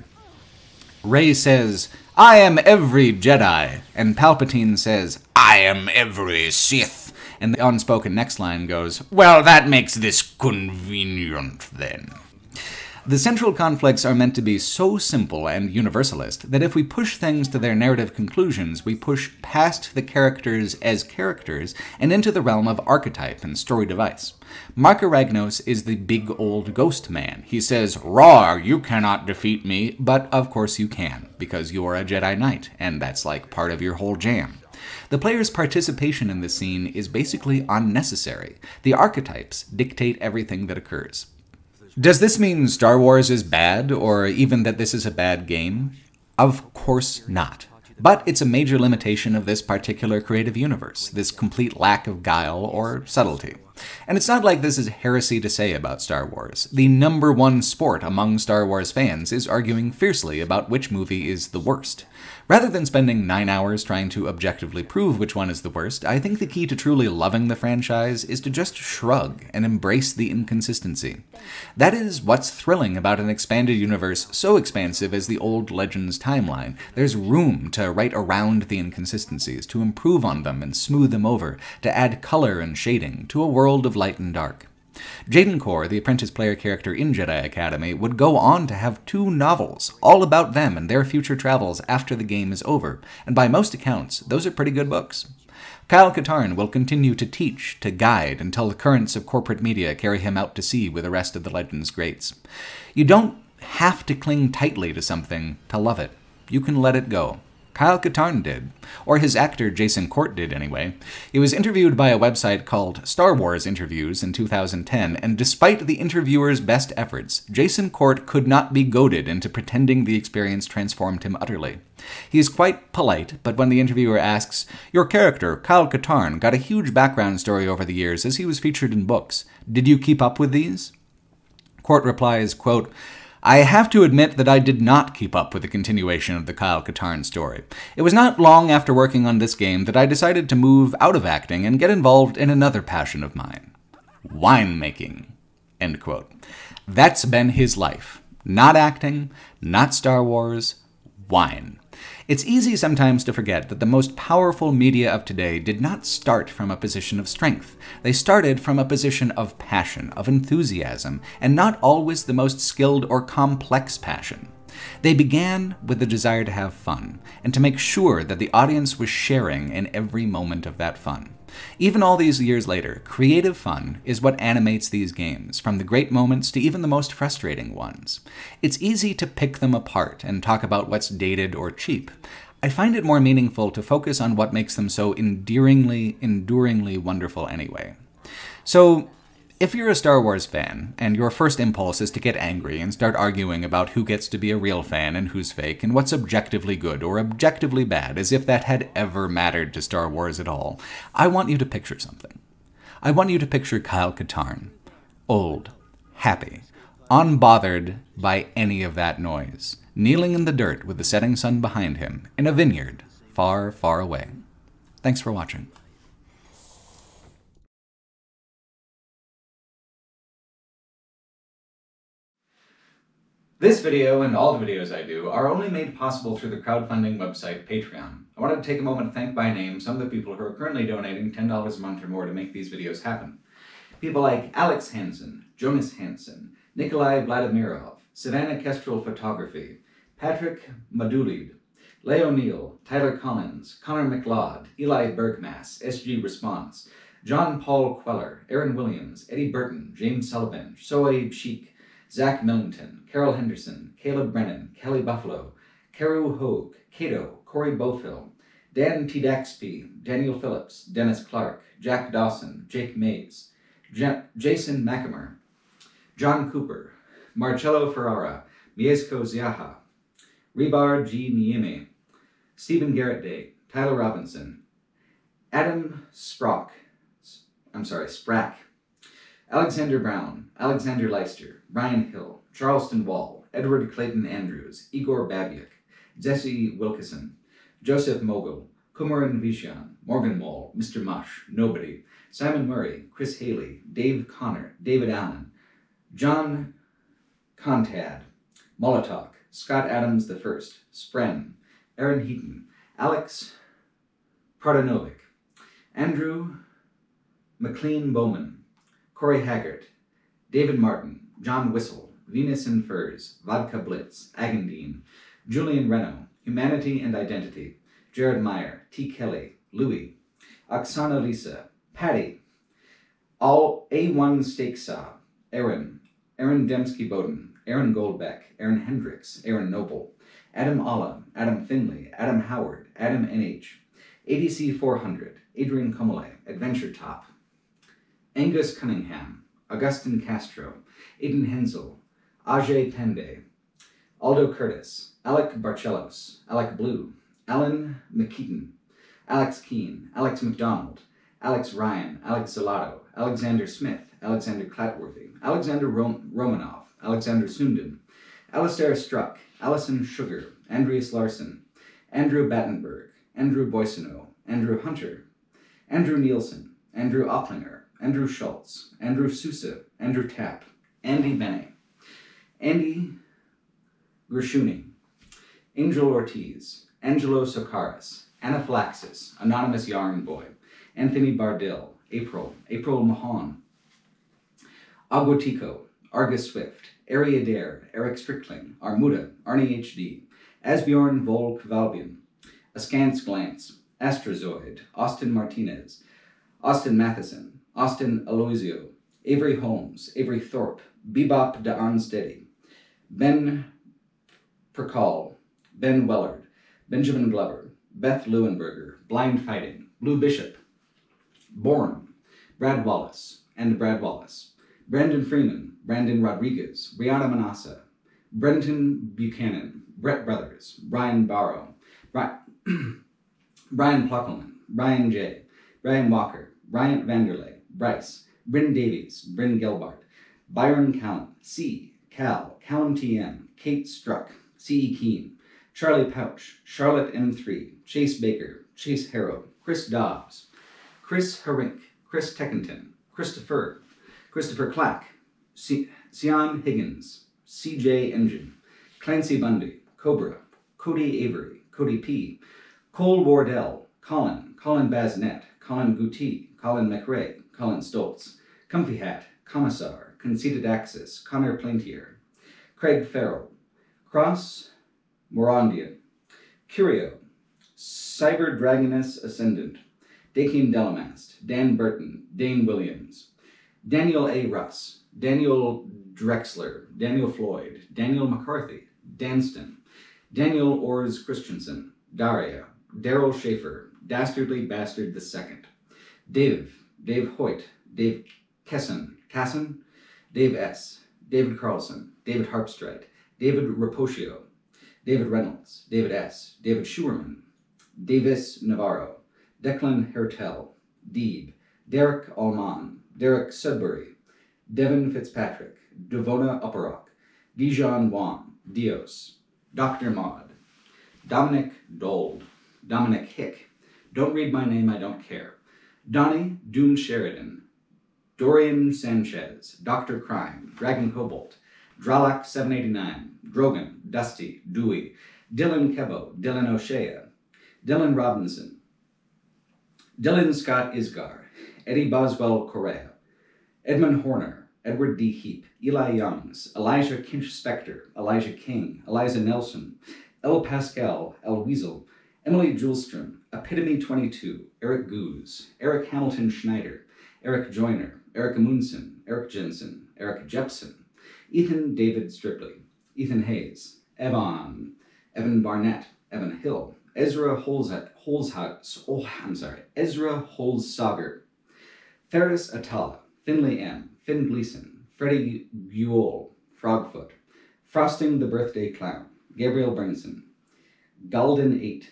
Rey says, "I am every Jedi," and Palpatine says, "I am every Sith." And the unspoken next line goes, "Well, that makes this convenient, then." The central conflicts are meant to be so simple and universalist that if we push things to their narrative conclusions, we push past the characters as characters and into the realm of archetype and story device. Marka Ragnos is the big old ghost man. He says, "Roar, you cannot defeat me," but of course you can, because you're a Jedi Knight, and that's like part of your whole jam. The player's participation in this scene is basically unnecessary. The archetypes dictate everything that occurs. Does this mean Star Wars is bad, or even that this is a bad game? Of course not. But it's a major limitation of this particular creative universe, this complete lack of guile or subtlety. And it's not like this is heresy to say about Star Wars. The number one sport among Star Wars fans is arguing fiercely about which movie is the worst. Rather than spending nine hours trying to objectively prove which one is the worst, I think the key to truly loving the franchise is to just shrug and embrace the inconsistency. That is what's thrilling about an expanded universe so expansive as the old Legends timeline. There's room to write around the inconsistencies, to improve on them and smooth them over, to add color and shading to a world of light and dark. Jaden Korr, the apprentice player character in Jedi Academy, would go on to have two novels, all about them and their future travels after the game is over, and by most accounts, those are pretty good books. Kyle Katarn will continue to teach, to guide, until the currents of corporate media carry him out to sea with the rest of the Legends greats. You don't have to cling tightly to something to love it. You can let it go. Kyle Katarn did. Or his actor Jason Kort did, anyway. He was interviewed by a website called Star Wars Interviews in two thousand ten, and despite the interviewer's best efforts, Jason Kort could not be goaded into pretending the experience transformed him utterly. He is quite polite, but when the interviewer asks, "Your character, Kyle Katarn, got a huge background story over the years as he was featured in books. Did you keep up with these?" Kort replies, quote, "I have to admit that I did not keep up with the continuation of the Kyle Katarn story. It was not long after working on this game that I decided to move out of acting and get involved in another passion of mine. Winemaking." End quote. That's been his life. Not acting, not Star Wars, wine. It's easy sometimes to forget that the most powerful media of today did not start from a position of strength. They started from a position of passion, of enthusiasm, and not always the most skilled or complex passion. They began with the desire to have fun, and to make sure that the audience was sharing in every moment of that fun. Even all these years later, creative fun is what animates these games, from the great moments to even the most frustrating ones. It's easy to pick them apart and talk about what's dated or cheap. I find it more meaningful to focus on what makes them so endearingly, enduringly wonderful anyway. So, if you're a Star Wars fan, and your first impulse is to get angry and start arguing about who gets to be a real fan and who's fake, and what's objectively good or objectively bad, as if that had ever mattered to Star Wars at all, I want you to picture something. I want you to picture Kyle Katarn. Old, happy, unbothered by any of that noise, kneeling in the dirt with the setting sun behind him, in a vineyard, far, far away. Thanks for watching. This video and all the videos I do are only made possible through the crowdfunding website Patreon. I wanted to take a moment to thank by name some of the people who are currently donating ten dollars a month or more to make these videos happen. People like Alex Hansen, Jonas Hansen, Nikolai Vladimirov, Savannah Kestrel Photography, Patrick Madulid, Leo Neal, Tyler Collins, Connor McLeod, Eli Bergmass, S G Response, John Paul Queller, Aaron Williams, Eddie Burton, James Sullivan, Soaib Sheik, Zach Millington, Carol Henderson, Caleb Brennan, Kelly Buffalo, Carew Hogue, Cato, Corey Bofill, Dan T. Daxby, Daniel Phillips, Dennis Clark, Jack Dawson, Jake Mays, J Jason McAmer, John Cooper, Marcello Ferrara, Mieszko Ziaha, Rebar G. Nieme, Stephen Garrett Day, Tyler Robinson, Adam Sprock, I'm sorry, Sprack, Alexander Brown, Alexander Leister, Brian Hill, Charleston Wall, Edward Clayton Andrews, Igor Babiak, Jesse Wilkison, Joseph Mogul, Kumaran Vishan, Morgan Wall, Mister Mush, Nobody, Simon Murray, Chris Haley, Dave Connor, David Allen, John Contad, Molotok, Scott Adams the First, Spren, Aaron Heaton, Alex Pradanovic, Andrew McLean Bowman, Corey Haggart, David Martin, John Whistle, Venus and Furs, Vodka Blitz, Agandine, Julian Reno, Humanity and Identity, Jared Meyer, T. Kelly, Louis, Oksana Lisa, Patty, All A one Steak Saw, Aaron, Aaron Dembski Bowden, Aaron Goldbeck, Aaron Hendricks, Aaron Noble, Adam Alla, Adam Finley, Adam Howard, Adam N H, A D C four hundred, Adrian Comole, Adventure Top, Angus Cunningham, Augustin Castro, Aiden Hensel, Ajay Pende, Aldo Curtis, Alec Barcelos, Alec Blue, Alan McKeaton, Alex Keane, Alex McDonald, Alex Ryan, Alex Zalato, Alexander Smith, Alexander Clatworthy, Alexander Rom Romanov, Alexander Sundin, Alistair Struck, Allison Sugar, Andreas Larson, Andrew Battenberg, Andrew Boissonneau, Andrew Hunter, Andrew Nielsen, Andrew Opplinger, Andrew Schultz, Andrew Sousa, Andrew Tapp, Andy Bennett, Andy Gershuni, Angel Ortiz, Angelo Socaris, Anaphylaxis, Anonymous Yarn Boy, Anthony Bardell, April, April Mahon, Agotico, Argus Swift, Ari Adair, Eric Strickling, Armuda, Arnie H D, Asbjorn Vol Kvalbian, Askance Glance, Astrozoid, Austin Martinez, Austin Matheson, Austin Aloisio, Avery Holmes, Avery Thorpe, Bebop de Unsteady, Ben Percal, Ben Wellard, Benjamin Glover, Beth Leuenberger, Blind Fighting, Blue Bishop, Bourne, Brad Wallace, and Brad Wallace, Brandon Freeman, Brandon Rodriguez, Brianna Manassa, Brenton Buchanan, Brett Brothers, Brian Barrow, Bri- Brian Pluckelman, Brian J., Brian Walker, Bryant Vanderlei, Bryce, Bryn Davies, Bryn Gelbart, Byron Callan, C., Cal, Callum T M, Kate Struck, C E. Keen, Charlie Pouch, Charlotte M three, Chase Baker, Chase Harrow, Chris Dobbs, Chris Herink, Chris Teckenton, Christopher, Christopher Clack, C- Sion Higgins, C J Engine, Clancy Bundy, Cobra, Cody Avery, Cody P., Cole Wardell, Colin, Colin Basnet, Colin Gouty, Colin McRae, Colin Stoltz, Comfy Hat, Commissar, Conceited Axis, Connor Plaintier, Craig Farrell, Cross Morondian, Curio, Cyber Dragoness Ascendant, Dakin Delamast, Dan Burton, Dane Williams, Daniel A. Russ, Daniel Drexler, Daniel Floyd, Daniel McCarthy, Danston, Daniel Ors Christensen, Daria, Daryl Schaefer, Dastardly Bastard the Second, Dave, Dave Hoyt, Dave Kesson, Casson, Dave S., David Carlson, David Harpstrite, David Rapocchio, David Reynolds, David S., David Schuerman, Davis Navarro, Declan Hertel, Deeb, Derek Allman, Derek Sudbury, Devin Fitzpatrick, Devona Upperock, Dijon Wan, Dios, Doctor Maud, Dominic Dold, Dominic Hick, Don't Read My Name, I Don't Care, Donnie Doom Sheridan, Dorian Sanchez, Doctor Crime, Dragon Cobalt, Dralak seven eighty-nine, Drogan, Dusty, Dewey, Dylan Kebo, Dylan O'Shea, Dylan Robinson, Dylan Scott Isgar, Eddie Boswell Correa, Edmund Horner, Edward D. Heap, Eli Youngs, Elijah Kinch Spector, Elijah King, Eliza Nelson, El Pascal, El Weasel, Emily Julstrom, Epitome twenty-two, Eric Goose, Eric Hamilton Schneider, Eric Joyner, Eric Amundsen, Eric Jensen, Eric Jepson, Ethan David Stripley, Ethan Hayes, Evan, Evan Barnett, Evan Hill, Ezra Holzhat, Holzhat, oh, I'm sorry, Ezra Holzsager, Ferris Atala, Finley M., Finn Gleason, Freddie Buell, Frogfoot, Frosting the Birthday Clown, Gabriel Brinson, Galden eight,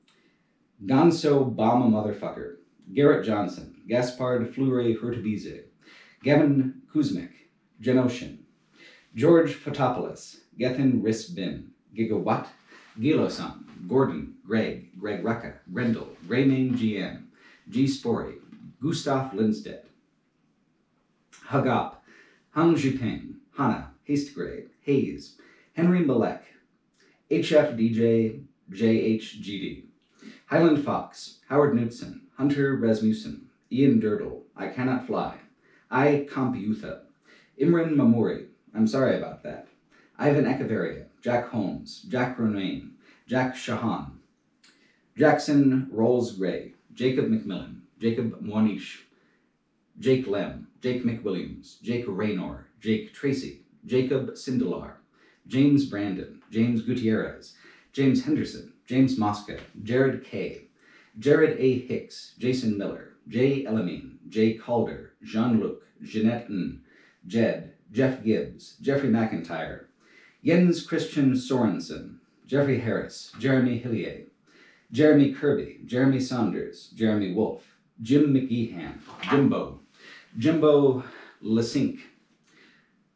Gonso Bama Motherfucker, Garrett Johnson, Gaspard Fleury Hurtabize, Gavin Kuzmic, Genoshin, George Fotopoulos, Gethin Risbin, Gigawatt, Gilosan, Gordon, Greg, Greg Rucka, Grendel, Raymane G M, G Spory, Gustav Lindstedt, Hagop, Hang Jiping, Hannah, Hastegrade, Hayes, Henry Malek, H F D J, J H G D, Highland Fox, Howard Knudsen, Hunter Rasmussen, Ian Durdle, I Cannot Fly, I Computha, Imran Mamuri, I'm sorry about that, Ivan Echeverria, Jack Holmes, Jack Romaine, Jack Shahan, Jackson Rolls-Gray, Jacob McMillan, Jacob Mwanish, Jake Lem, Jake McWilliams, Jake Raynor, Jake Tracy, Jacob Sindelar, James Brandon, James Gutierrez, James Henderson, James Mosca, Jared K., Jared A. Hicks, Jason Miller, Jay Elamine, Jay Calder, Jean-Luc, Jeanette N., Jed, Jeff Gibbs, Jeffrey McIntyre, Jens Christian Sorensen, Jeffrey Harris, Jeremy Hillier, Jeremy Kirby, Jeremy Saunders, Jeremy Wolf, Jim McGeehan, Jimbo, Jimbo Lesink,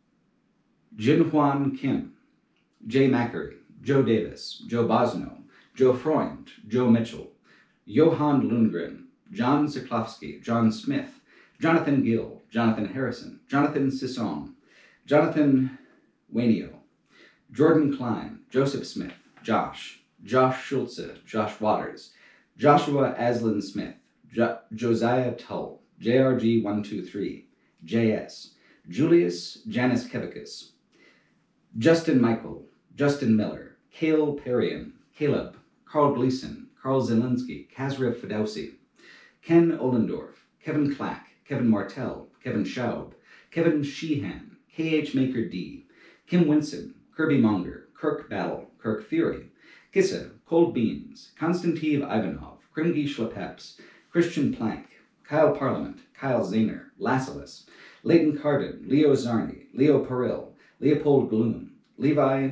Jinhuan Kim, Jay Mackery, Joe Davis, Joe Bosno, Joe Freund, Joe Mitchell, Johan Lundgren, John Siklowski, John Smith, Jonathan Gill, Jonathan Harrison, Jonathan Sisson, Jonathan Wainio, Jordan Klein, Joseph Smith, Josh, Josh Schulze, Josh Waters, Joshua Aslan Smith, jo- Josiah Tull, J R G one two three, J S, Julius Janis Kevicus, Justin Michael, Justin Miller, Cale Perrion, Caleb, Carl Gleason, Carl Zielinski, Kazra Fedowsi, Ken Ollendorf, Kevin Clack, Kevin Martell, Kevin Schaub, Kevin Sheehan, K H Maker D, Kim Winson, Kirby Monger, Kirk Battle, Kirk Fury, Kissa, Cold Beans, Konstantin Ivanov, Krimgi Schlepeps, Christian Plank, Kyle Parliament, Kyle Zahner, Lassalis, Leighton Carden, Leo Zarni, Leo Peril, Leopold Gloom, Levi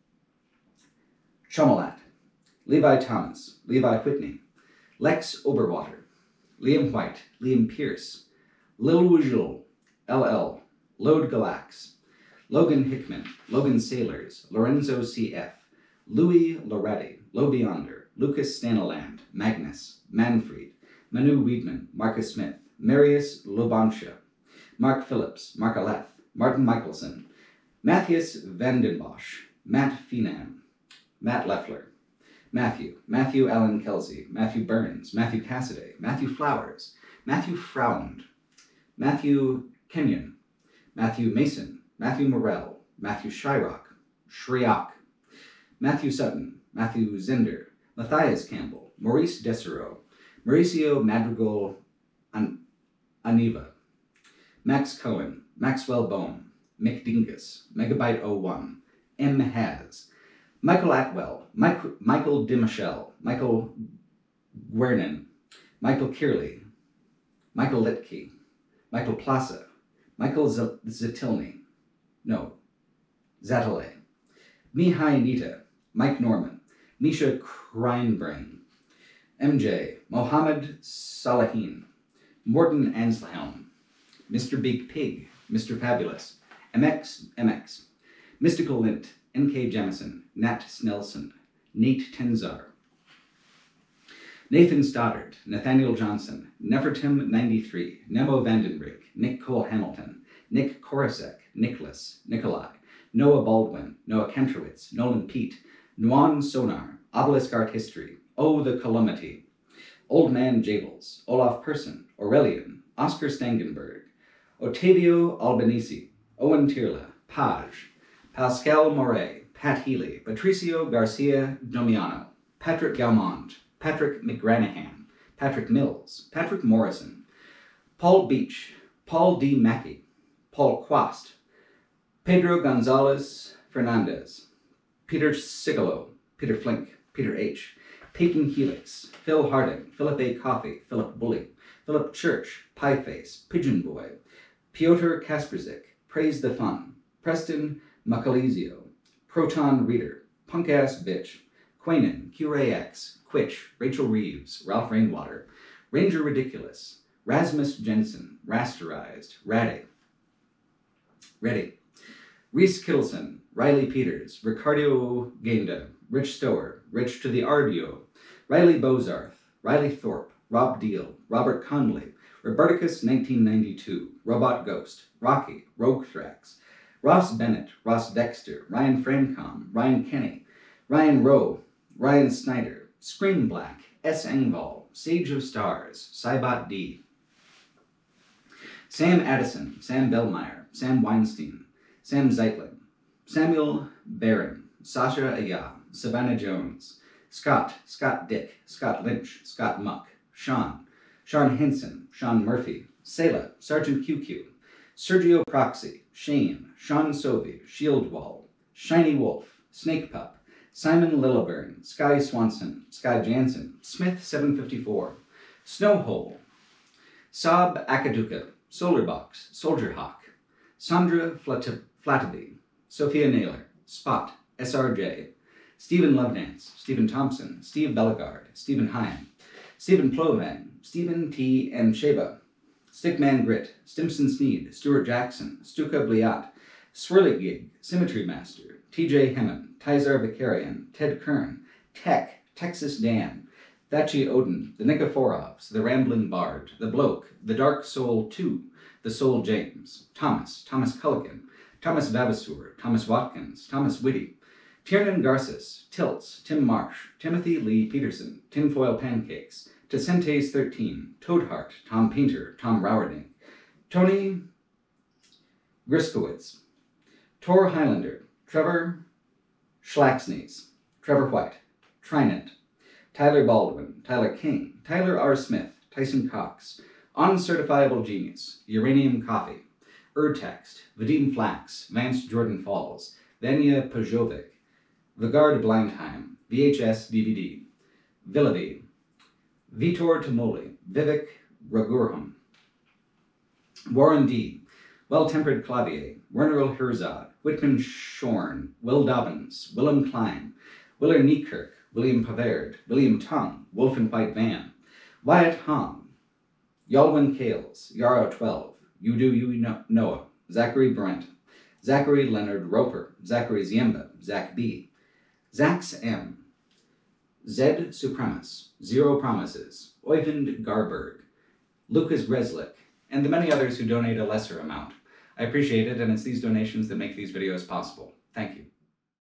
Chomolat, Levi Thomas, Levi Whitney, Lex Oberwater, Liam White, Liam Pierce, Lil Wujul, L L, Lode Galax, Logan Hickman, Logan Sailors, Lorenzo C F, Louis Loretti, Lo Beyonder, Lucas Stanaland, Magnus, Manfred, Manu Weedman, Marcus Smith, Marius Lobansha, Mark Phillips, Mark Aleth, Martin Michelson, Matthias Vandenbosch, Matt Feenan, Matt Leffler, Matthew, Matthew Allen Kelsey, Matthew Burns, Matthew Cassidy, Matthew Flowers, Matthew Fround, Matthew Kenyon, Matthew Mason, Matthew Morell, Matthew Shyrock, Shriak, Matthew Sutton, Matthew Zender, Matthias Campbell, Maurice Dessereau, Mauricio Madrigal An- Aniva, Max Cohen, Maxwell Bohm, Mick Dingus, Megabyte oh one, M. Haz, Michael Atwell, Mike, Michael DiMichelle, Michael Guernin, Michael Kierley, Michael Litke, Michael Plaza, Michael Z- Zatilny, no, Zatale, Mihai Nita, Mike Norman, Misha Kreinbrain, M J, Mohammed Salahin, Morton Anshelm, Mister Big Pig, Mister Fabulous, M X, M X, Mystical Lint, N K Jemison, Nat Snelson, Nate Tenzar, Nathan Stoddard, Nathaniel Johnson, Nefertim ninety-three, Nemo Vandenbrink, Nick Cole Hamilton, Nick Korosek, Nicholas, Nikolai, Noah Baldwin, Noah Kentrowitz, Nolan Pete, Nuan Sonar, Obelisk Art History, Oh the Calamity, Old Man Jables, Olaf Persson, Aurelian, Oscar Stangenberg, Ottavio Albanese, Owen Tirla, Page, Pascal Moret, Pat Healy, Patricio Garcia Domiano, Patrick Gaumont, Patrick McGranahan, Patrick Mills, Patrick Morrison, Paul Beach, Paul D. Mackey, Paul Quast, Pedro Gonzalez Fernandez, Peter Sigalo, Peter Flink, Peter H., Peyton Helix, Phil Harding, Philip A. Coffey, Philip Bully, Philip Church, Pieface, Pigeon Boy, Piotr Kasperzik, Praise the Fun, Preston Macalizio, Proton Reader, Punk Ass Bitch, Quainin, Q A X, Quitch, Rachel Reeves, Ralph Rainwater, Ranger Ridiculous, Rasmus Jensen, Rasterized, Raddy, Ready, Reese Kittleson, Riley Peters, Ricardo Gainda, Rich Stower, Rich to the Ardio, Riley Bozarth, Riley Thorpe, Rob Deal, Robert Conley, Roberticus nineteen ninety-two, Robot Ghost, Rocky, Rogue Thrax, Ross Bennett, Ross Dexter, Ryan Francom, Ryan Kenny, Ryan Rowe, Ryan Snyder, Scream Black, S. Engvall, Sage of Stars, Cybot D, Sam Addison, Sam Bellmeyer, Sam Weinstein, Sam Zeitlin, Samuel Barron, Sasha Aya, Savannah Jones, Scott, Scott Dick, Scott Lynch, Scott Muck, Sean, Sean Henson, Sean Murphy, Selah, Sergeant Q Q, Sergio Proxy, Shane, Sean Sovey, Shieldwall, Shiny Wolf, Snake Pup, Simon Lilleburn, Sky Swanson, Sky Jansen, Smith seven fifty-four, Snowhole, Saab Akaduka, Solarbox, Soldier Hawk, Sandra Flat- Flattaby, Sophia Naylor, Spot, S R J, Stephen Lovedance, Stephen Thompson, Steve Bellegarde, Stephen Hine, Stephen Plovang, Stephen T. M. Sheba, Stickman Grit, Stimson Sneed, Stuart Jackson, Stuka Bliat, Swirligig, Symmetry Master, T J Hemon, Tizar Vicarian, Ted Kern, Tech, Texas Dan, Thatchy Odin, the Nikephorovs, the Rambling Bard, the Bloke, the Dark Soul two, the Soul James, Thomas, Thomas Culligan, Thomas Vavasour, Thomas Watkins, Thomas Whitty, Tiernan Garces, Tilts, Tim Marsh, Timothy Lee Peterson, Tinfoil Pancakes, Tecentes thirteen, Toadheart, Tom Painter, Tom Rowerding, Tony Griskowitz, Tor Highlander, Trevor Schlacksnees, Trevor White, Trinant, Tyler Baldwin, Tyler King, Tyler R. Smith, Tyson Cox, Uncertifiable Genius, Uranium Coffee, Urtext, Vadim Flax, Vance Jordan Falls, Vanya Pajovic, Vigard Blindheim, V H S D V D, Villaby, Vitor Tamoli, Vivek Ragurham, Warren D., Well-Tempered Clavier, Werner Herzog, Whitman Shorn, Will Dobbins, Willem Klein, Willer Niekirk, William Pavard, William Tongue, Wolf and White Van, Wyatt Hong, Yalwyn Kales, Yarrow twelve, You Do You Noah, Zachary Brent, Zachary Leonard Roper, Zachary Ziemba, Zach B., Zax M., Zed Supremus, Zero Promises, Oyvind Garberg, Lucas Reslick, and the many others who donate a lesser amount. I appreciate it, and it's these donations that make these videos possible. Thank you.